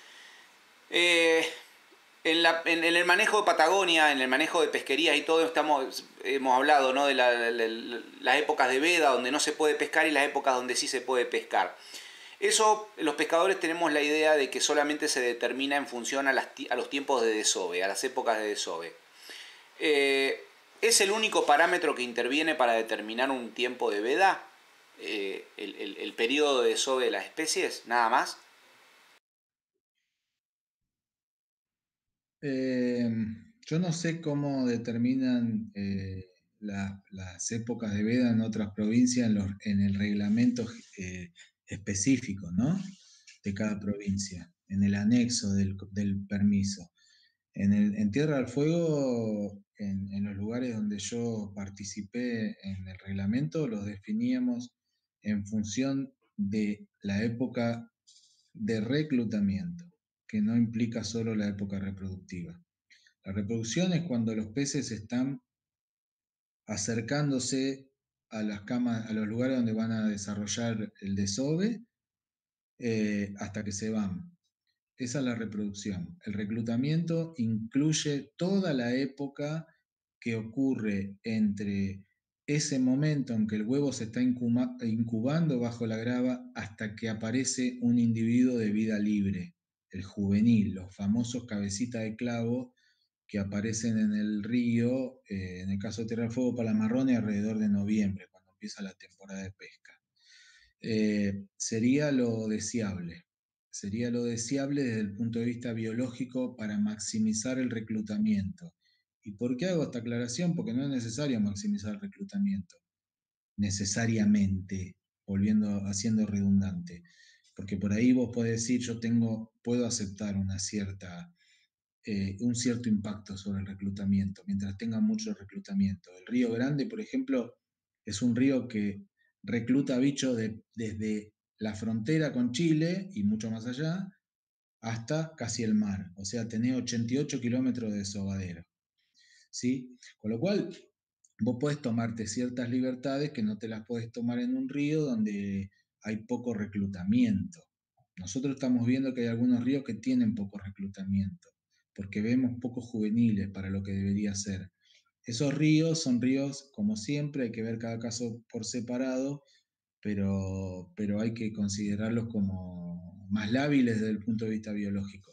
Eh, en, la, en, en el manejo de Patagonia, en el manejo de pesquerías y todo, estamos, hemos hablado, ¿no? de la, la, la, las épocas de veda donde no se puede pescar y las épocas donde sí se puede pescar. Eso, los pescadores tenemos la idea de que solamente se determina en función a, las, a los tiempos de desove, a las épocas de desove. Eh, ¿Es el único parámetro que interviene para determinar un tiempo de veda? Eh, el, el, el periodo de desove de las especies, nada más. Eh, yo no sé cómo determinan eh, la, las épocas de veda en otras provincias en, los, en el reglamento eh, específico, ¿no? De cada provincia, en el anexo del, del permiso. En, el, en Tierra del Fuego, en, en los lugares donde yo participé en el reglamento, los definíamos en función de la época de reclutamiento, que no implica solo la época reproductiva. La reproducción es cuando los peces están acercándose a las camas, a los lugares donde van a desarrollar el desove, eh, hasta que se van. Esa es la reproducción. El reclutamiento incluye toda la época que ocurre entre ese momento en que el huevo se está incubando bajo la grava hasta que aparece un individuo de vida libre, el juvenil, los famosos cabecitas de clavo que aparecen en el río, eh, en el caso de Tierra del Fuego, Palamarrones, alrededor de noviembre, cuando empieza la temporada de pesca. Eh, sería lo deseable. sería lo deseable desde el punto de vista biológico para maximizar el reclutamiento. ¿Y por qué hago esta aclaración? Porque no es necesario maximizar el reclutamiento, necesariamente, volviendo, haciendo redundante. Porque por ahí vos podés decir, yo tengo, puedo aceptar una cierta, eh, un cierto impacto sobre el reclutamiento, mientras tenga mucho reclutamiento. El Río Grande, por ejemplo, es un río que recluta bichos de, desde la frontera con Chile y mucho más allá, hasta casi el mar. O sea, tenés ochenta y ocho kilómetros de desovadero. ¿Sí? Con lo cual, vos podés tomarte ciertas libertades que no te las podés tomar en un río donde hay poco reclutamiento. Nosotros estamos viendo que hay algunos ríos que tienen poco reclutamiento, porque vemos pocos juveniles para lo que debería ser. Esos ríos son ríos, como siempre, hay que ver cada caso por separado, pero, pero hay que considerarlos como más lábiles desde el punto de vista biológico.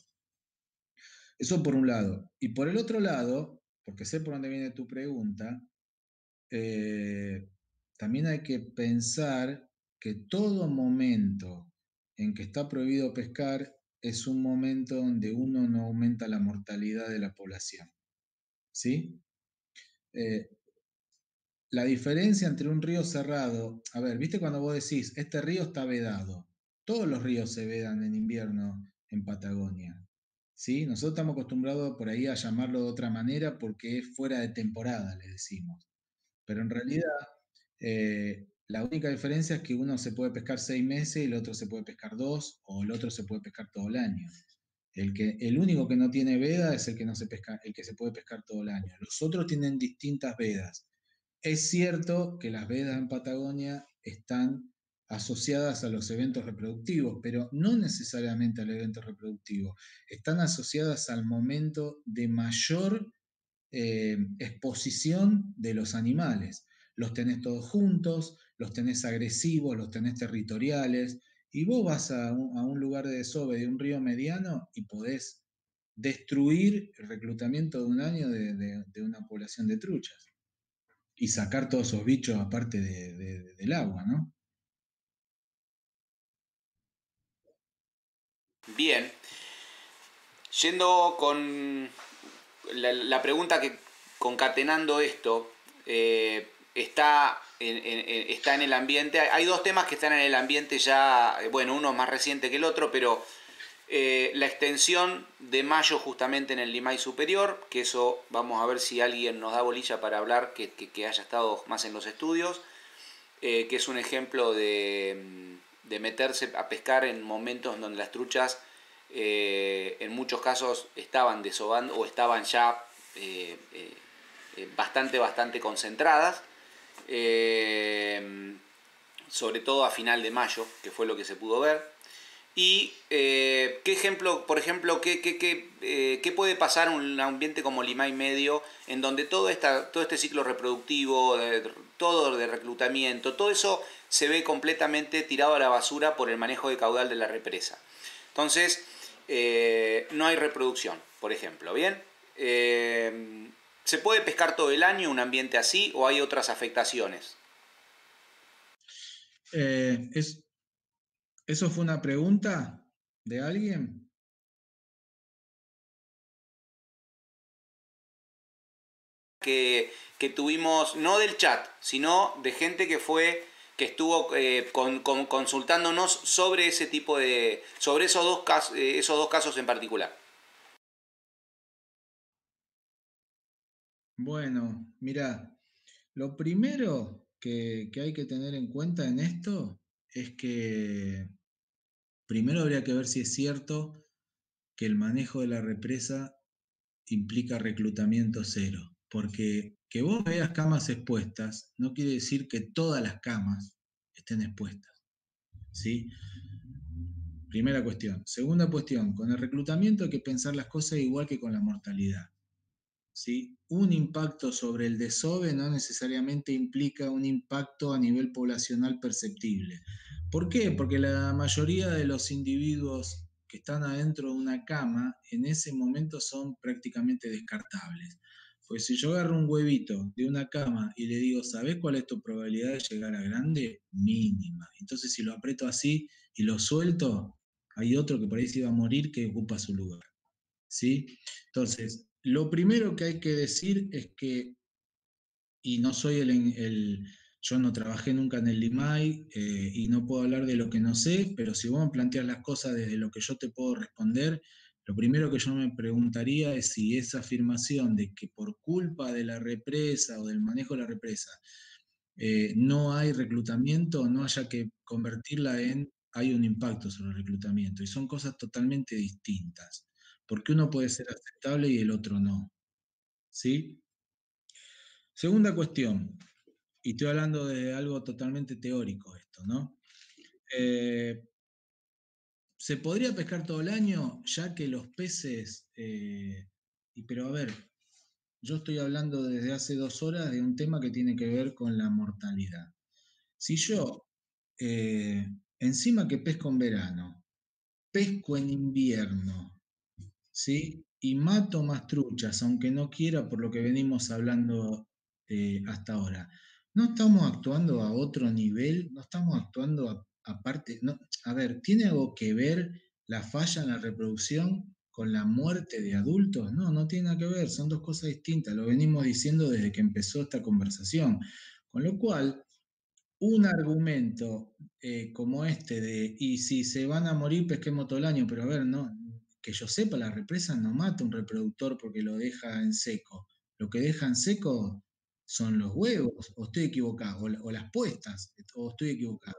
Eso por un lado. Y por el otro lado, porque sé por dónde viene tu pregunta, eh, también hay que pensar que todo momento en que está prohibido pescar es un momento donde uno no aumenta la mortalidad de la población. ¿Sí? Eh, la diferencia entre un río cerrado, a ver, ¿viste cuando vos decís, este río está vedado? Todos los ríos se vedan en invierno en Patagonia. ¿Sí? Nosotros estamos acostumbrados por ahí a llamarlo de otra manera porque es fuera de temporada, le decimos. Pero en realidad, eh, la única diferencia es que uno se puede pescar seis meses y el otro se puede pescar dos, o el otro se puede pescar todo el año. El, que, el único que no tiene veda es el que, no se pesca, el que se puede pescar todo el año. Los otros tienen distintas vedas. Es cierto que las vedas en Patagonia están asociadas a los eventos reproductivos, pero no necesariamente al evento reproductivo. Están asociadas al momento de mayor eh, exposición de los animales. Los tenés todos juntos, los tenés agresivos, los tenés territoriales, y vos vas a un, a un lugar de desove de un río mediano y podés destruir el reclutamiento de un año de, de, de una población de truchas y sacar todos esos bichos aparte de, de, del agua, ¿no? Bien. Yendo con la, la pregunta que, concatenando esto, eh, está, en, en, está en el ambiente. Hay dos temas que están en el ambiente ya, bueno, uno es más reciente que el otro, pero eh, la extensión de mayo justamente en el Limay Superior, que eso vamos a ver si alguien nos da bolilla para hablar, que, que, que haya estado más en los estudios, eh, que es un ejemplo de, de meterse a pescar en momentos donde las truchas eh, en muchos casos estaban desovando o estaban ya eh, eh, bastante, bastante concentradas, eh, sobre todo a final de mayo, que fue lo que se pudo ver. Y eh, qué ejemplo, por ejemplo, qué, qué, qué, eh, qué puede pasar en un ambiente como Limay Medio, en donde todo, esta, todo este ciclo reproductivo, de, todo de reclutamiento, todo eso se ve completamente tirado a la basura por el manejo de caudal de la represa. Entonces, eh, no hay reproducción, por ejemplo, ¿bien? Eh, ¿Se puede pescar todo el año en un ambiente así o hay otras afectaciones? Eh, es, ¿Eso fue una pregunta de alguien? Que, que tuvimos, no del chat, sino de gente que fue, que estuvo eh, con, con, consultándonos sobre ese tipo de, sobre esos dos, casos, eh, esos dos casos en particular. Bueno, mira, lo primero que, que hay que tener en cuenta en esto es que primero habría que ver si es cierto que el manejo de la represa implica reclutamiento cero, porque que vos veas camas expuestas no quiere decir que todas las camas estén expuestas, ¿sí? Primera cuestión. Segunda cuestión, con el reclutamiento hay que pensar las cosas igual que con la mortalidad. ¿Sí? Un impacto sobre el desove no necesariamente implica un impacto a nivel poblacional perceptible. ¿Por qué? Porque la mayoría de los individuos que están adentro de una cama en ese momento son prácticamente descartables. Pues si yo agarro un huevito de una cama y le digo, ¿sabés cuál es tu probabilidad de llegar a grande? Mínima. Entonces si lo aprieto así y lo suelto, hay otro que por ahí se iba a morir que ocupa su lugar, ¿sí? Entonces, lo primero que hay que decir es que, y no soy el, el yo no trabajé nunca en el LIMAI eh, y no puedo hablar de lo que no sé, pero si vos me planteas las cosas desde lo que yo te puedo responder, lo primero que yo me preguntaría es si esa afirmación de que por culpa de la represa o del manejo de la represa eh, no hay reclutamiento, no haya que convertirla en hay un impacto sobre el reclutamiento. Y son cosas totalmente distintas, porque uno puede ser aceptable y el otro no. ¿Sí? Segunda cuestión, y estoy hablando de algo totalmente teórico esto, ¿no? Eh, ¿Se podría pescar todo el año ya que los peces, eh, y, pero a ver, yo estoy hablando desde hace dos horas de un tema que tiene que ver con la mortalidad. Si yo, eh, encima que pesco en verano, pesco en invierno, ¿sí? Y mato más truchas, aunque no quiera, por lo que venimos hablando eh, hasta ahora. ¿No estamos actuando a otro nivel? ¿No estamos actuando a- aparte? No, a ver, ¿tiene algo que ver la falla en la reproducción con la muerte de adultos? No, no tiene nada que ver, son dos cosas distintas, lo venimos diciendo desde que empezó esta conversación. Con lo cual, un argumento eh, como este de, y si se van a morir, pesquemos todo el año, pero a ver, no, que yo sepa, la represa no mata un reproductor porque lo deja en seco. Lo que deja en seco son los huevos, o estoy equivocado, o, la- o las puestas, o estoy equivocado.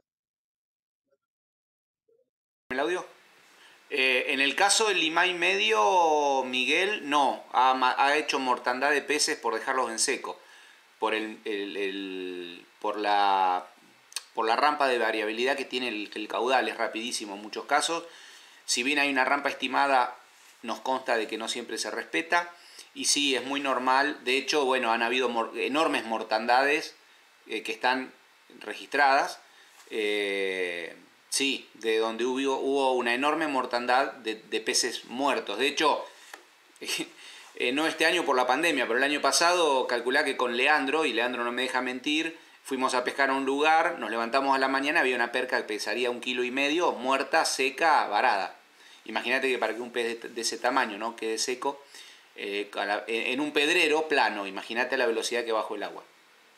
¿El audio? Eh, en el caso del limay medio, Miguel no, ha, ma- ha hecho mortandad de peces por dejarlos en seco, por, el, el- el- por, la, por la rampa de variabilidad que tiene el, el caudal, es rapidísimo en muchos casos. Si bien hay una rampa estimada, nos consta de que no siempre se respeta. Y sí, es muy normal. De hecho, bueno, han habido mor- enormes mortandades eh, que están registradas. Eh, sí, de donde hubo, hubo una enorme mortandad de, de peces muertos. De hecho, eh, no este año por la pandemia, pero el año pasado calculá que con Leandro, y Leandro no me deja mentir, fuimos a pescar a un lugar, nos levantamos a la mañana, había una perca que pesaría un kilo y medio, muerta, seca, varada. Imagínate que para que un pez de, de ese tamaño no quede seco, eh, en un pedrero plano, imagínate la velocidad que bajó el agua.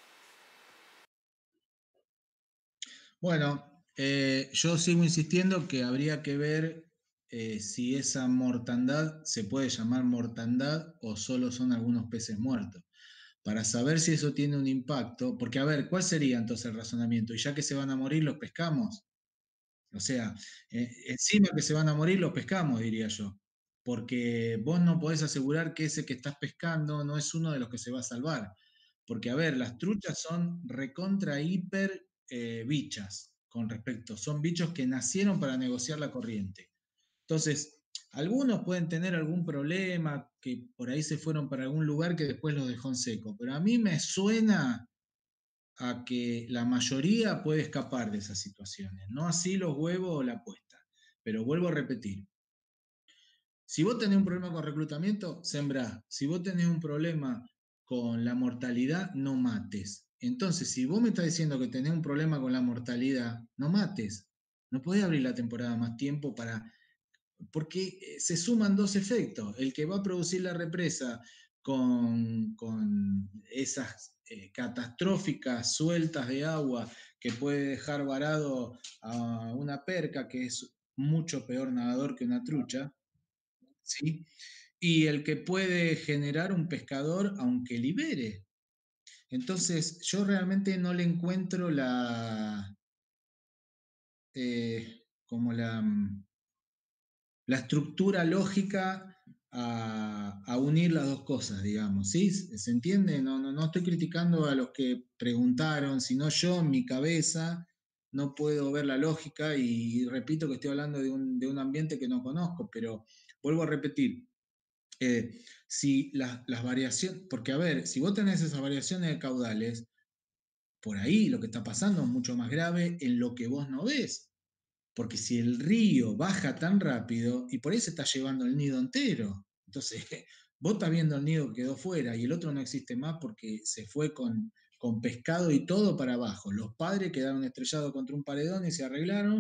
Bueno, eh, yo sigo insistiendo que habría que ver eh, si esa mortandad se puede llamar mortandad o solo son algunos peces muertos. Para saber si eso tiene un impacto, porque a ver, ¿cuál sería entonces el razonamiento? Y ya que se van a morir, los pescamos. O sea, eh, encima que se van a morir, los pescamos, diría yo. Porque vos no podés asegurar que ese que estás pescando no es uno de los que se va a salvar. Porque, a ver, las truchas son recontra hiper eh, bichas con respecto. Son bichos que nacieron para negociar la corriente. Entonces, algunos pueden tener algún problema, que por ahí se fueron para algún lugar que después los dejó en seco. Pero a mí me suena a que la mayoría puede escapar de esas situaciones, no así los huevos o la apuesta. Pero vuelvo a repetir, si vos tenés un problema con reclutamiento, sembrá. Si vos tenés un problema con la mortalidad, no mates. Entonces, si vos me estás diciendo que tenés un problema con la mortalidad, no mates. No podés abrir la temporada más tiempo para porque eh, se suman dos efectos. El que va a producir la represa con, con esas eh, catastróficas sueltas de agua que puede dejar varado a una perca que es mucho peor nadador que una trucha, ¿sí? Y el que puede generar un pescador aunque libere. Entonces, yo realmente no le encuentro la, eh, como la, la estructura lógica a, a, unir las dos cosas, digamos, ¿sí? ¿Se entiende? No, no, no estoy criticando a los que preguntaron, sino yo en mi cabeza no puedo ver la lógica y, y repito que estoy hablando de un, de un, ambiente que no conozco, pero vuelvo a repetir, eh, si la, las variaciones, porque a ver, si vos tenés esas variaciones de caudales, por ahí lo que está pasando es mucho más grave en lo que vos no ves. Porque si el río baja tan rápido, y por ahí se está llevando el nido entero. Entonces, vos estás viendo el nido que quedó fuera y el otro no existe más porque se fue con, con pescado y todo para abajo. Los padres quedaron estrellados contra un paredón y se arreglaron,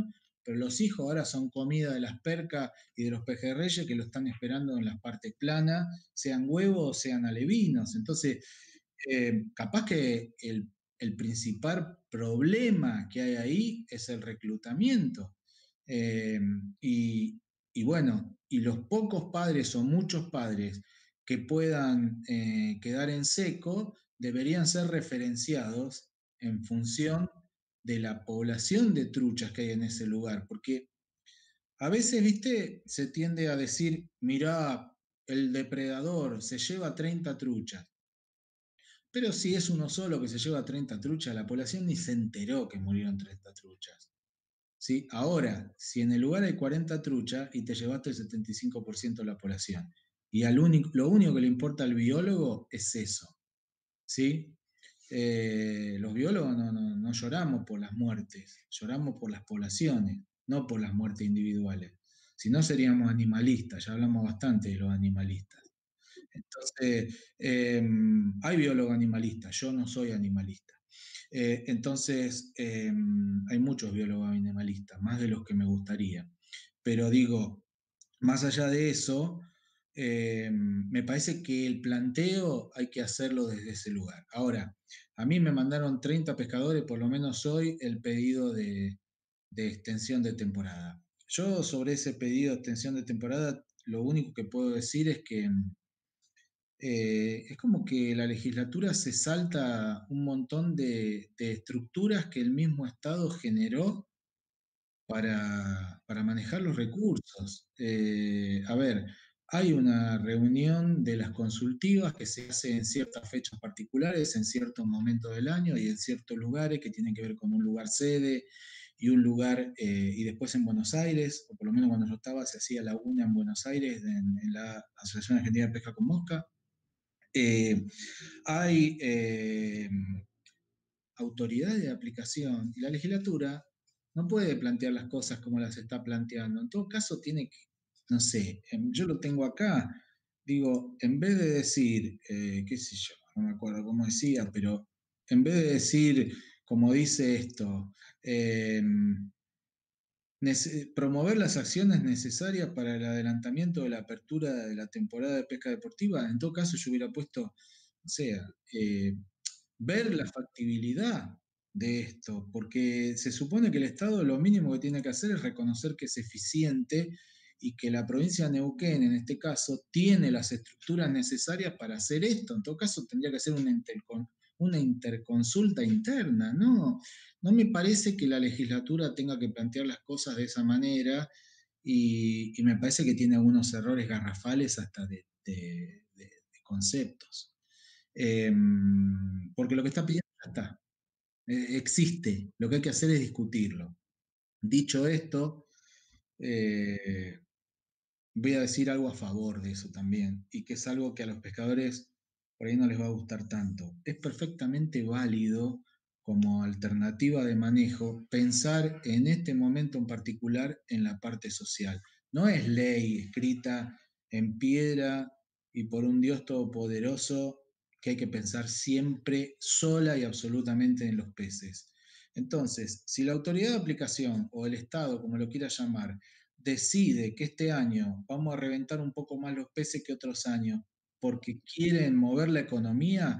pero los hijos ahora son comida de las percas y de los pejerreyes que lo están esperando en las partes planas, sean huevos o sean alevinos. Entonces, eh, capaz que el, el principal problema que hay ahí es el reclutamiento. Eh, y, y bueno, y los pocos padres o muchos padres que puedan eh, quedar en seco deberían ser referenciados en función de la población de truchas que hay en ese lugar, porque a veces, viste, se tiende a decir, mirá, el depredador se lleva treinta truchas, pero si es uno solo que se lleva treinta truchas, la población ni se enteró que murieron treinta truchas. ¿Sí? Ahora, si en el lugar hay cuarenta truchas y te llevaste el setenta y cinco por ciento de la población, y al único, lo único que le importa al biólogo es eso, ¿sí? Eh, los biólogos no, no, no lloramos por las muertes, lloramos por las poblaciones, no por las muertes individuales. Si no seríamos animalistas, ya hablamos bastante de los animalistas. Entonces, eh, hay biólogos animalistas, yo no soy animalista. Eh, entonces, eh, hay muchos biólogos animalistas, más de los que me gustaría. Pero digo, más allá de eso, eh, me parece que el planteo hay que hacerlo desde ese lugar. Ahora, a mí me mandaron treinta pescadores, por lo menos hoy, el pedido de, de extensión de temporada. Yo sobre ese pedido de extensión de temporada, lo único que puedo decir es que eh, es como que la legislatura se salta un montón de, de estructuras que el mismo Estado generó para, para manejar los recursos. Eh, a ver, hay una reunión de las consultivas que se hace en ciertas fechas particulares, en ciertos momentos del año y en ciertos lugares que tienen que ver con un lugar sede y un lugar, eh, y después en Buenos Aires, o por lo menos cuando yo estaba, se hacía la una en Buenos Aires, en, en la Asociación Argentina de Pesca con Mosca. Eh, hay eh, autoridad de aplicación y la legislatura no puede plantear las cosas como las está planteando. En todo caso, tiene que, no sé, em, yo lo tengo acá, digo, en vez de decir, eh, qué sé yo, no me acuerdo cómo decía, pero en vez de decir, como dice esto, eh, promover las acciones necesarias para el adelantamiento de la apertura de la temporada de pesca deportiva, en todo caso yo hubiera puesto, o sea, eh, ver la factibilidad de esto, porque se supone que el Estado lo mínimo que tiene que hacer es reconocer que es eficiente y que la provincia de Neuquén, en este caso, tiene las estructuras necesarias para hacer esto. En todo caso, tendría que ser una, intercon, una interconsulta interna, ¿no? No me parece que la legislatura tenga que plantear las cosas de esa manera y, y me parece que tiene algunos errores garrafales hasta de, de, de, de conceptos. Eh, porque lo que está pidiendo ya está, eh, existe, lo que hay que hacer es discutirlo. Dicho esto, eh, voy a decir algo a favor de eso también, y que es algo que a los pescadores por ahí no les va a gustar tanto. Es perfectamente válido como alternativa de manejo pensar en este momento en particular en la parte social. No es ley escrita en piedra y por un Dios todopoderoso que hay que pensar siempre sola y absolutamente en los peces. Entonces, si la autoridad de aplicación o el Estado, como lo quiera llamar, decide que este año vamos a reventar un poco más los peces que otros años porque quieren mover la economía,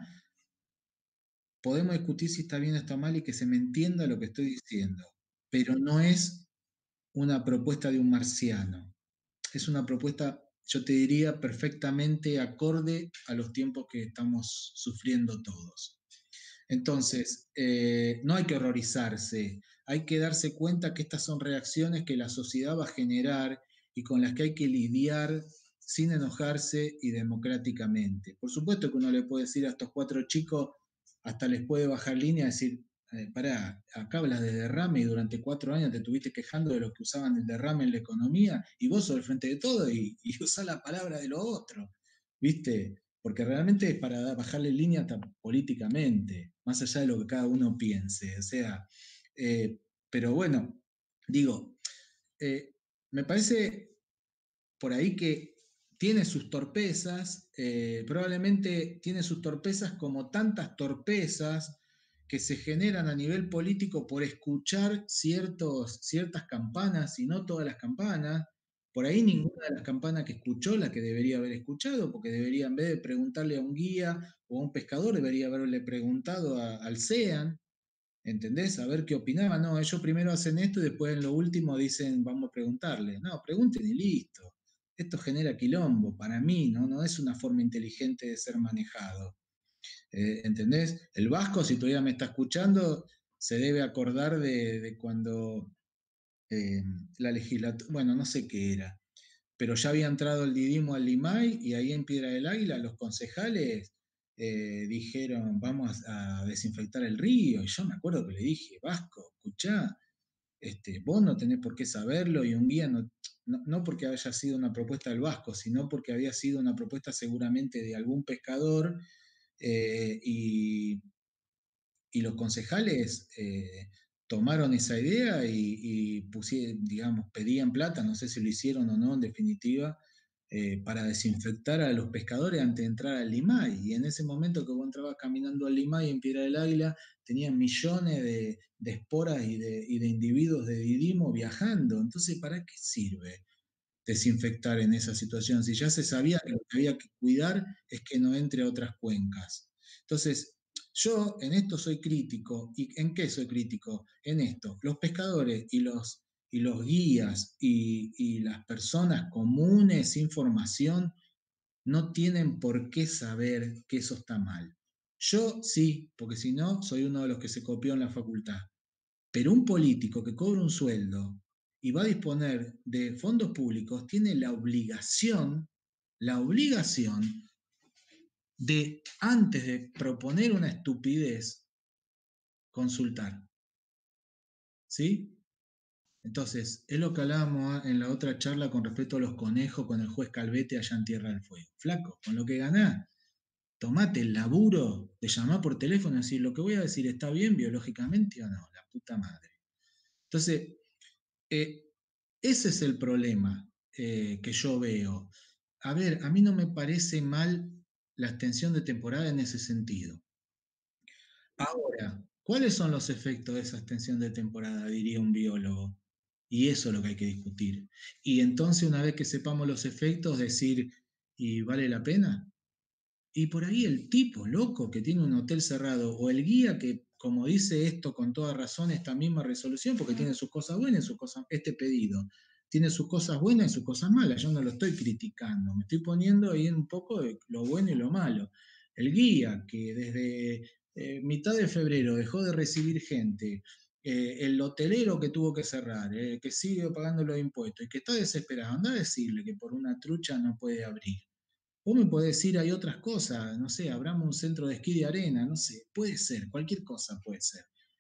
podemos discutir si está bien o está mal y que se me entienda lo que estoy diciendo, pero no es una propuesta de un marciano, es una propuesta, yo te diría, perfectamente acorde a los tiempos que estamos sufriendo todos. Entonces, eh, no hay que horrorizarse, hay que darse cuenta que estas son reacciones que la sociedad va a generar y con las que hay que lidiar sin enojarse y democráticamente. Por supuesto que uno le puede decir a estos cuatro chicos, hasta les puede bajar línea y decir, eh, pará, acá hablas de derrame y durante cuatro años te estuviste quejando de los que usaban el derrame en la economía y vos sos el frente de todo y, y usás la palabra de lo otro, ¿viste? Porque realmente es para bajarle línea hasta políticamente, más allá de lo que cada uno piense. O sea, eh, pero bueno, digo, eh, me parece por ahí que tiene sus torpezas, eh, probablemente tiene sus torpezas como tantas torpezas que se generan a nivel político por escuchar ciertos, ciertas campanas y no todas las campanas. Por ahí ninguna de las campanas que escuchó la que debería haber escuchado, porque debería, en vez de preguntarle a un guía o a un pescador, debería haberle preguntado a- al SEAN, ¿entendés? A ver qué opinaba. No, ellos primero hacen esto y después en lo último dicen, vamos a preguntarle. No, pregunten y listo. Esto genera quilombo, para mí, ¿no? No es una forma inteligente de ser manejado. Eh, ¿entendés? El vasco, si todavía me está escuchando, se debe acordar de, de cuando eh, la legislatura, bueno, no sé qué era, pero ya había entrado el Didimo al Limay y ahí en Piedra del Águila los concejales eh, dijeron, vamos a, a desinfectar el río. Y yo me acuerdo que le dije, Vasco, escuchá, este, vos no tenés por qué saberlo y un guía no, no, no porque haya sido una propuesta del Vasco, sino porque había sido una propuesta seguramente de algún pescador eh, y, y los concejales eh, tomaron esa idea y, y pusieron, digamos, pedían plata, no sé si lo hicieron o no en definitiva, eh, para desinfectar a los pescadores antes de entrar al Limay. Y en ese momento que vos entrabas caminando al Limay en Piedra del Águila, tenían millones de, de esporas y de, y de individuos de Didimo viajando. Entonces, ¿para qué sirve desinfectar en esa situación? Si ya se sabía que lo que había que cuidar es que no entre a otras cuencas. Entonces, yo en esto soy crítico. ¿Y en qué soy crítico? En esto. Los pescadores y los, y los guías y, y las personas comunes sin formación no tienen por qué saber que eso está mal. Yo sí, porque si no, soy uno de los que se copió en la facultad. Pero un político que cobra un sueldo y va a disponer de fondos públicos tiene la obligación, la obligación de, antes de proponer una estupidez, consultar. ¿Sí? Entonces, es lo que hablábamos en la otra charla con respecto a los conejos con el juez Calvete allá en Tierra del Fuego. Flaco, con lo que ganás, tomate el laburo de llamar por teléfono y decir, lo que voy a decir está bien biológicamente o no, la puta madre. Entonces, eh, ese es el problema eh, que yo veo. A ver, a mí no me parece mal la extensión de temporada en ese sentido. Ahora, ¿cuáles son los efectos de esa extensión de temporada? Diría un biólogo. Y eso es lo que hay que discutir. Y entonces, una vez que sepamos los efectos, decir, ¿y vale la pena? Y por ahí el tipo loco que tiene un hotel cerrado, o el guía que, como dice esto con toda razón, esta misma resolución, porque tiene sus cosas buenas y sus cosas, este pedido, tiene sus cosas buenas y sus cosas malas. Yo no lo estoy criticando, me estoy poniendo ahí un poco de lo bueno y lo malo. El guía que desde eh, mitad de febrero dejó de recibir gente, eh, el hotelero que tuvo que cerrar, eh, que sigue pagando los impuestos y que está desesperado, anda a decirle que por una trucha no puede abrir. Vos me podés decir, hay otras cosas, no sé, abramos un centro de esquí de arena, no sé, puede ser, cualquier cosa puede ser.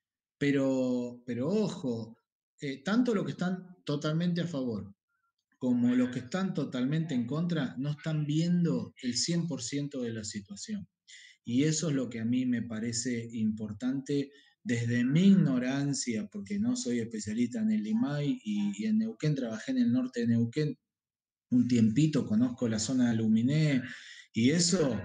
Pero, pero ojo, eh, tanto los que están totalmente a favor como los que están totalmente en contra no están viendo el cien por ciento de la situación. Y eso es lo que a mí me parece importante desde mi ignorancia, porque no soy especialista en el Limay y, y en Neuquén, trabajé en el norte de Neuquén un tiempito, conozco la zona de Luminé y eso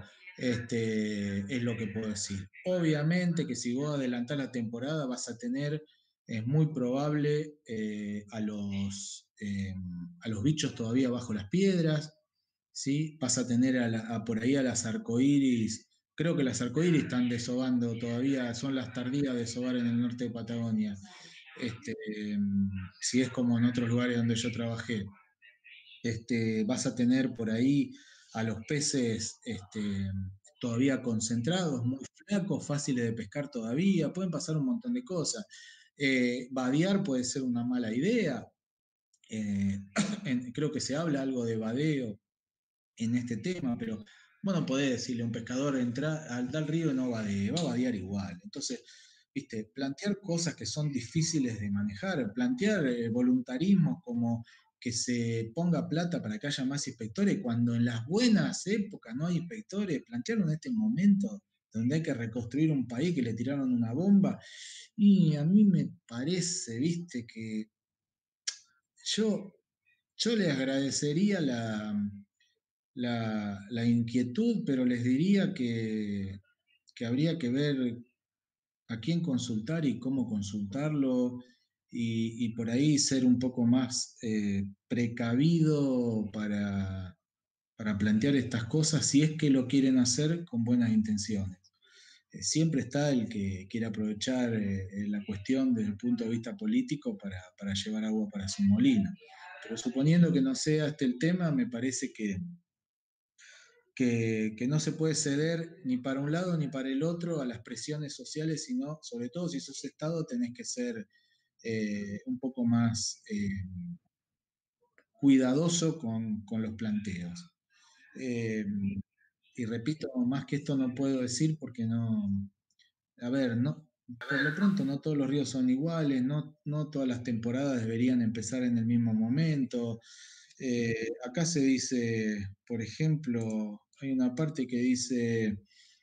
este, es lo que puedo decir. Obviamente que si vos adelantás la temporada vas a tener, es muy probable, eh, a, los, eh, a los bichos todavía bajo las piedras, ¿sí? Vas a tener a la- a por ahí a las arcoíris, creo que las arcoíris están desovando todavía, son las tardías de desovar en el norte de Patagonia, este, si es como en otros lugares donde yo trabajé. Este, vas a tener por ahí a los peces este, todavía concentrados, muy flacos, fáciles de pescar todavía, pueden pasar un montón de cosas. Eh, vadear puede ser una mala idea. Eh, en- creo que se habla algo de vadeo en este tema, pero bueno, podés decirle a un pescador, entra al tal río y no vadee, va a vadear igual. Entonces, viste, plantear cosas que son difíciles de manejar, plantear eh, voluntarismos como que se ponga plata para que haya más inspectores, cuando en las buenas épocas no hay inspectores, plantearlo en este momento donde hay que reconstruir un país que le tiraron una bomba, y a mí me parece, viste, que yo, yo les agradecería la, la, la inquietud, pero les diría que, que habría que ver a quién consultar y cómo consultarlo, y, y por ahí ser un poco más eh, precavido para, para plantear estas cosas si es que lo quieren hacer con buenas intenciones. Eh, siempre está el que quiere aprovechar eh, la cuestión desde el punto de vista político para, para llevar agua para su molino. Pero suponiendo que no sea este el tema, me parece que, que, que no se puede ceder ni para un lado ni para el otro a las presiones sociales, sino, sobre todo si sos Estado, tenés que ser eh, un poco más eh, cuidadoso con, con los planteos. Eh, y repito, más que esto no puedo decir porque no, a ver, no, por lo pronto no todos los ríos son iguales, no, no todas las temporadas deberían empezar en el mismo momento. Eh, acá se dice, por ejemplo, hay una parte que dice,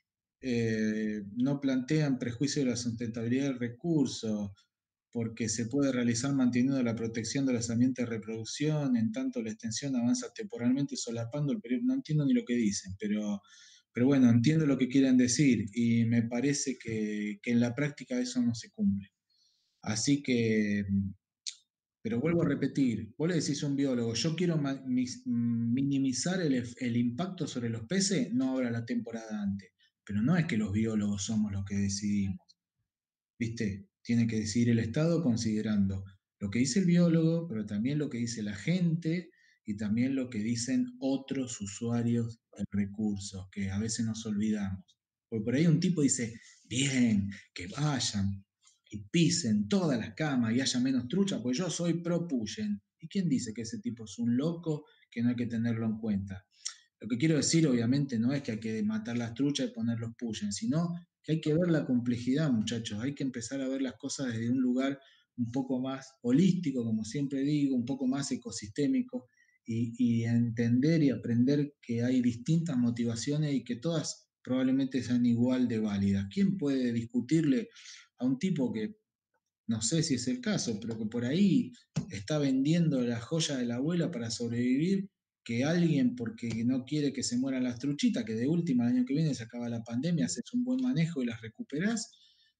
eh, no plantean prejuicio de la sustentabilidad del recurso, porque se puede realizar manteniendo la protección de los ambientes de reproducción, en tanto la extensión avanza temporalmente solapando el periodo. No entiendo ni lo que dicen, pero, pero bueno, entiendo lo que quieren decir y me parece que, que en la práctica eso no se cumple. Así que, pero vuelvo a repetir, vos le decís a un biólogo, yo quiero ma- mis- minimizar el, ef- el impacto sobre los peces, no ahora la temporada antes. Pero no es que los biólogos somos los que decidimos. ¿Viste? Tiene que decidir el Estado considerando lo que dice el biólogo, pero también lo que dice la gente y también lo que dicen otros usuarios del recurso, que a veces nos olvidamos. Porque por ahí un tipo dice, bien, que vayan y pisen todas las camas y haya menos trucha, pues yo soy pro Puyen. ¿Y quién dice que ese tipo es un loco que no hay que tenerlo en cuenta? Lo que quiero decir, obviamente, no es que hay que matar las truchas y poner los Puyen, sino que hay que ver la complejidad, muchachos. Hay que empezar a ver las cosas desde un lugar un poco más holístico, como siempre digo, un poco más ecosistémico, y, y entender y aprender que hay distintas motivaciones y que todas probablemente sean igual de válidas. ¿Quién puede discutirle a un tipo que, no sé si es el caso, pero que por ahí está vendiendo la joya de la abuela para sobrevivir, que alguien, porque no quiere que se mueran las truchitas, que de última el año que viene se acaba la pandemia, haces un buen manejo y las recuperás,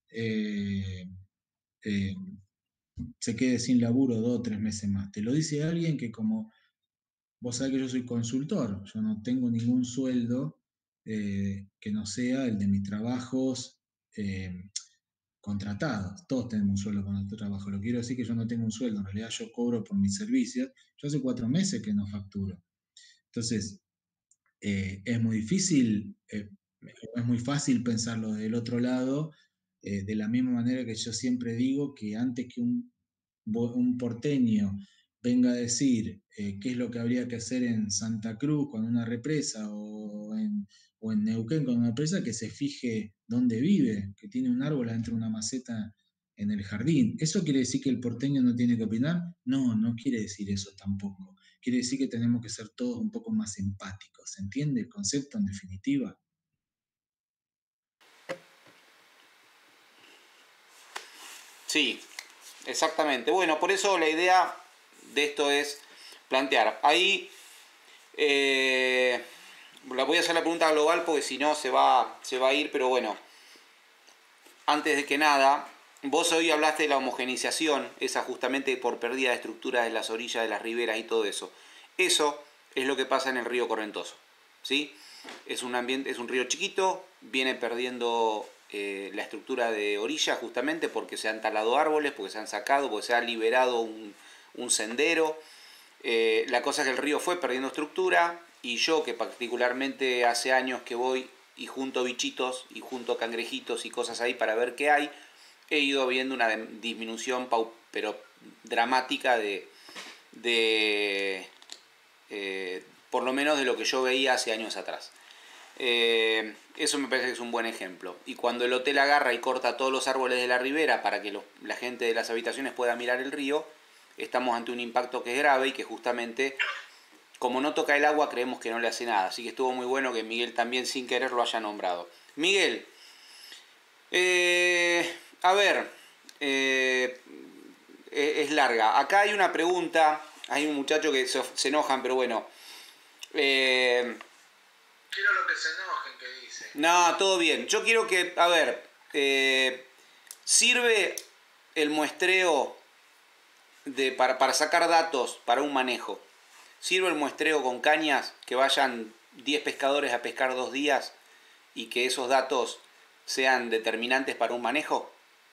eh, eh, se quede sin laburo dos o tres meses más? Te lo dice alguien que, como vos sabés que yo soy consultor, yo no tengo ningún sueldo eh, que no sea el de mis trabajos eh, contratados. Todos tenemos un sueldo con nuestro trabajo. Lo que quiero decir que yo no tengo un sueldo, en realidad yo cobro por mis servicios. Yo hace cuatro meses que no facturo. Entonces, eh, es muy difícil, eh, es muy fácil pensarlo del otro lado, eh, de la misma manera que yo siempre digo que antes que un, un porteño venga a decir eh, qué es lo que habría que hacer en Santa Cruz con una represa o en, o en Neuquén con una represa, que se fije dónde vive, que tiene un árbol adentro de una maceta en el jardín. ¿Eso quiere decir que el porteño no tiene que opinar? No, no quiere decir eso tampoco. Quiere decir que tenemos que ser todos un poco más empáticos. ¿Se entiende el concepto en definitiva? Sí, exactamente. Bueno, por eso la idea de esto es plantear. Ahí eh, la voy a hacer la pregunta global porque si no se va, se va a ir, pero bueno. Antes de que nada, vos hoy hablaste de la homogeneización, esa justamente por pérdida de estructura de las orillas de las riberas y todo eso. Eso es lo que pasa en el río Correntoso, ¿sí? Es un ambiente, es un río chiquito, viene perdiendo eh, la estructura de orilla justamente porque se han talado árboles, porque se han sacado, porque se ha liberado un, un sendero. Eh, la cosa es que el río fue perdiendo estructura y yo, que particularmente hace años que voy y junto bichitos y junto cangrejitos y cosas ahí para ver qué hay, he ido viendo una disminución pero dramática de, de eh, por lo menos de lo que yo veía hace años atrás. Eh, eso me parece que es un buen ejemplo. Y cuando el hotel agarra y corta todos los árboles de la ribera para que los, la gente de las habitaciones pueda mirar el río, estamos ante un impacto que es grave y que justamente, como no toca el agua, creemos que no le hace nada. Así que estuvo muy bueno que Miguel también sin querer lo haya nombrado. Miguel, eh, a ver, eh, es larga. Acá hay una pregunta, hay un muchacho que se, se enojan, pero bueno. Eh, Quiero lo que se enojen, que dice. no, todo bien. Yo quiero que, a ver, eh, ¿Sirve el muestreo de, para, para sacar datos para un manejo? ¿Sirve el muestreo con cañas, que vayan diez pescadores a pescar dos días y que esos datos sean determinantes para un manejo?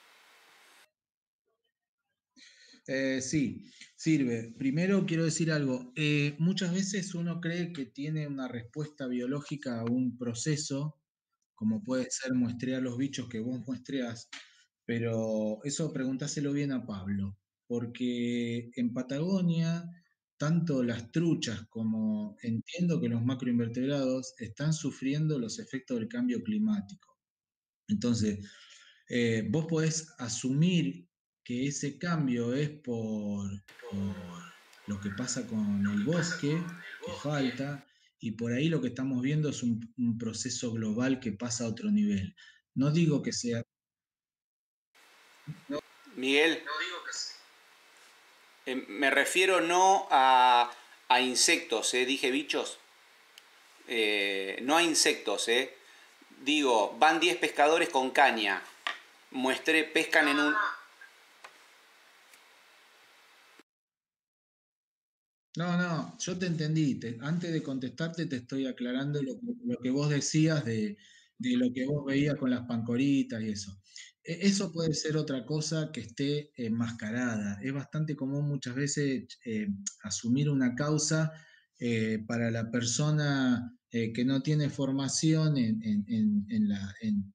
Eh, sí, sirve. Primero quiero decir algo. Eh, muchas veces uno cree que tiene una respuesta biológica a un proceso, como puede ser muestrear los bichos que vos muestreás, pero eso preguntáselo bien a Pablo, porque en Patagonia, tanto las truchas como entiendo que los macroinvertebrados están sufriendo los efectos del cambio climático. Entonces, eh, vos podés asumir que ese cambio es por, por lo que pasa con el bosque, que falta, y por ahí lo que estamos viendo es un, un proceso global que pasa a otro nivel. No digo que sea... no, Miguel, No digo que sí. eh, me refiero no a, a insectos, ¿eh? Dije bichos. Eh, no a insectos, ¿eh? Digo, van diez pescadores con caña. Muestre, pescan en un... No, no, yo te entendí. Te- antes de contestarte te estoy aclarando lo, que lo que vos decías de, de lo que vos veías con las pancoritas y eso. E- Eso puede ser otra cosa que esté enmascarada. Es bastante común muchas veces eh, asumir una causa eh, para la persona eh, que no tiene formación en, en- en- en la, en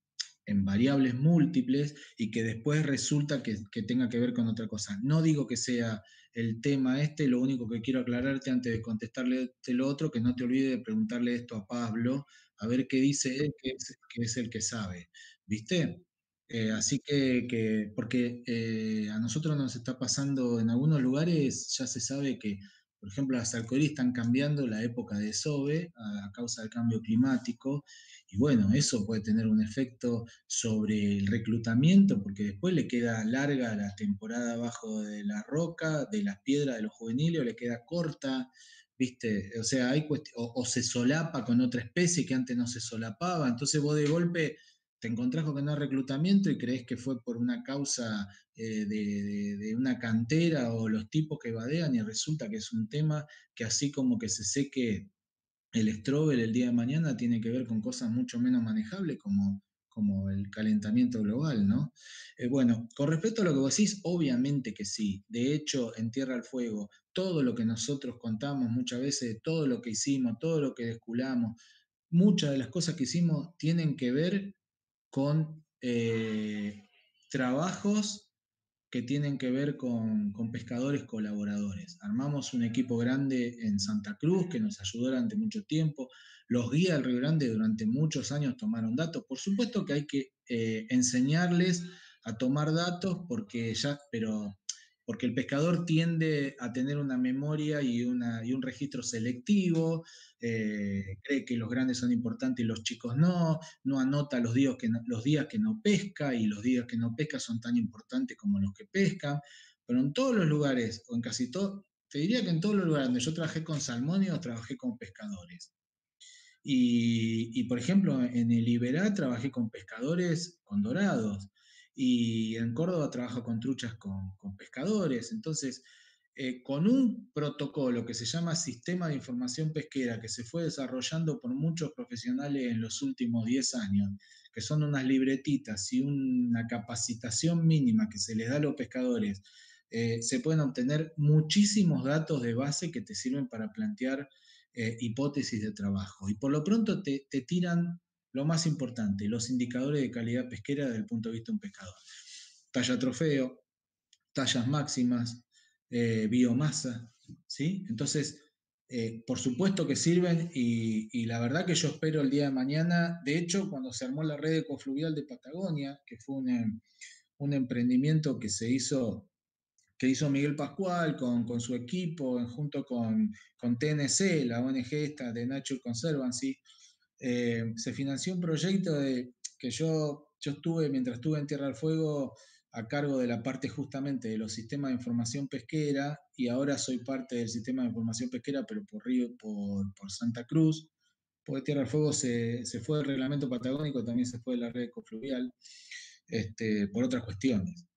en variables múltiples y que después resulta que, que tenga que ver con otra cosa. No digo que sea el tema este, lo único que quiero aclararte antes de contestarle lo otro, que no te olvides de preguntarle esto a Pablo, a ver qué dice él, que es, que es el que sabe. ¿Viste? Eh, así que, que porque eh, a nosotros nos está pasando en algunos lugares, ya se sabe que, por ejemplo, las arcoíris están cambiando la época de desove a, a causa del cambio climático, y bueno, eso puede tener un efecto sobre el reclutamiento, porque después le queda larga la temporada abajo de la roca, de las piedras de los juveniles, o le queda corta, ¿viste? O sea, hay cuest- o, o se solapa con otra especie que antes no se solapaba, entonces vos de golpe te encontrás con que no hay reclutamiento y creés que fue por una causa eh, de, de- de una cantera o los tipos que vadean y resulta que es un tema que así como que se seque el Strobel el día de mañana tiene que ver con cosas mucho menos manejables como, como el calentamiento global, ¿no? Eh, bueno, con respecto a lo que vos decís, obviamente que sí. De hecho, en Tierra al Fuego, todo lo que nosotros contamos muchas veces, todo lo que hicimos, todo lo que desculamos, muchas de las cosas que hicimos tienen que ver con eh, trabajos que tienen que ver con, con pescadores colaboradores. Armamos un equipo grande en Santa Cruz que nos ayudó durante mucho tiempo. Los guías del Río Grande durante muchos años tomaron datos. Por supuesto que hay que eh, enseñarles a tomar datos porque ya, pero porque el pescador tiende a tener una memoria y, una, y un registro selectivo, eh, cree que los grandes son importantes y los chicos no, no anota los días, que no, los días que no pesca y los días que no pesca son tan importantes como los que pescan, pero en todos los lugares, o en casi todos, te diría que en todos los lugares donde yo trabajé con salmónidos, trabajé con pescadores. Y, y, por ejemplo, en el Iberá trabajé con pescadores con dorados. Y en Córdoba trabajo con truchas con, con pescadores. Entonces, eh, con un protocolo que se llama Sistema de Información Pesquera, que se fue desarrollando por muchos profesionales en los últimos diez años, que son unas libretitas y una capacitación mínima que se les da a los pescadores, eh, se pueden obtener muchísimos datos de base que te sirven para plantear eh, hipótesis de trabajo. Y por lo pronto te, te tiran lo más importante, los indicadores de calidad pesquera desde el punto de vista de un pescador. Talla trofeo, tallas máximas, eh, biomasa, ¿sí? Entonces, eh, por supuesto que sirven y, y, la verdad que yo espero el día de mañana, de hecho, cuando se armó la red ecofluvial de Patagonia, que fue un, un emprendimiento que se hizo que hizo Miguel Pascual con, con su equipo, junto con, con T N C, la O N G esta de Nature Conservancy, eh, se financió un proyecto de, que yo, yo estuve, mientras estuve en Tierra del Fuego, a cargo de la parte justamente de los sistemas de información pesquera, y ahora soy parte del sistema de información pesquera, pero por Río, por, por Santa Cruz, porque Tierra del Fuego se, se fue del reglamento patagónico, también se fue de la red ecofluvial. este, por otras cuestiones.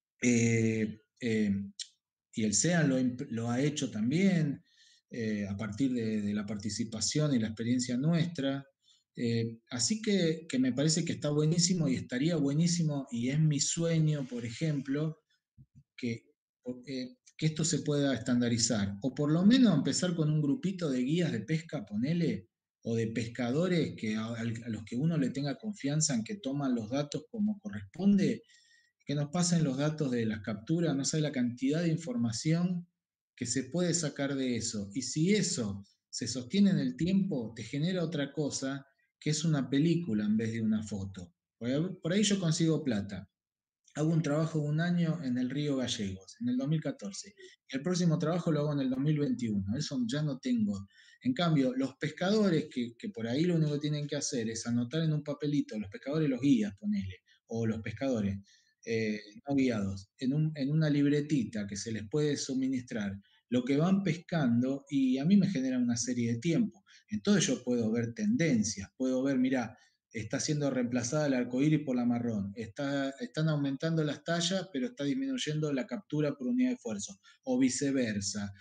Eh, eh, y el SEAN lo, lo ha hecho también eh, a partir de, de la participación y la experiencia nuestra. Eh, así que, que me parece que está buenísimo y estaría buenísimo, y es mi sueño, por ejemplo, que, eh, que esto se pueda estandarizar, o por lo menos empezar con un grupito de guías de pesca, ponele, o de pescadores que a, a los que uno le tenga confianza en que toman los datos como corresponde, que nos pasen los datos de las capturas, no sé la cantidad de información que se puede sacar de eso. Y si eso se sostiene en el tiempo, te genera otra cosa, que es una película en vez de una foto. Por ahí yo consigo plata. Hago un trabajo de un año en el Río Gallegos, en el dos mil catorce. Y el próximo trabajo lo hago en el dos mil veintiuno. Eso ya no tengo. En cambio, los pescadores que, que por ahí lo único que tienen que hacer es anotar en un papelito, los pescadores, los guías, ponele, o los pescadores eh, no guiados, en, un, en una libretita que se les puede suministrar lo que van pescando, y a mí me genera una serie de tiempo. Entonces yo puedo ver tendencias, puedo ver, mirá, está siendo reemplazada el arcoíris por la marrón, está, están aumentando las tallas, pero está disminuyendo la captura por unidad de esfuerzo, o viceversa,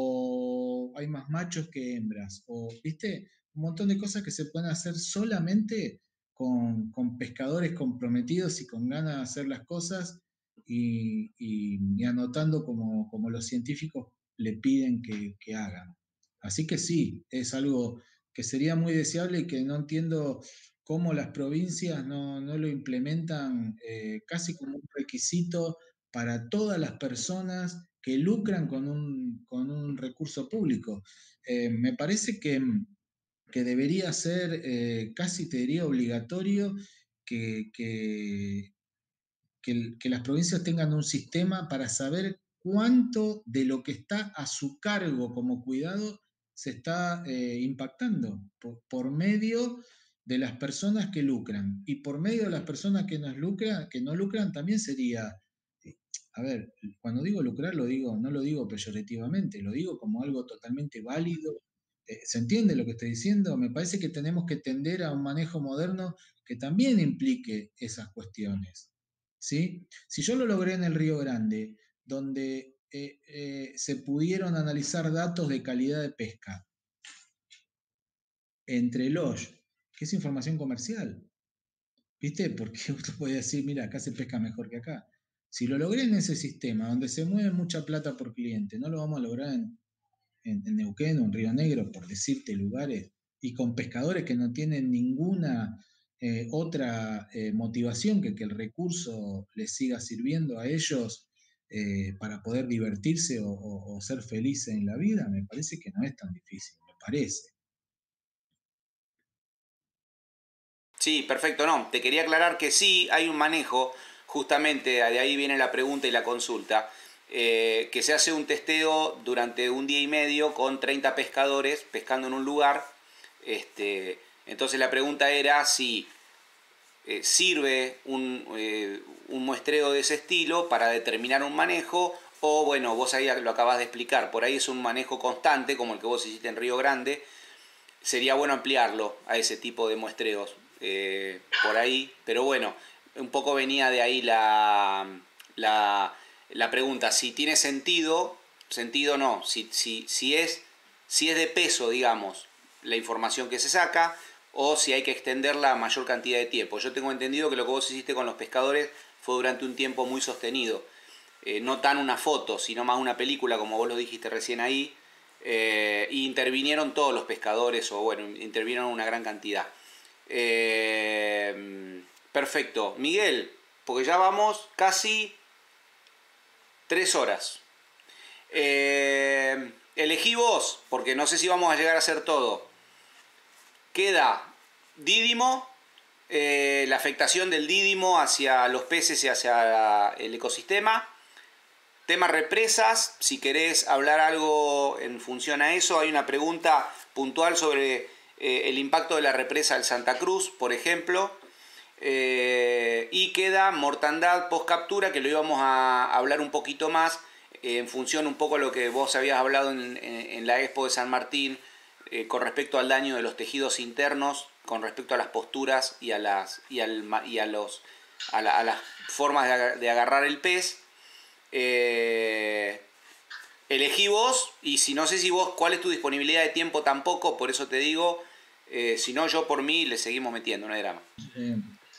o hay más machos que hembras, o, ¿viste? Un montón de cosas que se pueden hacer solamente con, con pescadores comprometidos y con ganas de hacer las cosas, y, y, y anotando como, como los científicos le piden que, que hagan. Así que sí, es algo que sería muy deseable y que no entiendo cómo las provincias no, no lo implementan eh, casi como un requisito para todas las personas que lucran con un, con un recurso público. Eh, me parece que, que debería ser eh, casi, te diría, obligatorio que, que, que, que las provincias tengan un sistema para saber cuánto de lo que está a su cargo como cuidado se está eh, impactando por, por medio de las personas que lucran. Y por medio de las personas que, nos lucran, que no lucran también sería, eh, a ver, cuando digo lucrar lo digo, no lo digo peyorativamente, lo digo como algo totalmente válido. Eh, ¿Se entiende lo que estoy diciendo? Me parece que tenemos que tender a un manejo moderno que también implique esas cuestiones. ¿Sí? Si yo lo logré en el Río Grande, donde eh, eh, se pudieron analizar datos de calidad de pesca entre los, que es información comercial, ¿viste? Porque usted puede decir, mira, acá se pesca mejor que acá. Si lo logré en ese sistema, donde se mueve mucha plata por cliente, no lo vamos a lograr en, en, en Neuquén o en Río Negro, por decirte lugares, y con pescadores que no tienen ninguna eh, otra eh, motivación que que el recurso les siga sirviendo a ellos eh, para poder divertirse o, o, o ser felices en la vida, me parece que no es tan difícil, me parece. Sí, perfecto, no. Te quería aclarar que sí hay un manejo, justamente de ahí viene la pregunta y la consulta, eh, que se hace un testeo durante un día y medio con treinta pescadores pescando en un lugar. Este, entonces la pregunta era si eh, sirve un, eh, un muestreo de ese estilo para determinar un manejo, o bueno, vos ahí lo acabas de explicar, por ahí es un manejo constante como el que vos hiciste en Río Grande. Sería bueno ampliarlo a ese tipo de muestreos eh, por ahí, pero bueno, un poco venía de ahí la, la, la pregunta, si tiene sentido, sentido no, si, si, si, es, si es de peso, digamos, la información que se saca, o si hay que extenderla a mayor cantidad de tiempo. Yo tengo entendido que lo que vos hiciste con los pescadores fue durante un tiempo muy sostenido, eh, no tan una foto, sino más una película, como vos lo dijiste recién ahí. Eh, y intervinieron todos los pescadores, o bueno, intervinieron una gran cantidad. Eh, perfecto. Miguel, porque ya vamos casi tres horas. Eh, elegí vos, porque no sé si vamos a llegar a hacer todo. Queda dídimo, eh, la afectación del dídimo hacia los peces y hacia el ecosistema. Tema represas, si querés hablar algo en función a eso, hay una pregunta puntual sobre eh, el impacto de la represa del Santa Cruz, por ejemplo. Eh, y queda mortandad post captura, que lo íbamos a hablar un poquito más, eh, en función un poco a lo que vos habías hablado en, en, en la Expo de San Martín, eh, con respecto al daño de los tejidos internos, con respecto a las posturas y a, las, y al, y a los a, la, a las formas de, de agarrar el pez. Eh, elegí vos, y si no sé si vos, cuál es tu disponibilidad de tiempo tampoco, por eso te digo, eh, si no, yo por mí le seguimos metiendo, no hay drama. Eh,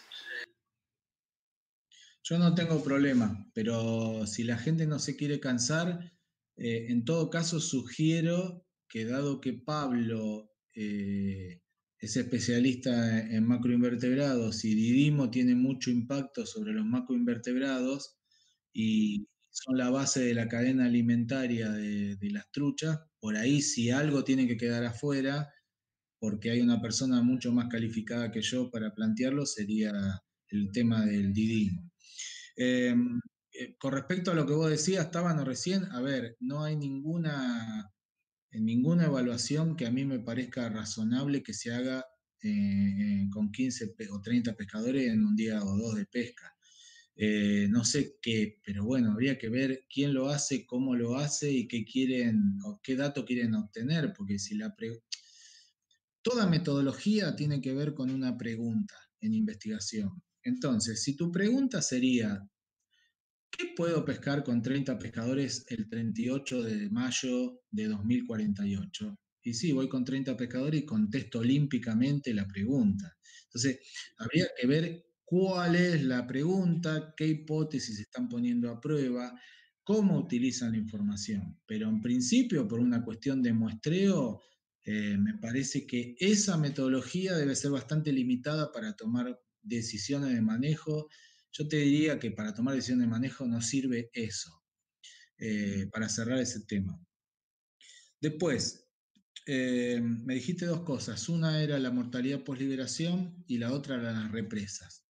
yo no tengo problema, pero si la gente no se quiere cansar, eh, en todo caso sugiero que dado que Pablo eh, es especialista en macroinvertebrados y Didimo tiene mucho impacto sobre los macroinvertebrados y son la base de la cadena alimentaria de, de las truchas, por ahí si algo tiene que quedar afuera, porque hay una persona mucho más calificada que yo para plantearlo, sería el tema del Didimo. Eh, eh, con respecto a lo que vos decías, Tábano, recién, a ver, no hay ninguna, ninguna evaluación que a mí me parezca razonable que se haga eh, eh, con quince pe- o treinta pescadores en un día o dos de pesca. Eh, no sé qué, pero bueno, habría que ver quién lo hace, cómo lo hace y qué quieren o qué dato quieren obtener, porque si la pre- toda metodología tiene que ver con una pregunta en investigación. Entonces, si tu pregunta sería, ¿qué puedo pescar con treinta pescadores el treinta y ocho de mayo de dos mil cuarenta y ocho? Y sí, voy con treinta pescadores y contesto olímpicamente la pregunta. Entonces, habría que ver cuál es la pregunta, qué hipótesis están poniendo a prueba, cómo utilizan la información. Pero en principio, por una cuestión de muestreo, eh, me parece que esa metodología debe ser bastante limitada para tomar decisiones de manejo. Yo te diría que para tomar decisiones de manejo no sirve eso, eh, para cerrar ese tema. Después, eh, me dijiste dos cosas. Una era la mortalidad posliberación y la otra eran las represas.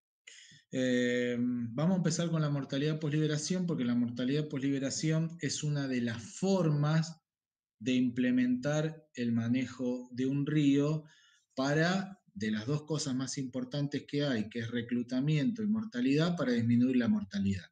Eh, vamos a empezar con la mortalidad posliberación porque la mortalidad posliberación es una de las formas de implementar el manejo de un río para, de las dos cosas más importantes que hay, que es reclutamiento y mortalidad, para disminuir la mortalidad.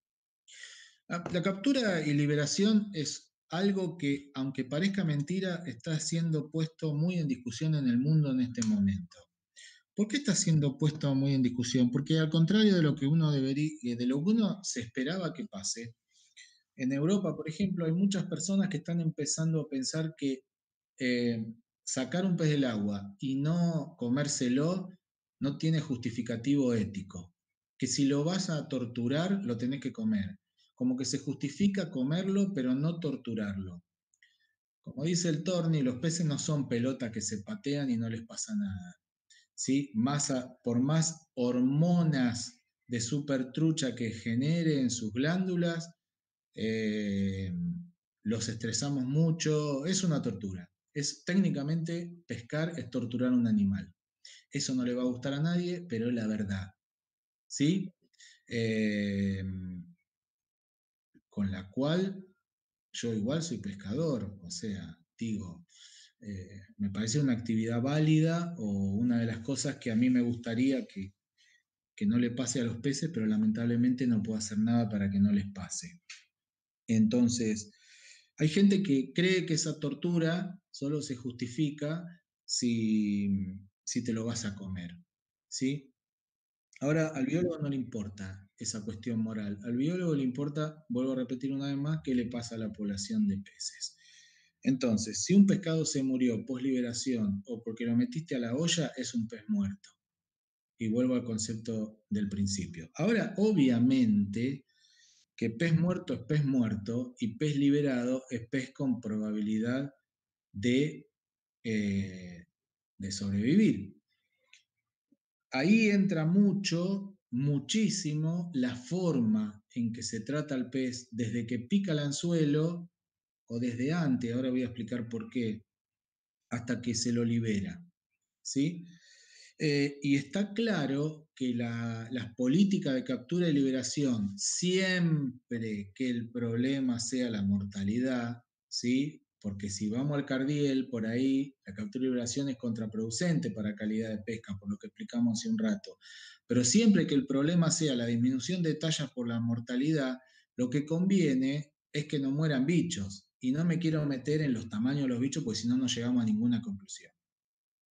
La captura y liberación es algo que, aunque parezca mentira, está siendo puesto muy en discusión en el mundo en este momento. ¿Por qué está siendo puesto muy en discusión? Porque al contrario de lo que uno debería, de lo que uno se esperaba que pase, en Europa, por ejemplo, hay muchas personas que están empezando a pensar que eh, sacar un pez del agua y no comérselo no tiene justificativo ético. Que si lo vas a torturar, lo tenés que comer. Como que se justifica comerlo, pero no torturarlo. Como dice el Torni, los peces no son pelotas que se patean y no les pasa nada. ¿Sí? Más a- por más hormonas de supertrucha que genere en sus glándulas, eh, los estresamos mucho, es una tortura. Es técnicamente pescar es torturar a un animal. Eso no le va a gustar a nadie, pero es la verdad. ¿Sí? Eh, con la cual yo igual soy pescador, o sea, digo, eh, me parece una actividad válida o una de las cosas que a mí me gustaría que, que no le pase a los peces, pero lamentablemente no puedo hacer nada para que no les pase. Entonces, hay gente que cree que esa tortura solo se justifica si, si te lo vas a comer, ¿sí? Ahora, al biólogo no le importa esa cuestión moral. Al biólogo le importa, vuelvo a repetir una vez más, qué le pasa a la población de peces. Entonces, si un pescado se murió post liberación o porque lo metiste a la olla, es un pez muerto. Y vuelvo al concepto del principio. Ahora, obviamente, que pez muerto es pez muerto y pez liberado es pez con probabilidad de, eh, de sobrevivir. Ahí entra mucho, muchísimo, la forma en que se trata al pez desde que pica el anzuelo o desde antes, ahora voy a explicar por qué, hasta que se lo libera. ¿Sí? Eh, y está claro que la, las políticas de captura y liberación, siempre que el problema sea la mortalidad, ¿sí? Porque si vamos al cardiel, por ahí la captura y liberación es contraproducente para calidad de pesca, por lo que explicamos hace un rato. Pero siempre que el problema sea la disminución de tallas por la mortalidad, lo que conviene es que no mueran bichos. Y no me quiero meter en los tamaños de los bichos, porque si no, no llegamos a ninguna conclusión.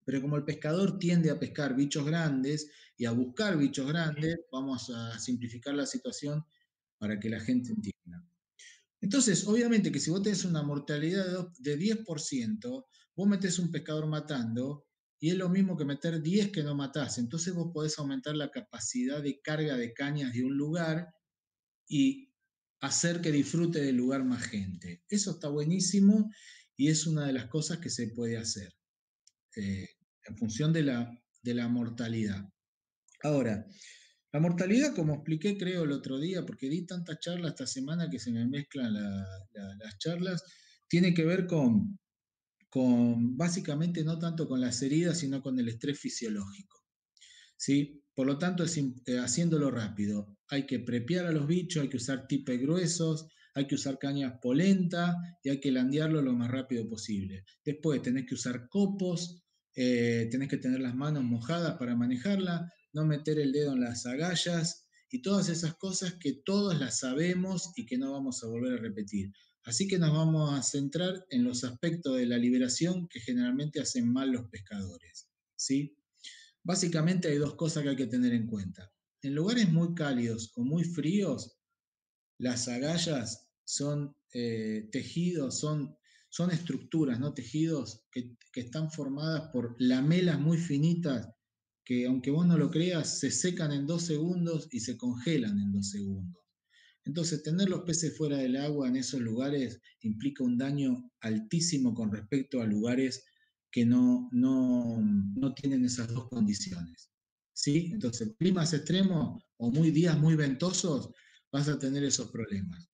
Pero como el pescador tiende a pescar bichos grandes y a buscar bichos grandes, vamos a simplificar la situación para que la gente entienda. Entonces, obviamente que si vos tenés una mortalidad de diez por ciento, vos metés un pescador matando y es lo mismo que meter diez que no matás. Entonces vos podés aumentar la capacidad de carga de cañas de un lugar y hacer que disfrute del lugar más gente. Eso está buenísimo y es una de las cosas que se puede hacer eh, en función de la, de la mortalidad. Ahora, la mortalidad, como expliqué creo el otro día, porque di tantas charlas esta semana que se me mezclan la, la, las charlas, tiene que ver con, con, básicamente no tanto con las heridas, sino con el estrés fisiológico. ¿Sí? Por lo tanto, es, eh, haciéndolo rápido, hay que prepiar a los bichos, hay que usar tipes gruesos, hay que usar cañas polenta y hay que landearlo lo más rápido posible. Después tenés que usar copos, eh, tenés que tener las manos mojadas para manejarla, no meter el dedo en las agallas y todas esas cosas que todos las sabemos y que no vamos a volver a repetir. Así que nos vamos a centrar en los aspectos de la liberación que generalmente hacen mal los pescadores. ¿Sí? Básicamente hay dos cosas que hay que tener en cuenta. En lugares muy cálidos o muy fríos, las agallas son eh, tejidos, son, son estructuras, ¿no? Tejidos que, que están formadas por lamelas muy finitas que, aunque vos no lo creas, se secan en dos segundos y se congelan en dos segundos. Entonces, tener los peces fuera del agua en esos lugares implica un daño altísimo con respecto a lugares que no, no, no tienen esas dos condiciones. ¿Sí? Entonces, climas extremos o muy días muy ventosos, vas a tener esos problemas.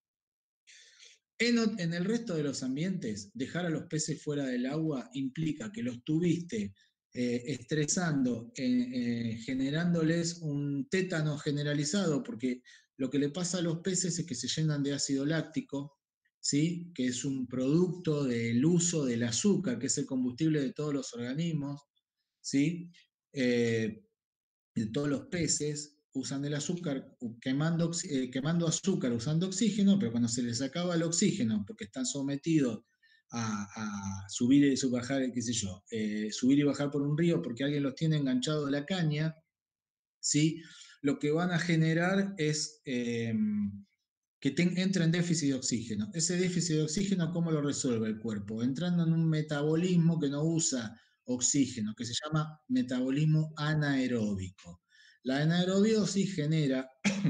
En, en el resto de los ambientes, dejar a los peces fuera del agua implica que los tuviste eh, estresando, eh, eh, generándoles un tétano generalizado, porque lo que le pasa a los peces es que se llenan de ácido láctico, ¿sí? Que es un producto del uso del azúcar, que es el combustible de todos los organismos, ¿sí? Eh, de todos los peces usan el azúcar quemando, eh, quemando azúcar usando oxígeno, pero cuando se les acaba el oxígeno, porque están sometidos a, a subir y bajar, qué sé yo, eh, subir y bajar por un río porque alguien los tiene enganchados a la caña, ¿sí? Lo que van a generar es eh, que ten, entra en déficit de oxígeno. Ese déficit de oxígeno, ¿cómo lo resuelve el cuerpo? Entrando en un metabolismo que no usa oxígeno, que se llama metabolismo anaeróbico. La anaerobiosis genera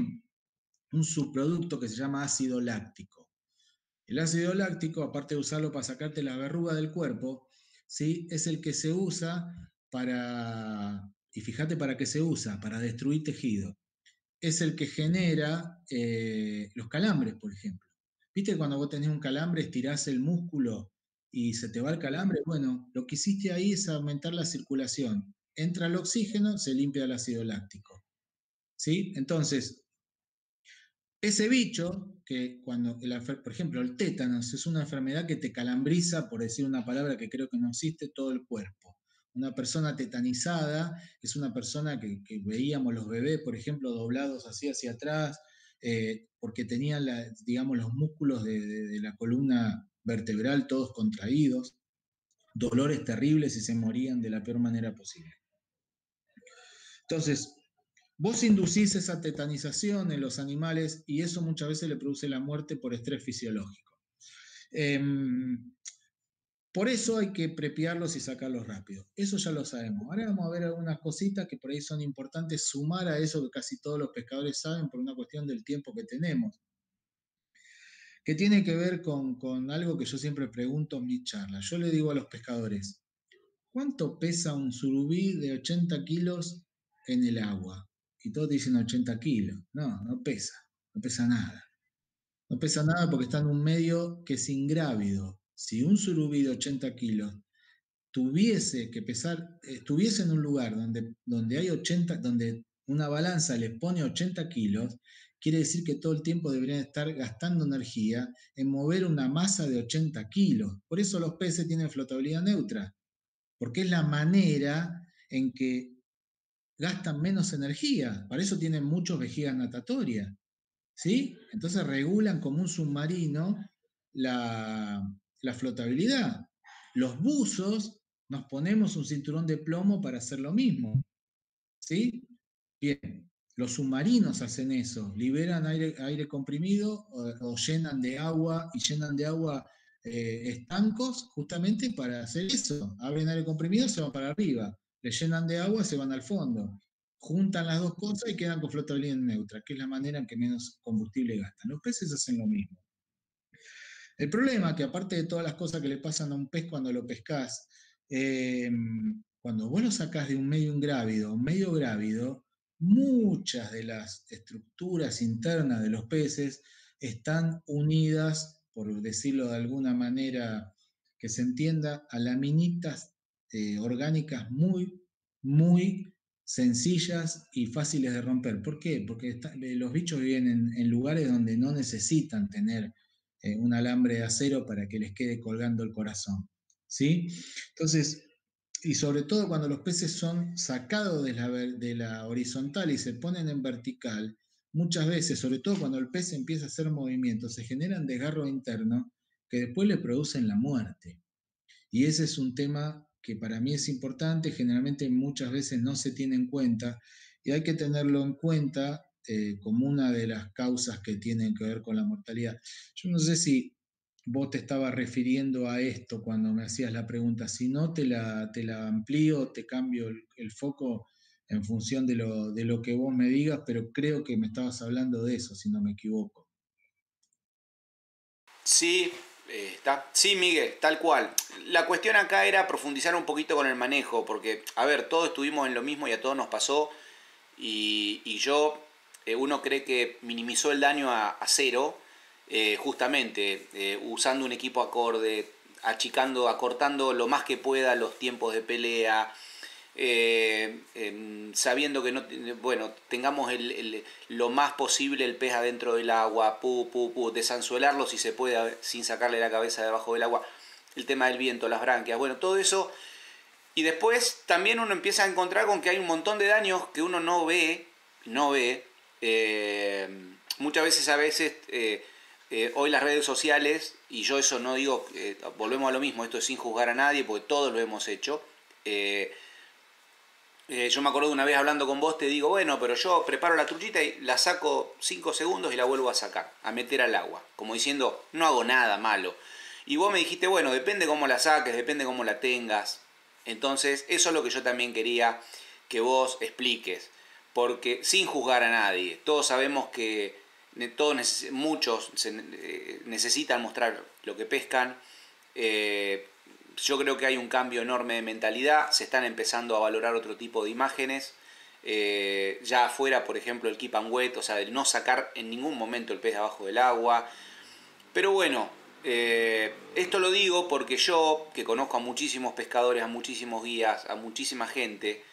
un subproducto que se llama ácido láctico. El ácido láctico, aparte de usarlo para sacarte la verruga del cuerpo, ¿sí? Es el que se usa para, y fíjate para qué se usa, para destruir tejido. Es el que genera eh, los calambres, por ejemplo. ¿Viste cuando vos tenés un calambre, estirás el músculo y se te va el calambre? Bueno, lo que hiciste ahí es aumentar la circulación. Entra el oxígeno, se limpia el ácido láctico. ¿Sí? Entonces, ese bicho, que cuando, por ejemplo, el tétanos es una enfermedad que te calambriza, por decir una palabra que creo que no existe, todo el cuerpo. Una persona tetanizada es una persona que, que veíamos los bebés, por ejemplo, doblados así hacia atrás, eh, porque tenían, la, digamos, los músculos de, de, de la columna vertebral todos contraídos, dolores terribles y se morían de la peor manera posible. Entonces, vos inducís esa tetanización en los animales y eso muchas veces le produce la muerte por estrés fisiológico. Eh, por eso hay que prepiarlos y sacarlos rápido. Eso ya lo sabemos. Ahora vamos a ver algunas cositas que por ahí son importantes sumar a eso que casi todos los pescadores saben por una cuestión del tiempo que tenemos. Que tiene que ver con, con algo que yo siempre pregunto en mis charlas. Yo le digo a los pescadores, ¿cuánto pesa un surubí de ochenta kilos en el agua? Y todos dicen ochenta kilos. No, no pesa, no pesa nada. No pesa nada porque está en un medio que es ingrávido. Si un surubí de ochenta kilos tuviese que pesar, estuviese en un lugar donde, donde hay ochenta, donde una balanza les pone ochenta kilos, quiere decir que todo el tiempo deberían estar gastando energía en mover una masa de ochenta kilos. Por eso los peces tienen flotabilidad neutra, porque es la manera en que gastan menos energía. Para eso tienen muchos vejigas natatorias. ¿Sí? Entonces regulan como un submarino la, la flotabilidad. Los buzos nos ponemos un cinturón de plomo para hacer lo mismo, ¿sí? Bien, los submarinos hacen eso, liberan aire, aire comprimido o, o llenan de agua y llenan de agua eh, estancos justamente para hacer eso. Abren aire comprimido, se van para arriba, le llenan de agua, se van al fondo. Juntan las dos cosas y quedan con flotabilidad neutra, que es la manera en que menos combustible gastan. Los peces hacen lo mismo. El problema es que aparte de todas las cosas que le pasan a un pez cuando lo pescás, eh, cuando vos lo sacás de un medio ingrávido a un medio grávido, muchas de las estructuras internas de los peces están unidas, por decirlo de alguna manera que se entienda, a laminitas eh, orgánicas muy, muy sencillas y fáciles de romper. ¿Por qué? Porque está, los bichos viven en, en lugares donde no necesitan tener eh, un alambre de acero para que les quede colgando el corazón. ¿Sí? Entonces, y sobre todo cuando los peces son sacados de la, de la horizontal y se ponen en vertical, muchas veces, sobre todo cuando el pez empieza a hacer movimientos, se generan desgarros internos que después le producen la muerte. Y ese es un tema que para mí es importante, generalmente muchas veces no se tiene en cuenta y hay que tenerlo en cuenta eh, como una de las causas que tienen que ver con la mortalidad. Yo no sé si vos te estabas refiriendo a esto cuando me hacías la pregunta, si no te la, te la amplío, te cambio el, el foco en función de lo, de lo que vos me digas, pero creo que me estabas hablando de eso, si no me equivoco. Sí, eh, está. Sí, Miguel, tal cual. La cuestión acá era profundizar un poquito con el manejo, porque, a ver, todos estuvimos en lo mismo y a todos nos pasó, y, y yo, eh, uno cree que minimizó el daño a, a cero, eh, justamente eh, usando un equipo acorde, achicando, acortando lo más que pueda los tiempos de pelea, eh, eh, sabiendo que no, bueno, tengamos el, el, lo más posible el pez adentro del agua, pu, pu, pu, desanzuelarlo si se puede sin sacarle la cabeza debajo del agua, el tema del viento, las branquias, bueno, todo eso. Y después también uno empieza a encontrar con que hay un montón de daños que uno no ve, no ve, eh, muchas veces a veces, eh, eh, hoy las redes sociales, y yo eso no digo, eh, volvemos a lo mismo, esto es sin juzgar a nadie, porque todos lo hemos hecho, eh, Eh, yo me acuerdo de una vez hablando con vos, te digo, bueno, pero yo preparo la truchita y la saco cinco segundos y la vuelvo a sacar, a meter al agua. Como diciendo, no hago nada malo. Y vos me dijiste, bueno, depende cómo la saques, depende cómo la tengas. Entonces, eso es lo que yo también quería que vos expliques. Porque sin juzgar a nadie, todos sabemos que todos, muchos necesitan mostrar lo que pescan. Eh, Yo creo que hay un cambio enorme de mentalidad, se están empezando a valorar otro tipo de imágenes, eh, ya afuera, por ejemplo, el keep and wet, o sea, el no sacar en ningún momento el pez abajo del agua. Pero bueno, eh, esto lo digo porque yo, que conozco a muchísimos pescadores, a muchísimos guías, a muchísima gente,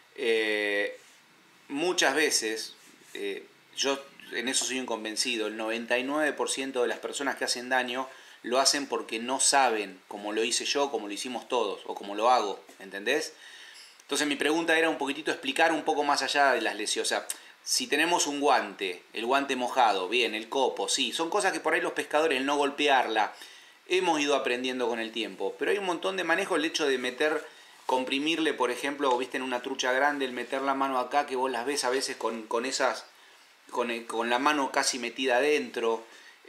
eh, muchas veces, eh, yo en eso soy un convencido, el noventa y nueve por ciento de las personas que hacen daño lo hacen porque no saben, como lo hice yo, como lo hicimos todos, o como lo hago, ¿entendés? Entonces mi pregunta era un poquitito explicar un poco más allá de las lesiones. O sea, si tenemos un guante, el guante mojado, bien, el copo, sí, son cosas que por ahí los pescadores, el no golpearla, hemos ido aprendiendo con el tiempo. Pero hay un montón de manejo, el hecho de meter, comprimirle, por ejemplo, viste en una trucha grande, el meter la mano acá, que vos las ves a veces con, con esas, con, el, con la mano casi metida adentro,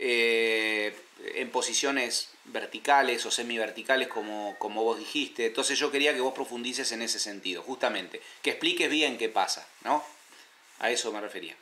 eh, en posiciones verticales o semiverticales como, como vos dijiste. Entonces yo quería que vos profundices en ese sentido, justamente, que expliques bien qué pasa, ¿no? A eso me refería.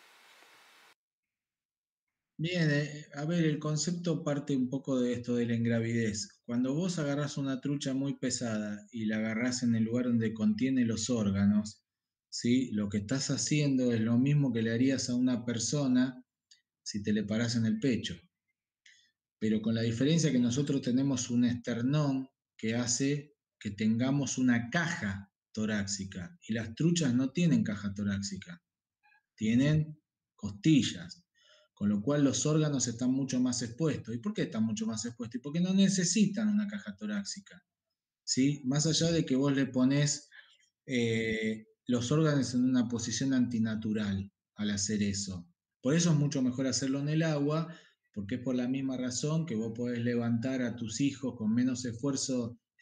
Bien, eh, a ver, el concepto parte un poco de esto de la ingravidez. Cuando vos agarrás una trucha muy pesada y la agarrás en el lugar donde contiene los órganos, ¿sí? Lo que estás haciendo es lo mismo que le harías a una persona si te le parás en el pecho, pero con la diferencia que nosotros tenemos un esternón que hace que tengamos una caja torácica y las truchas no tienen caja torácica, tienen costillas, con lo cual los órganos están mucho más expuestos. ¿Y por qué están mucho más expuestos? Y porque no necesitan una caja torácica, ¿sí? Más allá de que vos le pones eh, los órganos en una posición antinatural al hacer eso. Por eso es mucho mejor hacerlo en el agua, porque es por la misma razón que vos podés levantar a tus hijos con menos esfuerzo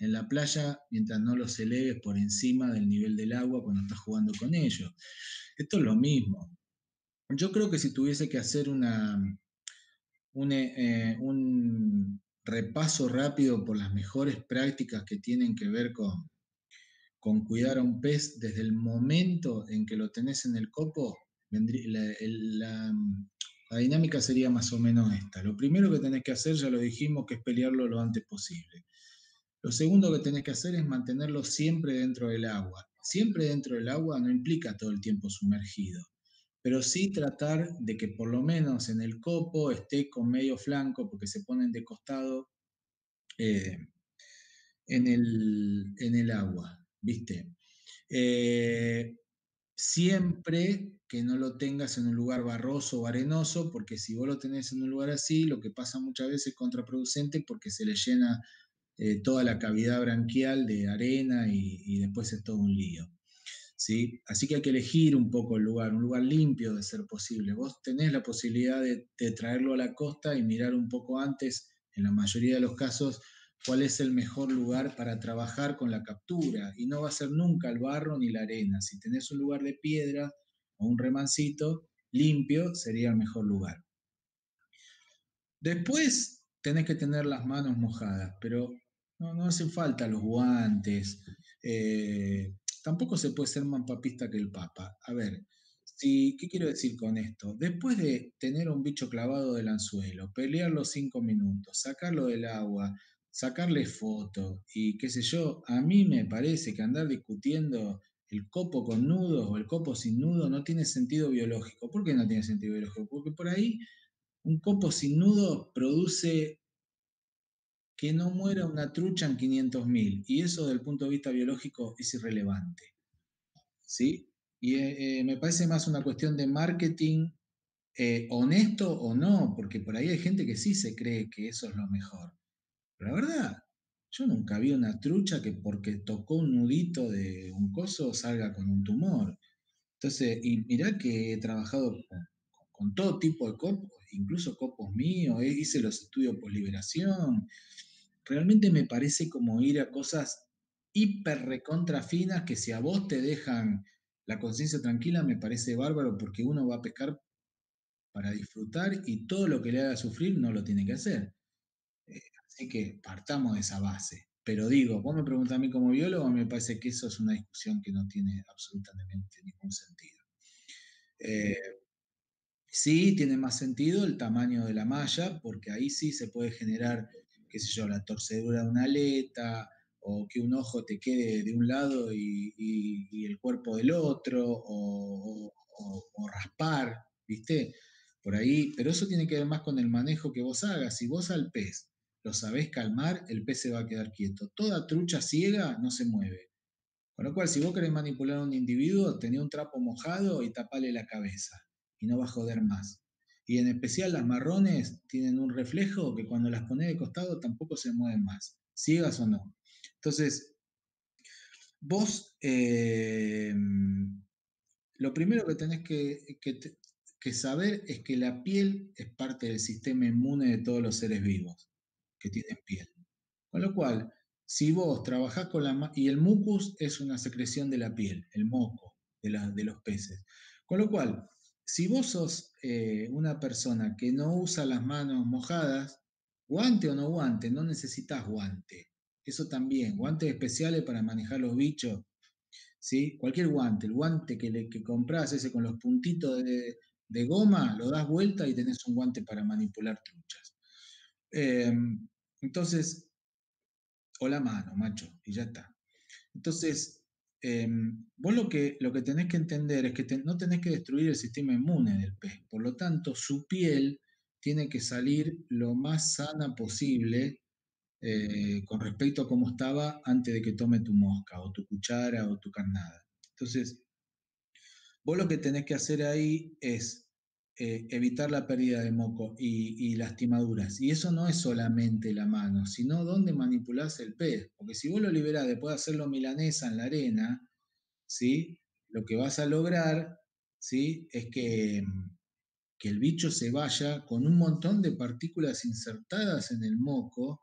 en la playa mientras no los eleves por encima del nivel del agua cuando estás jugando con ellos. Esto es lo mismo. Yo creo que si tuviese que hacer una, un, eh, un repaso rápido por las mejores prácticas que tienen que ver con, con cuidar a un pez desde el momento en que lo tenés en el copo, vendría, la, el- la- la dinámica sería más o menos esta. Lo primero que tenés que hacer, ya lo dijimos, que es pelearlo lo antes posible. Lo segundo que tenés que hacer es mantenerlo siempre dentro del agua. Siempre dentro del agua no implica todo el tiempo sumergido, pero sí tratar de que por lo menos en el copo esté con medio flanco, porque se ponen de costado eh, en el, en el agua, ¿viste? Eh, Siempre que no lo tengas en un lugar barroso o arenoso, porque si vos lo tenés en un lugar así, lo que pasa muchas veces es contraproducente porque se le llena eh, toda la cavidad branquial de arena y, y después es todo un lío. ¿Sí? Así que hay que elegir un poco el lugar, un lugar limpio de ser posible. Vos tenés la posibilidad de, de traerlo a la costa y mirar un poco antes, en la mayoría de los casos, cuál es el mejor lugar para trabajar con la captura. Y no va a ser nunca el barro ni la arena. Si tenés un lugar de piedra o un remancito limpio, sería el mejor lugar. Después tenés que tener las manos mojadas, pero no, no hacen falta los guantes. eh, Tampoco se puede ser más papista que el Papa. A ver, si, ¿qué quiero decir con esto? Después de tener un bicho clavado del anzuelo, pelearlo cinco minutos, sacarlo del agua, sacarle foto y qué sé yo, a mí me parece que andar discutiendo el copo con nudos o el copo sin nudo no tiene sentido biológico. ¿Por qué no tiene sentido biológico? Porque por ahí un copo sin nudo produce que no muera una trucha en quinientos mil y eso desde el punto de vista biológico es irrelevante, ¿sí? Y eh, eh, me parece más una cuestión de marketing, eh, honesto o no, porque por ahí hay gente que sí se cree que eso es lo mejor. Pero la verdad, yo nunca vi una trucha que porque tocó un nudito de un coso salga con un tumor. Entonces, y mirá que he trabajado con, con todo tipo de copos, incluso copos míos, eh, hice los estudios por liberación. Realmente me parece como ir a cosas hiper recontra finas que si a vos te dejan la conciencia tranquila, me parece bárbaro porque uno va a pescar para disfrutar y todo lo que le haga sufrir no lo tiene que hacer. Eh, Así que partamos de esa base. Pero digo, vos me preguntás a mí como biólogo, me parece que eso es una discusión que no tiene absolutamente ningún sentido. Eh, sí, tiene más sentido el tamaño de la malla, porque ahí sí se puede generar, qué sé yo, la torcedura de una aleta, o que un ojo te quede de un lado y, y- y el cuerpo del otro, o, o- o- o raspar, ¿viste? Por ahí, pero eso tiene que ver más con el manejo que vos hagas. Si vos al pez lo sabés calmar, el pez se va a quedar quieto. Toda trucha ciega no se mueve. Con lo cual, si vos querés manipular a un individuo, tenés un trapo mojado y tapale la cabeza. Y no va a joder más. Y en especial las marrones tienen un reflejo que cuando las ponés de costado tampoco se mueven más, ciegas o no. Entonces, vos eh, lo primero que tenés que, que, que saber es que la piel es parte del sistema inmune de todos los seres vivos que tienen piel. Con lo cual, si vos trabajás con la... ma- Y el mucus es una secreción de la piel, el moco de, la- de los peces. Con lo cual, si vos sos eh, una persona que no usa las manos mojadas, guante o no guante, no necesitas guante. Eso también, guantes especiales para manejar los bichos, ¿sí? Cualquier guante, el guante que, le, que comprás, ese con los puntitos de, de goma, lo das vuelta y tenés un guante para manipular truchas. Eh, entonces, o la mano, macho, y ya está. Entonces, eh, vos lo que, lo que tenés que entender es que te- no tenés que destruir el sistema inmune del pez. Por lo tanto, su piel tiene que salir lo más sana posible eh, con respecto a cómo estaba antes de que tome tu mosca, o tu cuchara, o tu carnada. Entonces, vos lo que tenés que hacer ahí es eh, evitar la pérdida de moco y, y lastimaduras. Y eso no es solamente la mano, sino dónde manipulás el pez. Porque si vos lo liberás después de hacerlo milanesa en la arena, ¿sí? Lo que vas a lograr, ¿sí? Es que, que el bicho se vaya con un montón de partículas insertadas en el moco,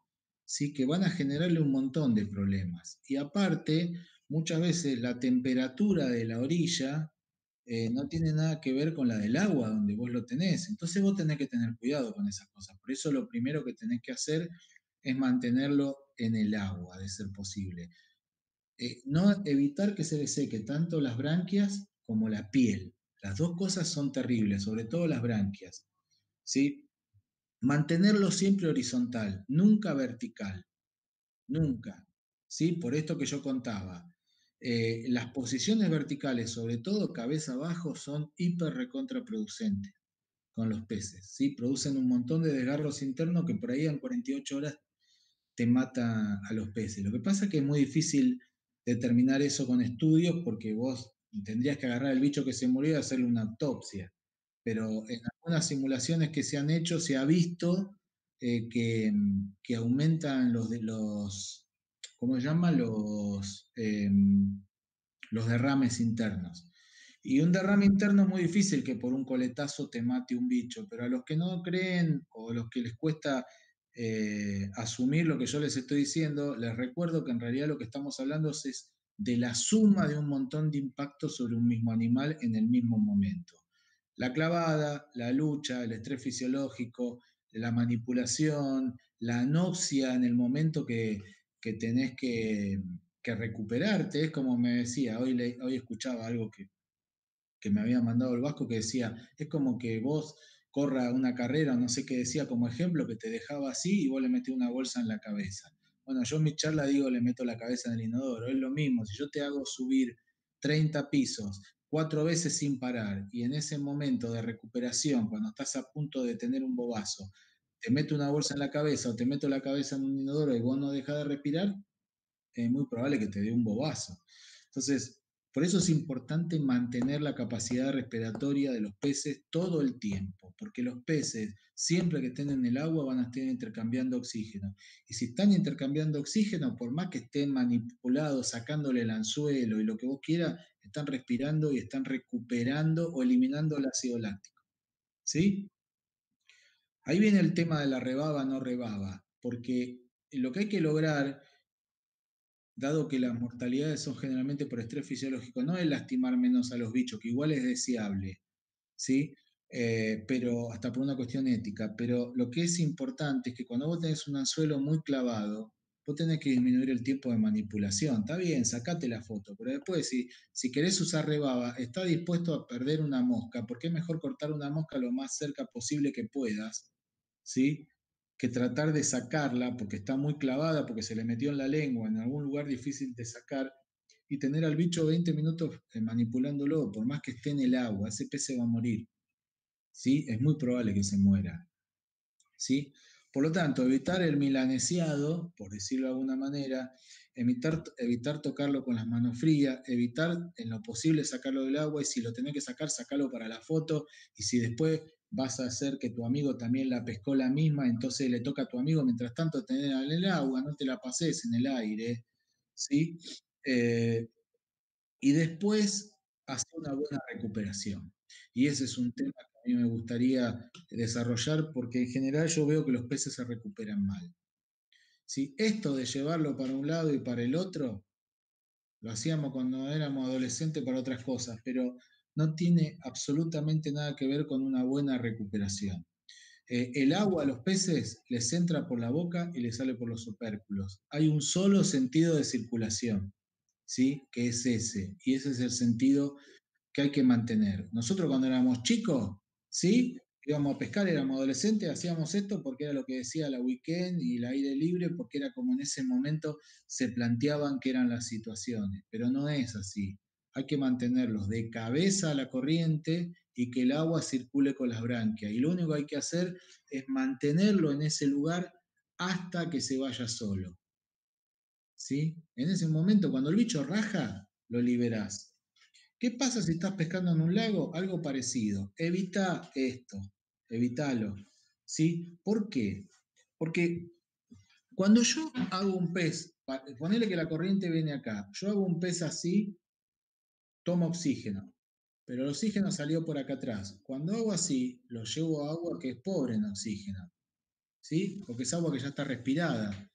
¿sí? Que van a generarle un montón de problemas. Y aparte, muchas veces la temperatura de la orilla eh, no tiene nada que ver con la del agua donde vos lo tenés. Entonces vos tenés que tener cuidado con esas cosas. Por eso lo primero que tenés que hacer es mantenerlo en el agua, de ser posible. Eh, no evitar que se le seque tanto las branquias como la piel. Las dos cosas son terribles, sobre todo las branquias. ¿Sí? Mantenerlo siempre horizontal, nunca vertical, nunca. ¿Sí? Por esto que yo contaba. Eh, las posiciones verticales, sobre todo cabeza abajo, son hiper recontraproducentes con los peces. ¿Sí? Producen un montón de desgarros internos que por ahí en cuarenta y ocho horas te mata a los peces. Lo que pasa es que es muy difícil determinar eso con estudios porque vos tendrías que agarrar el bicho que se murió y hacerle una autopsia. Pero en algunas simulaciones que se han hecho se ha visto eh, que, que aumentan los, de, los, ¿cómo se llama? Los, eh, los derrames internos. Y un derrame interno es muy difícil que por un coletazo te mate un bicho, pero a los que no creen o a los que les cuesta eh, asumir lo que yo les estoy diciendo, les recuerdo que en realidad lo que estamos hablando es de la suma de un montón de impactos sobre un mismo animal en el mismo momento. La clavada, la lucha, el estrés fisiológico, la manipulación, la anoxia en el momento que, que tenés que, que recuperarte, es como me decía, hoy, le, hoy escuchaba algo que, que me había mandado el Vasco que decía, es como que vos corra una carrera, no sé qué decía como ejemplo, que te dejaba así y vos le metés una bolsa en la cabeza. Bueno, yo en mi charla digo, le meto la cabeza en el inodoro, es lo mismo, si yo te hago subir treinta pisos cuatro veces sin parar y en ese momento de recuperación, cuando estás a punto de tener un bobazo, te meto una bolsa en la cabeza o te meto la cabeza en un inodoro y vos no dejás de respirar, es muy probable que te dé un bobazo. Entonces, por eso es importante mantener la capacidad respiratoria de los peces todo el tiempo, porque los peces, siempre que estén en el agua, van a estar intercambiando oxígeno. Y si están intercambiando oxígeno, por más que estén manipulados, sacándole el anzuelo y lo que vos quieras, están respirando y están recuperando o eliminando el ácido láctico. ¿Sí? Ahí viene el tema de la rebaba, no rebaba, porque lo que hay que lograr, dado que las mortalidades son generalmente por estrés fisiológico, no es lastimar menos a los bichos, que igual es deseable, ¿sí? Eh, pero hasta por una cuestión ética, pero lo que es importante es que cuando vos tenés un anzuelo muy clavado, vos tenés que disminuir el tiempo de manipulación. Está bien, sacate la foto, pero después si, si querés usar rebaba, está dispuesto a perder una mosca, porque es mejor cortar una mosca lo más cerca posible que puedas, ¿sí? Que tratar de sacarla porque está muy clavada, porque se le metió en la lengua, en algún lugar difícil de sacar, y tener al bicho veinte minutos eh, manipulándolo, por más que esté en el agua, ese pez se va a morir, ¿sí? Es muy probable que se muera, ¿sí? Por lo tanto, evitar el milanesiado, por decirlo de alguna manera, evitar, evitar tocarlo con las manos frías, evitar en lo posible sacarlo del agua y si lo tenés que sacar, sacarlo para la foto y si después vas a hacer que tu amigo también la pescó la misma, entonces le toca a tu amigo, mientras tanto tenerla en el agua, no te la pases en el aire, ¿sí? Eh, y después hacer una buena recuperación. Y ese es un tema que a mí me gustaría desarrollar porque en general yo veo que los peces se recuperan mal. ¿Sí? Esto de llevarlo para un lado y para el otro, lo hacíamos cuando éramos adolescentes para otras cosas, pero no tiene absolutamente nada que ver con una buena recuperación. Eh, el agua a los peces les entra por la boca y les sale por los opérculos. Hay un solo sentido de circulación, ¿sí? Que es ese, y ese es el sentido que hay que mantener. Nosotros cuando éramos chicos, ¿sí? Íbamos a pescar, éramos adolescentes, hacíamos esto porque era lo que decía la weekend y el aire libre, porque era como en ese momento se planteaban que eran las situaciones, pero no es así. Hay que mantenerlos de cabeza a la corriente y que el agua circule con las branquias. Y lo único que hay que hacer es mantenerlo en ese lugar hasta que se vaya solo. ¿Sí? En ese momento, cuando el bicho raja, lo liberás. ¿Qué pasa si estás pescando en un lago? Algo parecido. Evita esto, evítalo. ¿Sí? ¿Por qué? Porque cuando yo hago un pez, ponele que la corriente viene acá, yo hago un pez así, tomo oxígeno, pero el oxígeno salió por acá atrás. Cuando hago así, lo llevo a agua que es pobre en oxígeno, ¿sí? Porque es agua que ya está respirada.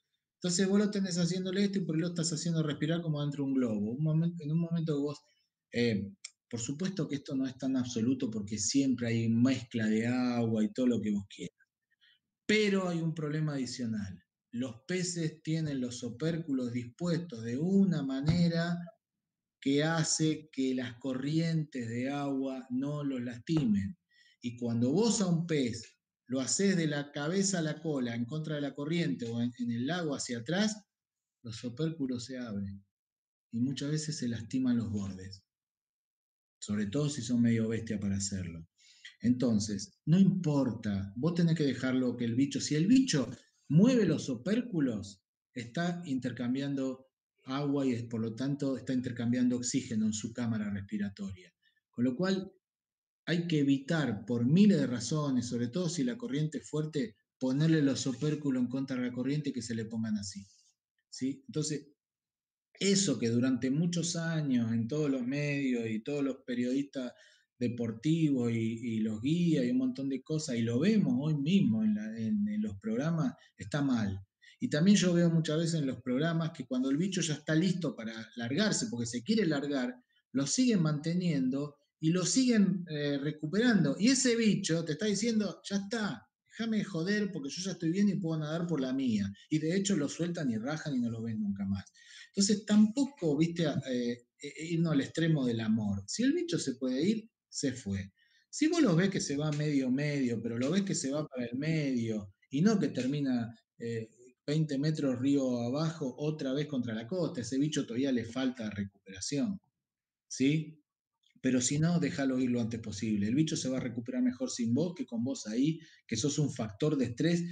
Entonces vos lo tenés haciéndole esto y por ahí lo estás haciendo respirar como dentro de un globo. Un momento, en un momento que vos... Eh, por supuesto que esto no es tan absoluto porque siempre hay mezcla de agua y todo lo que vos quieras. Pero hay un problema adicional. Los peces tienen los opérculos dispuestos de una manera que hace que las corrientes de agua no los lastimen. Y cuando vos a un pez lo haces de la cabeza a la cola en contra de la corriente o en, en el lago hacia atrás, los opérculos se abren y muchas veces se lastiman los bordes, sobre todo si son medio bestia para hacerlo. Entonces, no importa, vos tenés que dejarlo que el bicho, si el bicho mueve los opérculos, está intercambiando agua y por lo tanto está intercambiando oxígeno en su cámara respiratoria. Con lo cual hay que evitar por miles de razones, sobre todo si la corriente es fuerte, ponerle los opérculos en contra de la corriente y que se le pongan así. ¿Sí? Entonces, eso que durante muchos años en todos los medios y todos los periodistas deportivos y, y los guías y un montón de cosas, y lo vemos hoy mismo en, la, en, en los programas, está mal. Y también yo veo muchas veces en los programas que cuando el bicho ya está listo para largarse, porque se quiere largar, lo siguen manteniendo y lo siguen eh, recuperando. Y ese bicho te está diciendo, ya está, déjame joder porque yo ya estoy bien y puedo nadar por la mía. Y de hecho lo sueltan y rajan y no lo ven nunca más. Entonces tampoco, viste, eh, irnos al extremo del amor. Si el bicho se puede ir, se fue. Si vos lo ves que se va medio medio, pero lo ves que se va para el medio y no que termina eh, veinte metros río abajo otra vez contra la costa, ese bicho todavía le falta recuperación, ¿sí? Pero si no, déjalo ir lo antes posible. El bicho se va a recuperar mejor sin vos que con vos ahí, que sos un factor de estrés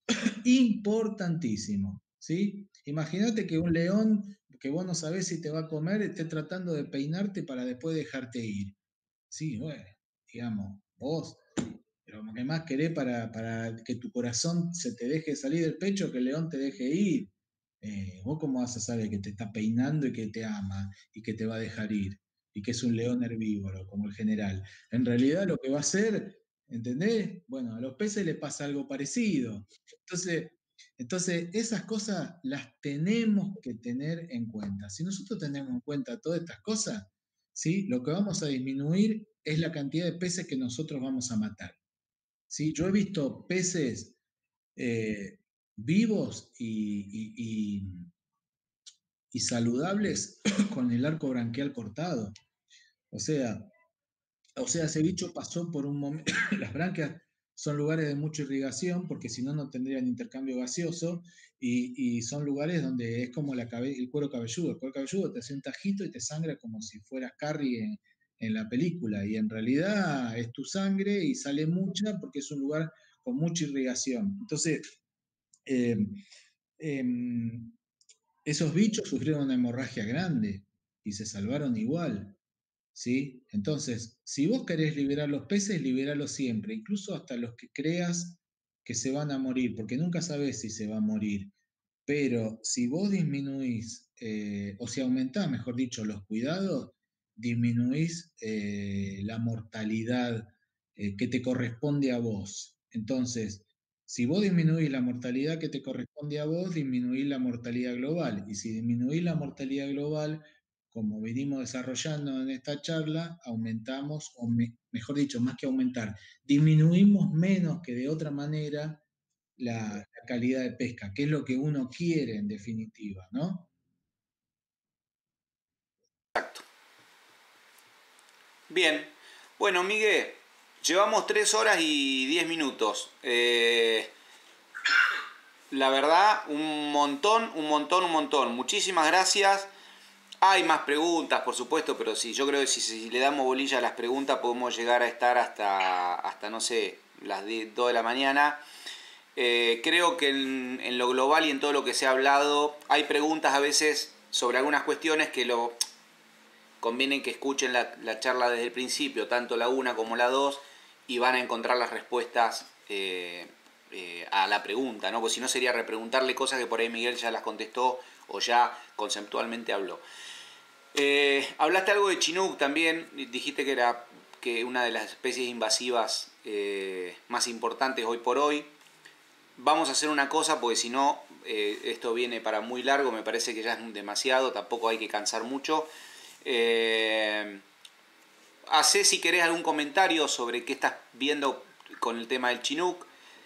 importantísimo, ¿sí? Imagínate que un león que vos no sabés si te va a comer esté tratando de peinarte para después dejarte ir. Sí, bueno, digamos, vos, lo que más querés para, para que tu corazón se te deje salir del pecho, que el león te deje ir. Eh, ¿vos cómo vas a saber que te está peinando y que te ama y que te va a dejar ir? Y que es un león herbívoro, como el general. En realidad lo que va a hacer, ¿entendés? Bueno, a los peces les pasa algo parecido. Entonces, entonces, esas cosas las tenemos que tener en cuenta. Si nosotros tenemos en cuenta todas estas cosas, ¿sí? Lo que vamos a disminuir es la cantidad de peces que nosotros vamos a matar. ¿Sí? Yo he visto peces eh, vivos y, y, y, y saludables con el arco branquial cortado. O sea, o sea, ese bicho pasó por un momento. Las branquias son lugares de mucha irrigación, porque si no, no tendrían intercambio gaseoso, y, y son lugares donde es como la cabe, el cuero cabelludo. El cuero cabelludo te hace un tajito y te sangra como si fueras Carrie en, en la película, y en realidad es tu sangre y sale mucha porque es un lugar con mucha irrigación. Entonces, eh, eh, esos bichos sufrieron una hemorragia grande y se salvaron igual. ¿Sí? Entonces, si vos querés liberar los peces, liberarlos siempre, incluso hasta los que creas que se van a morir, porque nunca sabés si se va a morir. Pero si vos disminuís, eh, o si aumentás, mejor dicho, los cuidados, disminuís eh, la mortalidad eh, que te corresponde a vos. Entonces, si vos disminuís la mortalidad que te corresponde a vos, disminuís la mortalidad global. Y si disminuís la mortalidad global, como venimos desarrollando en esta charla, aumentamos, o me, mejor dicho, más que aumentar, disminuimos menos que de otra manera la, la calidad de pesca, que es lo que uno quiere en definitiva, ¿no? Exacto. Bien. Bueno, Miguel, llevamos tres horas y diez minutos. Eh, la verdad, un montón, un montón, un montón. Muchísimas gracias. Hay más preguntas, por supuesto, pero sí, yo creo que si, si le damos bolilla a las preguntas podemos llegar a estar hasta, hasta no sé, las dos de la mañana. Eh, creo que en, en lo global y en todo lo que se ha hablado, hay preguntas a veces sobre algunas cuestiones que lo conviene que escuchen la, la charla desde el principio, tanto la una como la dos, y van a encontrar las respuestas eh, eh, a la pregunta, ¿no? Porque si no sería repreguntarle cosas que por ahí Miguel ya las contestó o ya conceptualmente habló. Eh, hablaste algo de Chinook también, dijiste que era que una de las especies invasivas eh, más importantes hoy por hoy. Vamos a hacer una cosa, porque si no eh, esto viene para muy largo, me parece que ya es demasiado, tampoco hay que cansar mucho. Eh, hacé si querés algún comentario sobre qué estás viendo con el tema del Chinook,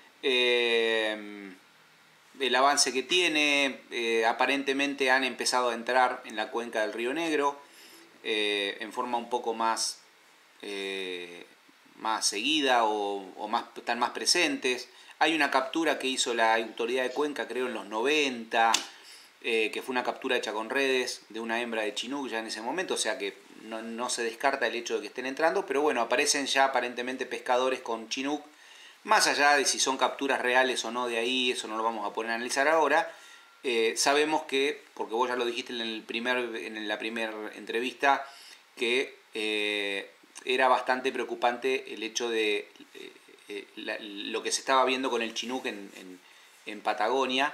eh, el avance que tiene, eh, aparentemente han empezado a entrar en la cuenca del Río Negro eh, en forma un poco más, eh, más seguida o, o más, están más presentes. Hay una captura que hizo la autoridad de Cuenca, creo en los noventa, eh, que fue una captura hecha con redes de una hembra de Chinook ya en ese momento, o sea que no, no se descarta el hecho de que estén entrando, pero bueno, aparecen ya aparentemente pescadores con Chinook. Más allá de si son capturas reales o no de ahí, eso no lo vamos a poner a analizar ahora. Eh, sabemos que, porque vos ya lo dijiste en, el primer, en la primera entrevista, que eh, era bastante preocupante el hecho de eh, eh, la, lo que se estaba viendo con el Chinook en, en, en Patagonia.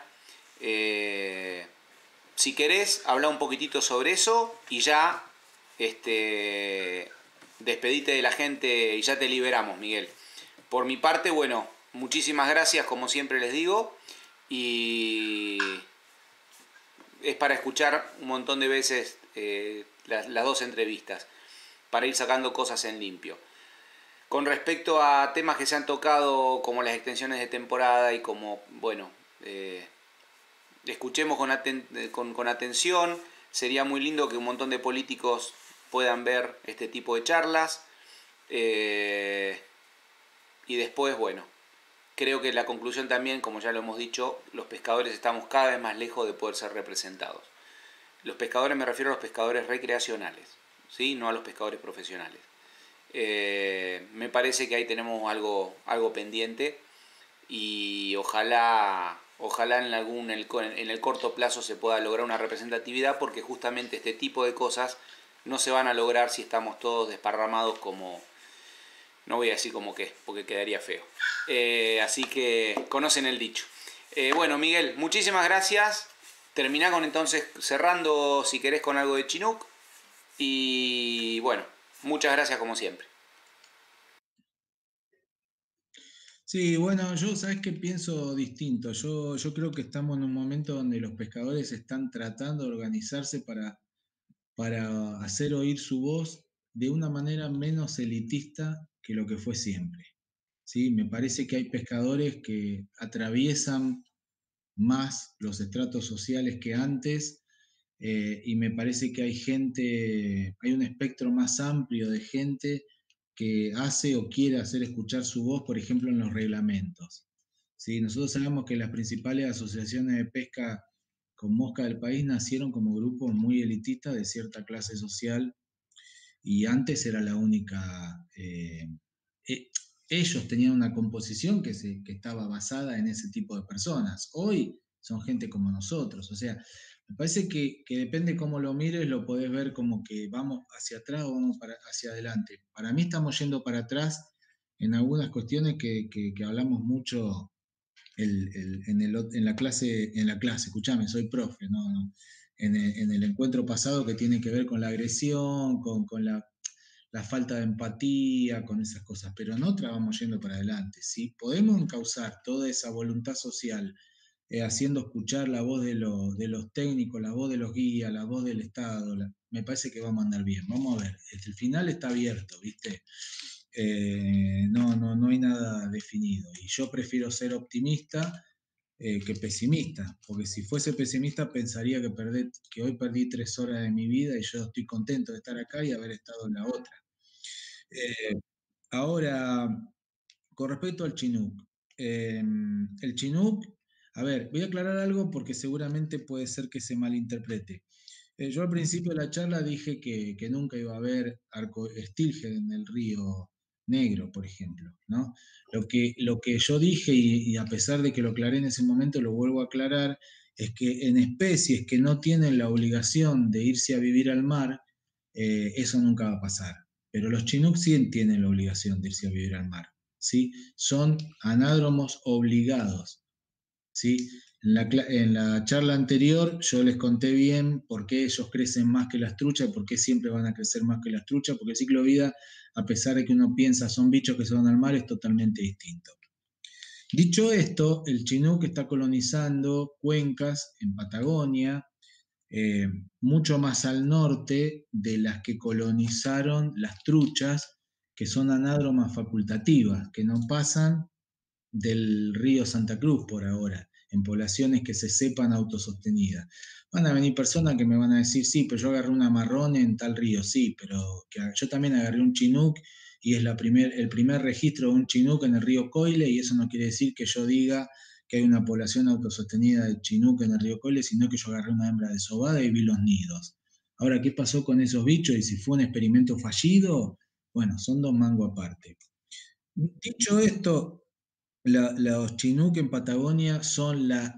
Eh, si querés, habla un poquitito sobre eso y ya este, despedite de la gente y ya te liberamos, Miguel. Por mi parte, bueno, muchísimas gracias, como siempre les digo, y es para escuchar un montón de veces eh, las, las dos entrevistas, para ir sacando cosas en limpio. Con respecto a temas que se han tocado, como las extensiones de temporada y como, bueno, eh, escuchemos con, aten con, con atención, sería muy lindo que un montón de políticos puedan ver este tipo de charlas. Eh, Y después, bueno, creo que la conclusión también, como ya lo hemos dicho, los pescadores estamos cada vez más lejos de poder ser representados. Los pescadores, me refiero a los pescadores recreacionales, ¿sí? No a los pescadores profesionales. Eh, me parece que ahí tenemos algo, algo pendiente y ojalá, ojalá en, algún, en el corto plazo se pueda lograr una representatividad, porque justamente este tipo de cosas no se van a lograr si estamos todos desparramados como... No voy a decir como que, porque quedaría feo. Eh, así que conocen el dicho. Eh, bueno, Miguel, muchísimas gracias. Terminá con entonces, cerrando si querés con algo de Chinook. Y bueno, muchas gracias como siempre. Sí, bueno, yo sabes que pienso distinto. Yo, yo creo que estamos en un momento donde los pescadores están tratando de organizarse para, para hacer oír su voz de una manera menos elitista que lo que fue siempre. ¿Sí? Me parece que hay pescadores que atraviesan más los estratos sociales que antes, eh, y me parece que hay gente, hay un espectro más amplio de gente que hace o quiere hacer escuchar su voz, por ejemplo, en los reglamentos. ¿Sí? Nosotros sabemos que las principales asociaciones de pesca con mosca del país nacieron como grupos muy elitistas de cierta clase social, y antes era la única... Eh, eh, ellos tenían una composición que, se, que estaba basada en ese tipo de personas. Hoy son gente como nosotros. O sea, me parece que, que depende cómo lo mires, lo podés ver como que vamos hacia atrás o vamos para, hacia adelante. Para mí estamos yendo para atrás en algunas cuestiones que, que, que hablamos mucho el, el, en, el, en la clase, en la clase, escúchame, soy profe, ¿no? no en, el, en el encuentro pasado, que tiene que ver con la agresión, con, con la la falta de empatía, con esas cosas, pero en otra vamos yendo para adelante. Si podemos encauzar toda esa voluntad social, eh, haciendo escuchar la voz de, lo, de los técnicos, la voz de los guías, la voz del Estado, la, me parece que vamos a andar bien. Vamos a ver, el final está abierto, ¿viste? Eh, no, no, no hay nada definido. Y yo prefiero ser optimista eh, que pesimista, porque si fuese pesimista pensaría que, perdé, que hoy perdí tres horas de mi vida y yo estoy contento de estar acá y haber estado en la otra. Eh, ahora, con respecto al Chinook, eh, el Chinook, a ver, voy a aclarar algo porque seguramente puede ser que se malinterprete. Eh, yo al principio de la charla dije que, que nunca iba a haber arco estilge en el río Negro, por ejemplo, ¿no? Lo que, lo que yo dije, y, y a pesar de que lo aclaré en ese momento, lo vuelvo a aclarar, es que en especies que no tienen la obligación de irse a vivir al mar, eh, eso nunca va a pasar. Pero los Chinook sí tienen la obligación de irse a vivir al mar, ¿sí? Son anádromos obligados, ¿sí? En la, en la charla anterior yo les conté bien por qué ellos crecen más que las truchas, por qué siempre van a crecer más que las truchas, porque el ciclo de vida, a pesar de que uno piensa son bichos que se van al mar, es totalmente distinto. Dicho esto, el Chinook está colonizando cuencas en Patagonia, eh, mucho más al norte de las que colonizaron las truchas, que son anádromas facultativas, que no pasan del río Santa Cruz por ahora, en poblaciones que se sepan autosostenidas. Van a venir personas que me van a decir, sí, pero yo agarré una marrón en tal río, sí, pero que yo también agarré un chinook y es la primer, el primer registro de un chinook en el río Coile, y eso no quiere decir que yo diga que hay una población autosostenida de chinook en el río Coile, sino que yo agarré una hembra desobada y vi los nidos. Ahora, ¿qué pasó con esos bichos y si fue un experimento fallido? Bueno, son dos mangos aparte. Dicho esto, la, los Chinook en Patagonia son la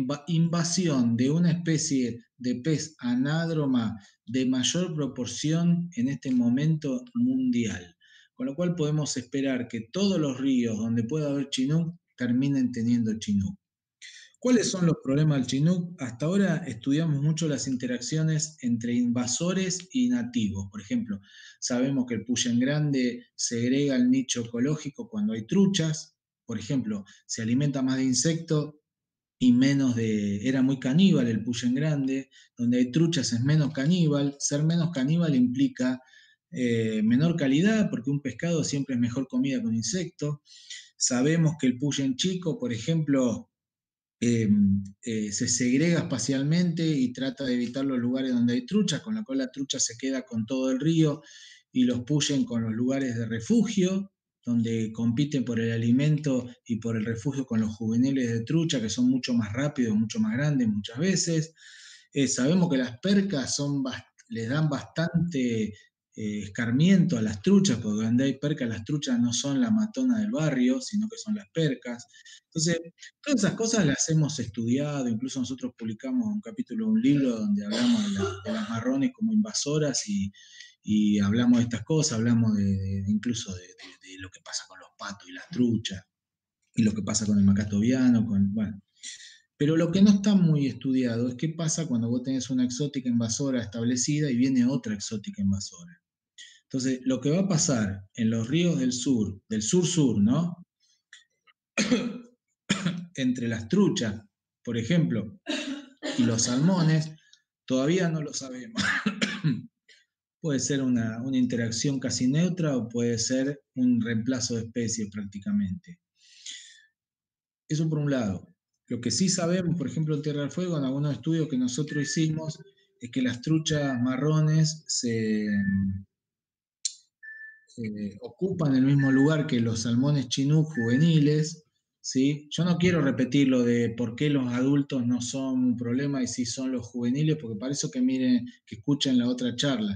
invasión de una especie de pez anádroma de mayor proporción en este momento mundial. Con lo cual podemos esperar que todos los ríos donde pueda haber Chinook terminen teniendo Chinook. ¿Cuáles son los problemas del Chinook? Hasta ahora estudiamos mucho las interacciones entre invasores y nativos. Por ejemplo, sabemos que el puyen grande segrega el nicho ecológico cuando hay truchas. Por ejemplo, se alimenta más de insectos y menos de... Era muy caníbal el puyen grande. Donde hay truchas es menos caníbal. Ser menos caníbal implica eh, menor calidad, porque un pescado siempre es mejor comida que un insecto. Sabemos que el puyen chico, por ejemplo, eh, eh, se segrega espacialmente y trata de evitar los lugares donde hay truchas, con lo cual la trucha se queda con todo el río y los puyen con los lugares de refugio, donde compiten por el alimento y por el refugio con los juveniles de trucha, que son mucho más rápidos, mucho más grandes muchas veces. Eh, sabemos que las percas son les dan bastante eh, escarmiento a las truchas, porque donde hay percas las truchas no son la matona del barrio, sino que son las percas. Entonces, todas esas cosas las hemos estudiado, incluso nosotros publicamos un capítulo de un libro donde hablamos de, la, de las marrones como invasoras y, y hablamos de estas cosas, hablamos de, de, incluso de, de, de lo que pasa con los patos y las truchas, y lo que pasa con el macatoviano, con, bueno. Pero lo que no está muy estudiado es qué pasa cuando vos tenés una exótica invasora establecida y viene otra exótica invasora. Entonces, lo que va a pasar en los ríos del sur, del sur-sur, ¿no? Entre las truchas, por ejemplo, y los salmones, todavía no lo sabemos. Puede ser una, una interacción casi neutra o puede ser un reemplazo de especies prácticamente. Eso por un lado. Lo que sí sabemos, por ejemplo, en Tierra del Fuego, en algunos estudios que nosotros hicimos, es que las truchas marrones se eh, ocupan el mismo lugar que los salmones chinook juveniles, ¿sí? Yo no quiero repetir lo de por qué los adultos no son un problema y si son los juveniles, porque para eso que miren, que escuchen la otra charla.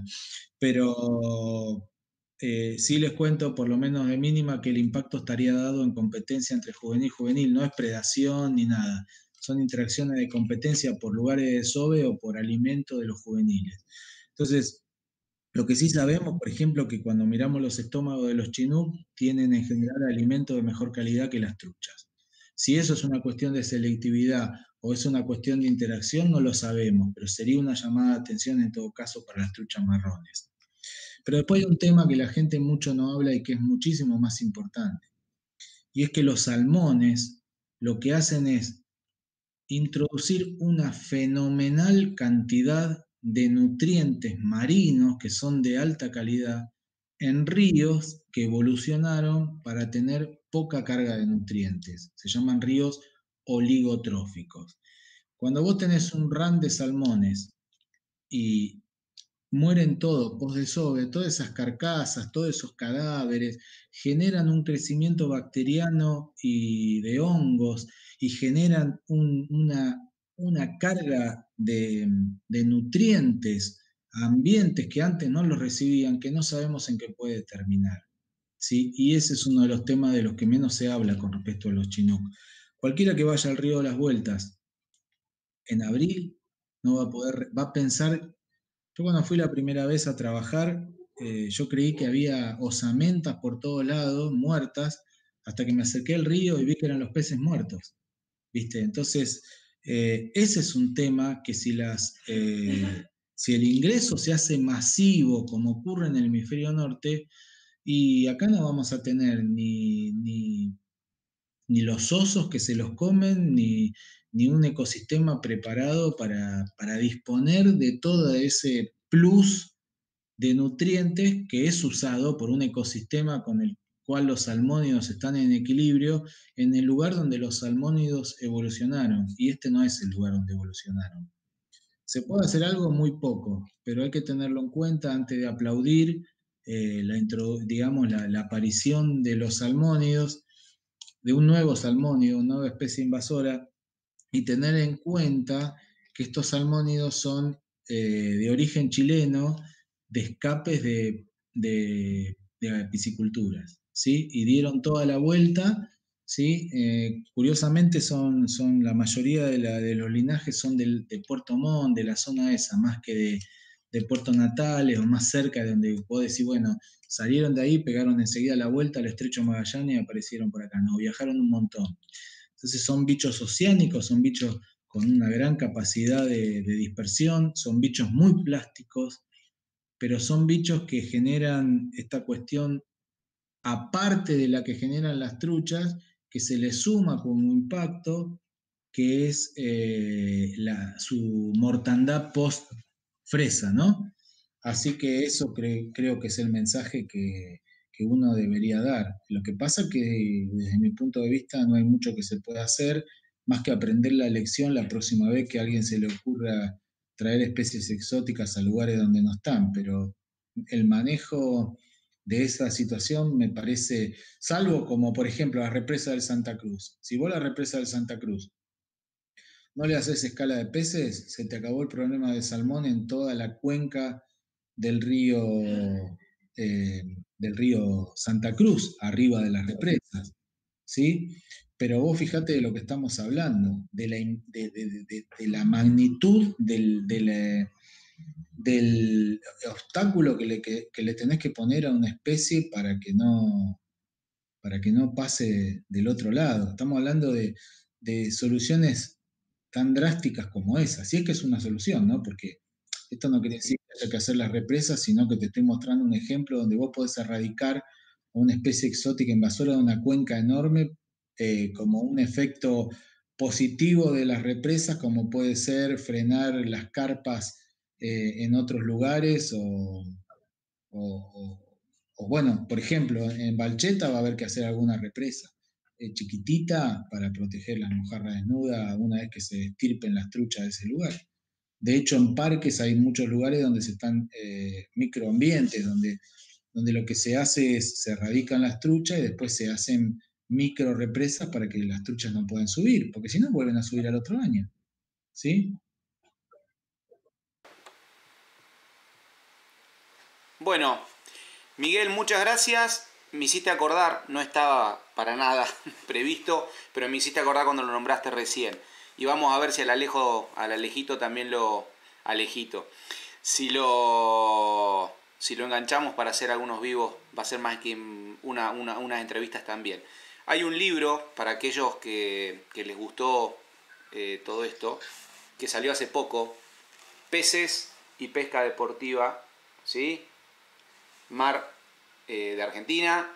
Pero eh, sí les cuento, por lo menos de mínima, que el impacto estaría dado en competencia entre juvenil y juvenil, no es predación ni nada. Son interacciones de competencia por lugares de desove o por alimento de los juveniles. Entonces, lo que sí sabemos, por ejemplo, que cuando miramos los estómagos de los chinook, tienen en general alimentos de mejor calidad que las truchas. Si eso es una cuestión de selectividad o es una cuestión de interacción, no lo sabemos, pero sería una llamada de atención en todo caso para las truchas marrones. Pero después hay un tema que la gente mucho no habla y que es muchísimo más importante. Y es que los salmones lo que hacen es introducir una fenomenal cantidad de nutrientes marinos que son de alta calidad en ríos que evolucionaron para tener poca carga de nutrientes. Se llaman ríos oligotróficos. Cuando vos tenés un ran de salmones y mueren todos, post desove, todas esas carcasas, todos esos cadáveres, generan un crecimiento bacteriano y de hongos y generan un, una, una, carga de, de nutrientes a ambientes que antes no los recibían, que no sabemos en qué puede terminar. ¿Sí? Y ese es uno de los temas de los que menos se habla con respecto a los chinook. Cualquiera que vaya al río de las Vueltas en abril no va a poder, va a pensar. Yo cuando fui la primera vez a trabajar, eh, yo creí que había osamentas por todos lados, muertas, hasta que me acerqué al río y vi que eran los peces muertos, ¿viste? Entonces, eh, ese es un tema que si, las, eh, si el ingreso se hace masivo, como ocurre en el hemisferio norte, y acá no vamos a tener ni, ni ni los osos que se los comen, ni, ni un ecosistema preparado para, para disponer de todo ese plus de nutrientes que es usado por un ecosistema con el cual los salmónidos están en equilibrio, en el lugar donde los salmónidos evolucionaron, y este no es el lugar donde evolucionaron. Se puede hacer algo muy poco, pero hay que tenerlo en cuenta antes de aplaudir eh, la, digamos, la, la aparición de los salmónidos, de un nuevo salmónido, una nueva especie invasora, y tener en cuenta que estos salmónidos son eh, de origen chileno, de escapes de, de, de pisciculturas, ¿sí? Y dieron toda la vuelta, ¿sí? Eh, curiosamente son, son la mayoría de, la, de los linajes son del, de Puerto Montt, de la zona esa, más que de, de Puerto Natales o más cerca de donde puedo decir, bueno, salieron de ahí, pegaron enseguida la vuelta al Estrecho Magallanes y aparecieron por acá, no, viajaron un montón. Entonces son bichos oceánicos, son bichos con una gran capacidad de, de dispersión, son bichos muy plásticos, pero son bichos que generan esta cuestión, aparte de la que generan las truchas, que se les suma como impacto, que es eh, la, su mortandad post-fresa, ¿no? Así que eso cre creo que es el mensaje que, que uno debería dar. Lo que pasa es que desde mi punto de vista no hay mucho que se pueda hacer, más que aprender la lección la próxima vez que a alguien se le ocurra traer especies exóticas a lugares donde no están, pero el manejo de esa situación me parece, salvo como por ejemplo la represa del Santa Cruz. Si vos la represa del Santa Cruz no le haces escala de peces, se te acabó el problema de salmón en toda la cuenca del río, eh, del río Santa Cruz, arriba de las represas, ¿sí? Pero vos fijate de lo que estamos hablando, de la, de, de, de, de la magnitud del, de la, del obstáculo que le, que, que le tenés que poner a una especie para que no, para que no pase del otro lado. Estamos hablando de, de soluciones tan drásticas como esa, si es que es una solución, ¿no? Porque esto no quiere decir que haya que hacer las represas, sino que te estoy mostrando un ejemplo donde vos podés erradicar una especie exótica invasora de una cuenca enorme eh, como un efecto positivo de las represas, como puede ser frenar las carpas eh, en otros lugares o, o, o, o, bueno, por ejemplo, en Balcheta va a haber que hacer alguna represa eh, chiquitita para proteger las mojarras desnudas una vez que se estirpen las truchas de ese lugar. De hecho, en parques hay muchos lugares donde se están eh, microambientes, donde, donde lo que se hace es se erradican las truchas y después se hacen micro represas para que las truchas no puedan subir, porque si no vuelven a subir al otro año. ¿Sí? Bueno, Miguel, muchas gracias. Me hiciste acordar, no estaba para nada previsto, pero me hiciste acordar cuando lo nombraste recién. Y vamos a ver si al Alejo, al Alejito también lo... Alejito. Si lo... Si lo enganchamos para hacer algunos vivos, va a ser más que una, una, unas entrevistas también. Hay un libro para aquellos que, que les gustó eh, todo esto, que salió hace poco, Peces y Pesca Deportiva, ¿sí? Mar eh, de Argentina.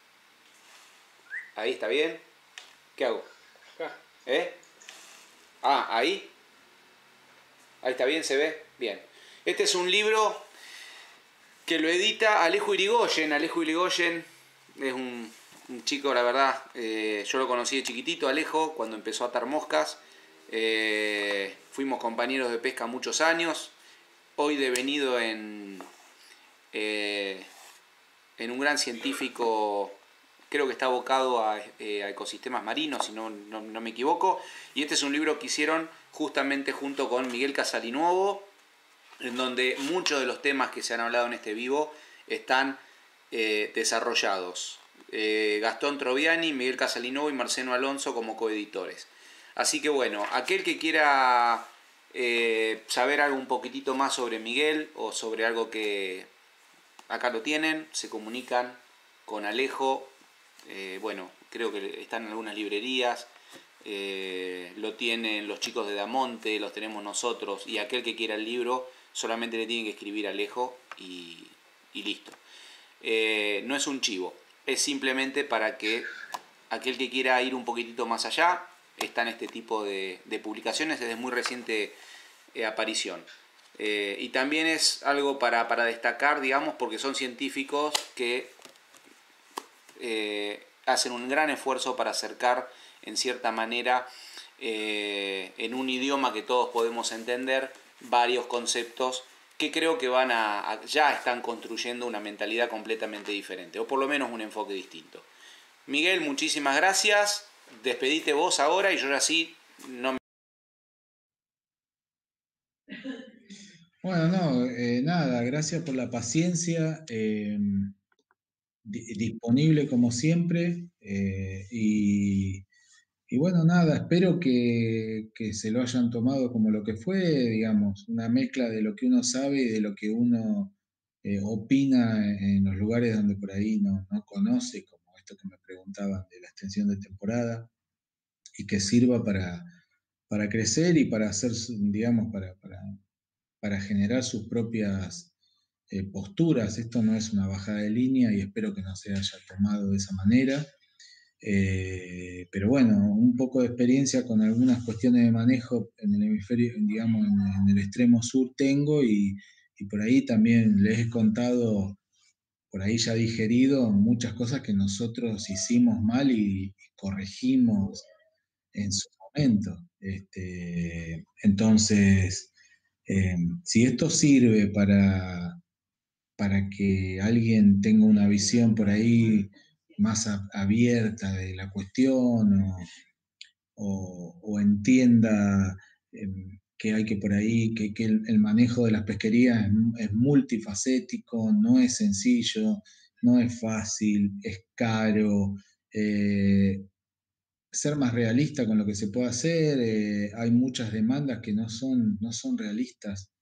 Ahí está bien. ¿Qué hago? Acá. ¿Eh? Ah, ahí. Ahí está bien, se ve. Bien. Este es un libro que lo edita Alejo Irigoyen. Alejo Irigoyen es un, un chico, la verdad, eh, yo lo conocí de chiquitito, Alejo, cuando empezó a atar moscas. Eh, fuimos compañeros de pesca muchos años. Hoy devenido en... Eh, en un gran científico, creo que está abocado a, eh, a ecosistemas marinos, si no, no, no me equivoco. Y este es un libro que hicieron justamente junto con Miguel Casalinuovo, en donde muchos de los temas que se han hablado en este vivo están eh, desarrollados. Eh, Gastón Troviani, Miguel Casalinuovo y Marcelo Alonso como coeditores. Así que bueno, aquel que quiera eh, saber algo un poquitito más sobre Miguel o sobre algo que... Acá lo tienen, se comunican con Alejo, eh, bueno, creo que están en algunas librerías, eh, lo tienen los chicos de Damonte, los tenemos nosotros, y aquel que quiera el libro solamente le tiene que escribir a Alejo y, y listo. Eh, no es un chivo, es simplemente para que aquel que quiera ir un poquitito más allá, está en este tipo de, de publicaciones desde muy reciente eh, aparición. Eh, y también es algo para, para destacar, digamos, porque son científicos que eh, hacen un gran esfuerzo para acercar, en cierta manera, eh, en un idioma que todos podemos entender, varios conceptos que creo que van a, a, ya están construyendo una mentalidad completamente diferente, o por lo menos un enfoque distinto. Miguel, muchísimas gracias. Despedite vos ahora y yo así no me... Bueno, no, eh, nada, gracias por la paciencia, eh, di- disponible como siempre, eh, y, y bueno, nada, espero que, que se lo hayan tomado como lo que fue, digamos, una mezcla de lo que uno sabe y de lo que uno eh, opina en los lugares donde por ahí no, no conoce, como esto que me preguntaban de la extensión de temporada, y que sirva para, para crecer y para hacer, digamos, para, para para generar sus propias eh, posturas. Esto no es una bajada de línea y espero que no se haya tomado de esa manera. Eh, pero bueno, un poco de experiencia con algunas cuestiones de manejo en el hemisferio, digamos, en, en el extremo sur tengo y, y por ahí también les he contado, por ahí ya digerido muchas cosas que nosotros hicimos mal y, y corregimos en su momento. Este, entonces, eh, si esto sirve para, para que alguien tenga una visión por ahí más a- abierta de la cuestión o, o- o entienda eh, que hay que por ahí, que, que el, el manejo de las pesquerías es, es multifacético, no es sencillo, no es fácil, es caro. eh, Ser más realista con lo que se puede hacer, eh, hay muchas demandas que no son, no son realistas.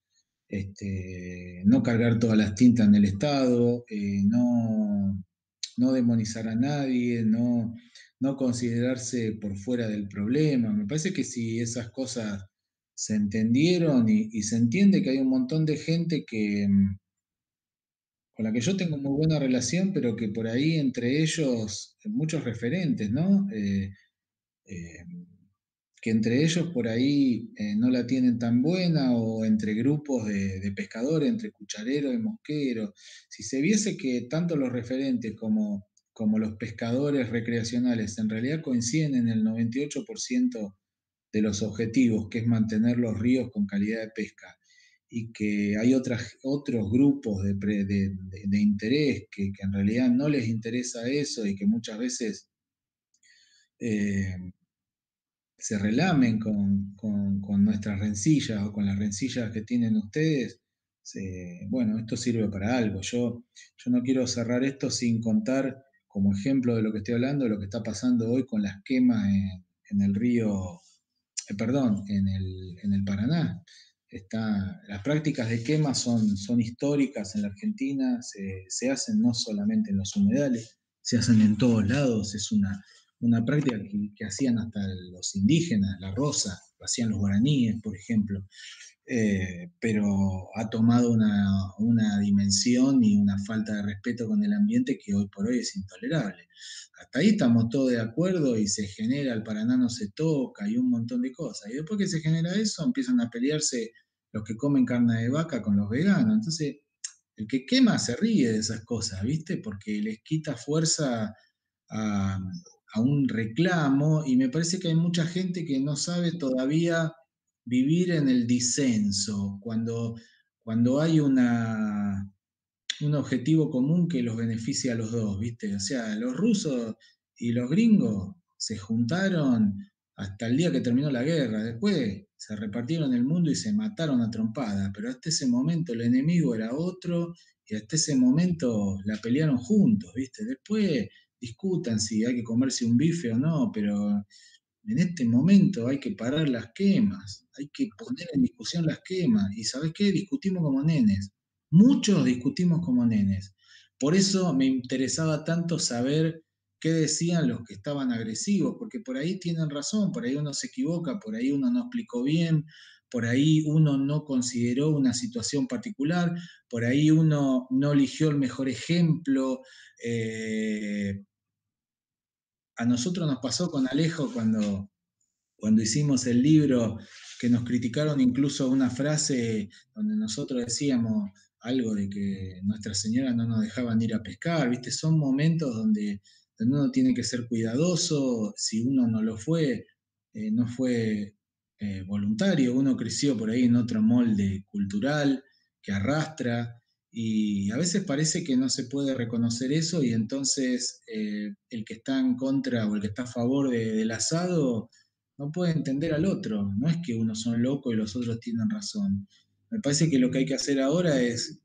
Este, no cargar todas las tintas en el Estado, eh, no, no demonizar a nadie, no, no considerarse por fuera del problema. Me parece que si esas cosas se entendieron y, y se entiende que hay un montón de gente que, mm, con la que yo tengo muy buena relación, pero que por ahí entre ellos, muchos referentes, ¿no? Eh, eh, que entre ellos por ahí eh, no la tienen tan buena o entre grupos de, de pescadores, entre cuchareros y mosqueros. Si se viese que tanto los referentes como, como los pescadores recreacionales en realidad coinciden en el noventa y ocho por ciento de los objetivos, que es mantener los ríos con calidad de pesca, y que hay otras, otros grupos de, pre- de- de- de interés que, que en realidad no les interesa eso y que muchas veces eh, se relamen con, con- con nuestras rencillas o con las rencillas que tienen ustedes, se- bueno, esto sirve para algo. Yo, yo no quiero cerrar esto sin contar como ejemplo de lo que estoy hablando, de lo que está pasando hoy con las quemas en, en el río, eh, perdón, en el, en el Paraná. Está, las prácticas de quema son, son históricas en la Argentina, se, se hacen no solamente en los humedales, se hacen en todos lados, es una, una práctica que, que hacían hasta los indígenas, la rosa, lo hacían los guaraníes, por ejemplo, eh, pero ha tomado una, una dimensión y una falta de respeto con el ambiente que hoy por hoy es intolerable. Hasta ahí estamos todos de acuerdo y se genera, el Paraná no se toca y un montón de cosas. Y después que se genera eso, empiezan a pelearse los que comen carne de vaca con los veganos. Entonces, el que quema se ríe de esas cosas, ¿viste? Porque les quita fuerza a, a un reclamo y me parece que hay mucha gente que no sabe todavía vivir en el disenso, cuando, cuando hay una, un objetivo común que los beneficia a los dos, ¿viste? O sea, los rusos y los gringos se juntaron hasta el día que terminó la guerra, después se repartieron el mundo y se mataron a trompada, pero hasta ese momento el enemigo era otro y hasta ese momento la pelearon juntos, ¿viste? Después discutan si hay que comerse un bife o no, pero en este momento hay que parar las quemas, hay que poner en discusión las quemas. ¿Y sabes qué? Discutimos como nenes. Muchos discutimos como nenes. Por eso me interesaba tanto saber qué decían los que estaban agresivos, porque por ahí tienen razón, por ahí uno se equivoca, por ahí uno no explicó bien, por ahí uno no consideró una situación particular, por ahí uno no eligió el mejor ejemplo. eh, a nosotros nos pasó con Alejo cuando, cuando hicimos el libro, que nos criticaron incluso una frase donde nosotros decíamos algo de que Nuestra Señora no nos dejaban ir a pescar, ¿viste? Son momentos donde, donde uno tiene que ser cuidadoso, si uno no lo fue, eh, no fue eh, voluntario, uno creció por ahí en otro molde cultural que arrastra, y a veces parece que no se puede reconocer eso y entonces eh, el que está en contra o el que está a favor de, del asado no puede entender al otro. No es que unos son locos y los otros tienen razón. Me parece que lo que hay que hacer ahora es,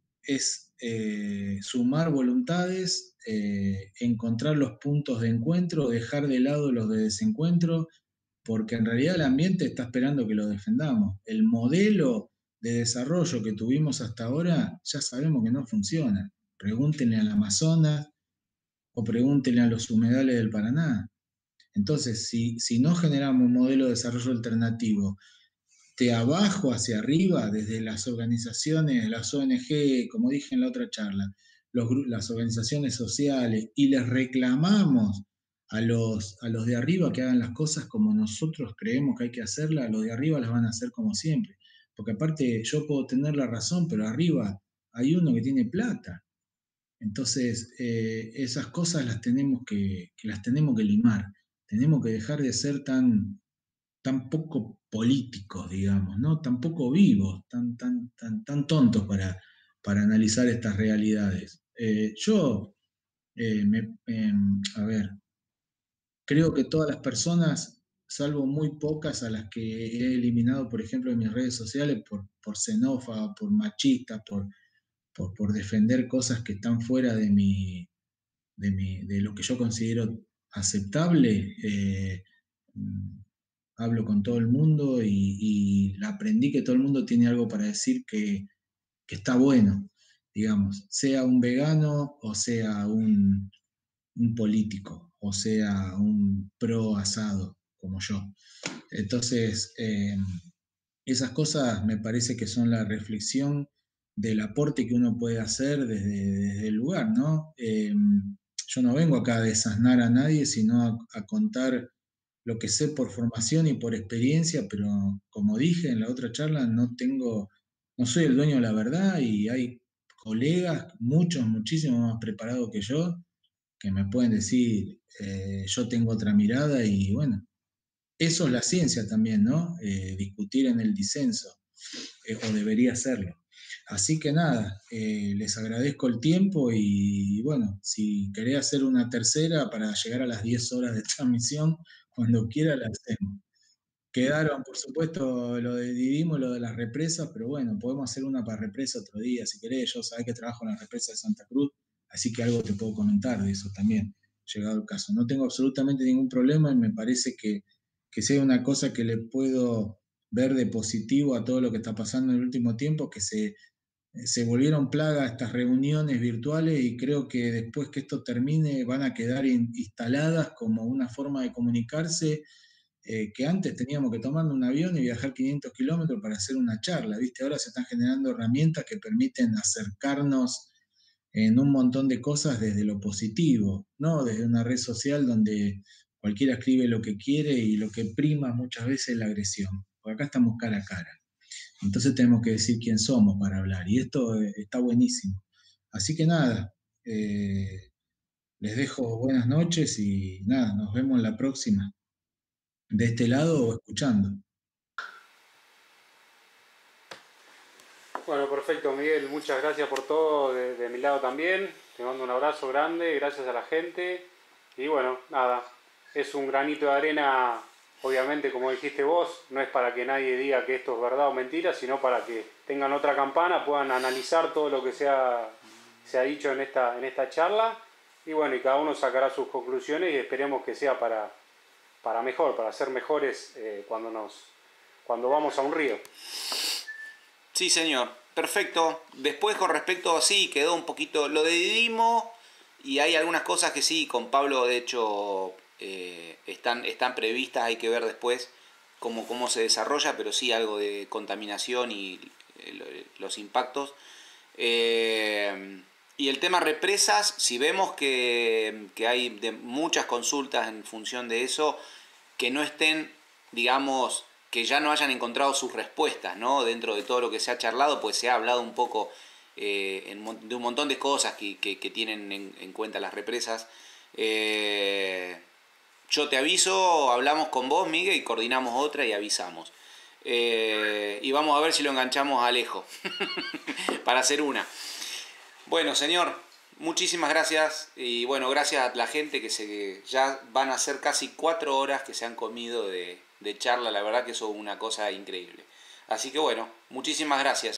es eh, sumar voluntades, eh, encontrar los puntos de encuentro, dejar de lado los de desencuentro, porque en realidad el ambiente está esperando que lo defendamos. El modelo de desarrollo que tuvimos hasta ahora ya sabemos que no funciona. Pregúntenle al Amazonas o pregúntenle a los humedales del Paraná. Entonces, si, si no generamos un modelo de desarrollo alternativo de abajo hacia arriba, desde las organizaciones, las O N G, como dije en la otra charla, los, las organizaciones sociales, y les reclamamos a los, a los de arriba que hagan las cosas como nosotros creemos que hay que hacerlas, los de arriba las van a hacer como siempre. Porque aparte yo puedo tener la razón, pero arriba hay uno que tiene plata. Entonces, eh, esas cosas las tenemos que, que las tenemos que limar. Tenemos que dejar de ser tan, tan poco políticos, digamos, ¿no? Tan poco vivos, tan, tan, tan, tan tontos para, para analizar estas realidades. Eh, yo, eh, me, eh, a ver, creo que todas las personas, salvo muy pocas a las que he eliminado, por ejemplo, en mis redes sociales, por, por xenófoba, por machista, por, por, por defender cosas que están fuera de mi, de, mi, de lo que yo considero aceptable, eh, hablo con todo el mundo y, y aprendí que todo el mundo tiene algo para decir que, que está bueno, digamos, sea un vegano o sea un, un político o sea un pro asado como yo. Entonces, eh, esas cosas me parece que son la reflexión del aporte que uno puede hacer desde, desde el lugar, ¿no? Eh, yo no vengo acá a desasnar a nadie, sino a, a contar lo que sé por formación y por experiencia, pero como dije en la otra charla, no tengo, no soy el dueño de la verdad y hay colegas, muchos, muchísimo más preparados que yo, que me pueden decir, eh, yo tengo otra mirada y bueno, eso es la ciencia también, ¿no? Eh, discutir en el disenso, eh, o debería serlo. Así que nada, eh, les agradezco el tiempo y, y bueno, si querés hacer una tercera para llegar a las diez horas de transmisión, cuando quiera la hacemos. Quedaron, por supuesto, lo de Didimo, lo de las represas, pero bueno, podemos hacer una para represa otro día, si querés. Yo sabés que trabajo en la represa de Santa Cruz, así que algo te puedo comentar de eso también, llegado el caso. No tengo absolutamente ningún problema y me parece que, que sea una cosa que le puedo ver de positivo a todo lo que está pasando en el último tiempo, que se, se volvieron plaga estas reuniones virtuales y creo que después que esto termine van a quedar in, instaladas como una forma de comunicarse, eh, que antes teníamos que tomar un avión y viajar quinientos kilómetros para hacer una charla, ¿viste? Ahora se están generando herramientas que permiten acercarnos en un montón de cosas desde lo positivo, no desde una red social donde cualquiera escribe lo que quiere y lo que prima muchas veces es la agresión. Porque acá estamos cara a cara. Entonces tenemos que decir quién somos para hablar. Y esto eh, está buenísimo. Así que nada, eh, les dejo buenas noches y nada, nos vemos en la próxima. De este lado o escuchando. Bueno, perfecto, Miguel. Muchas gracias por todo de, de mi lado también. Te mando un abrazo grande, gracias a la gente. Y bueno, nada, es un granito de arena, obviamente, como dijiste vos, no es para que nadie diga que esto es verdad o mentira, sino para que tengan otra campana, puedan analizar todo lo que se ha, se ha dicho en esta, en esta charla. Y bueno, y cada uno sacará sus conclusiones y esperemos que sea para, para mejor, para ser mejores eh, cuando, nos, cuando vamos a un río. Sí, señor. Perfecto. Después, con respecto, sí, quedó un poquito lo de Didimo y hay algunas cosas que sí, con Pablo, de hecho, eh, están, están previstas. Hay que ver después cómo, cómo se desarrolla, pero sí algo de contaminación y eh, los impactos. Eh, Y el tema represas, si vemos que, que hay de muchas consultas en función de eso, que no estén, digamos, que ya no hayan encontrado sus respuestas, ¿no? Dentro de todo lo que se ha charlado, pues se ha hablado un poco eh, en, de un montón de cosas que, que, que tienen en, en cuenta las represas. Eh, yo te aviso, hablamos con vos, Miguel, y coordinamos otra y avisamos. Eh, y vamos a ver si lo enganchamos a Alejo para hacer una. Bueno, señor, muchísimas gracias. Y bueno, gracias a la gente que se ya van a ser casi cuatro horas que se han comido de, de charla. La verdad que eso es una cosa increíble. Así que bueno, muchísimas gracias.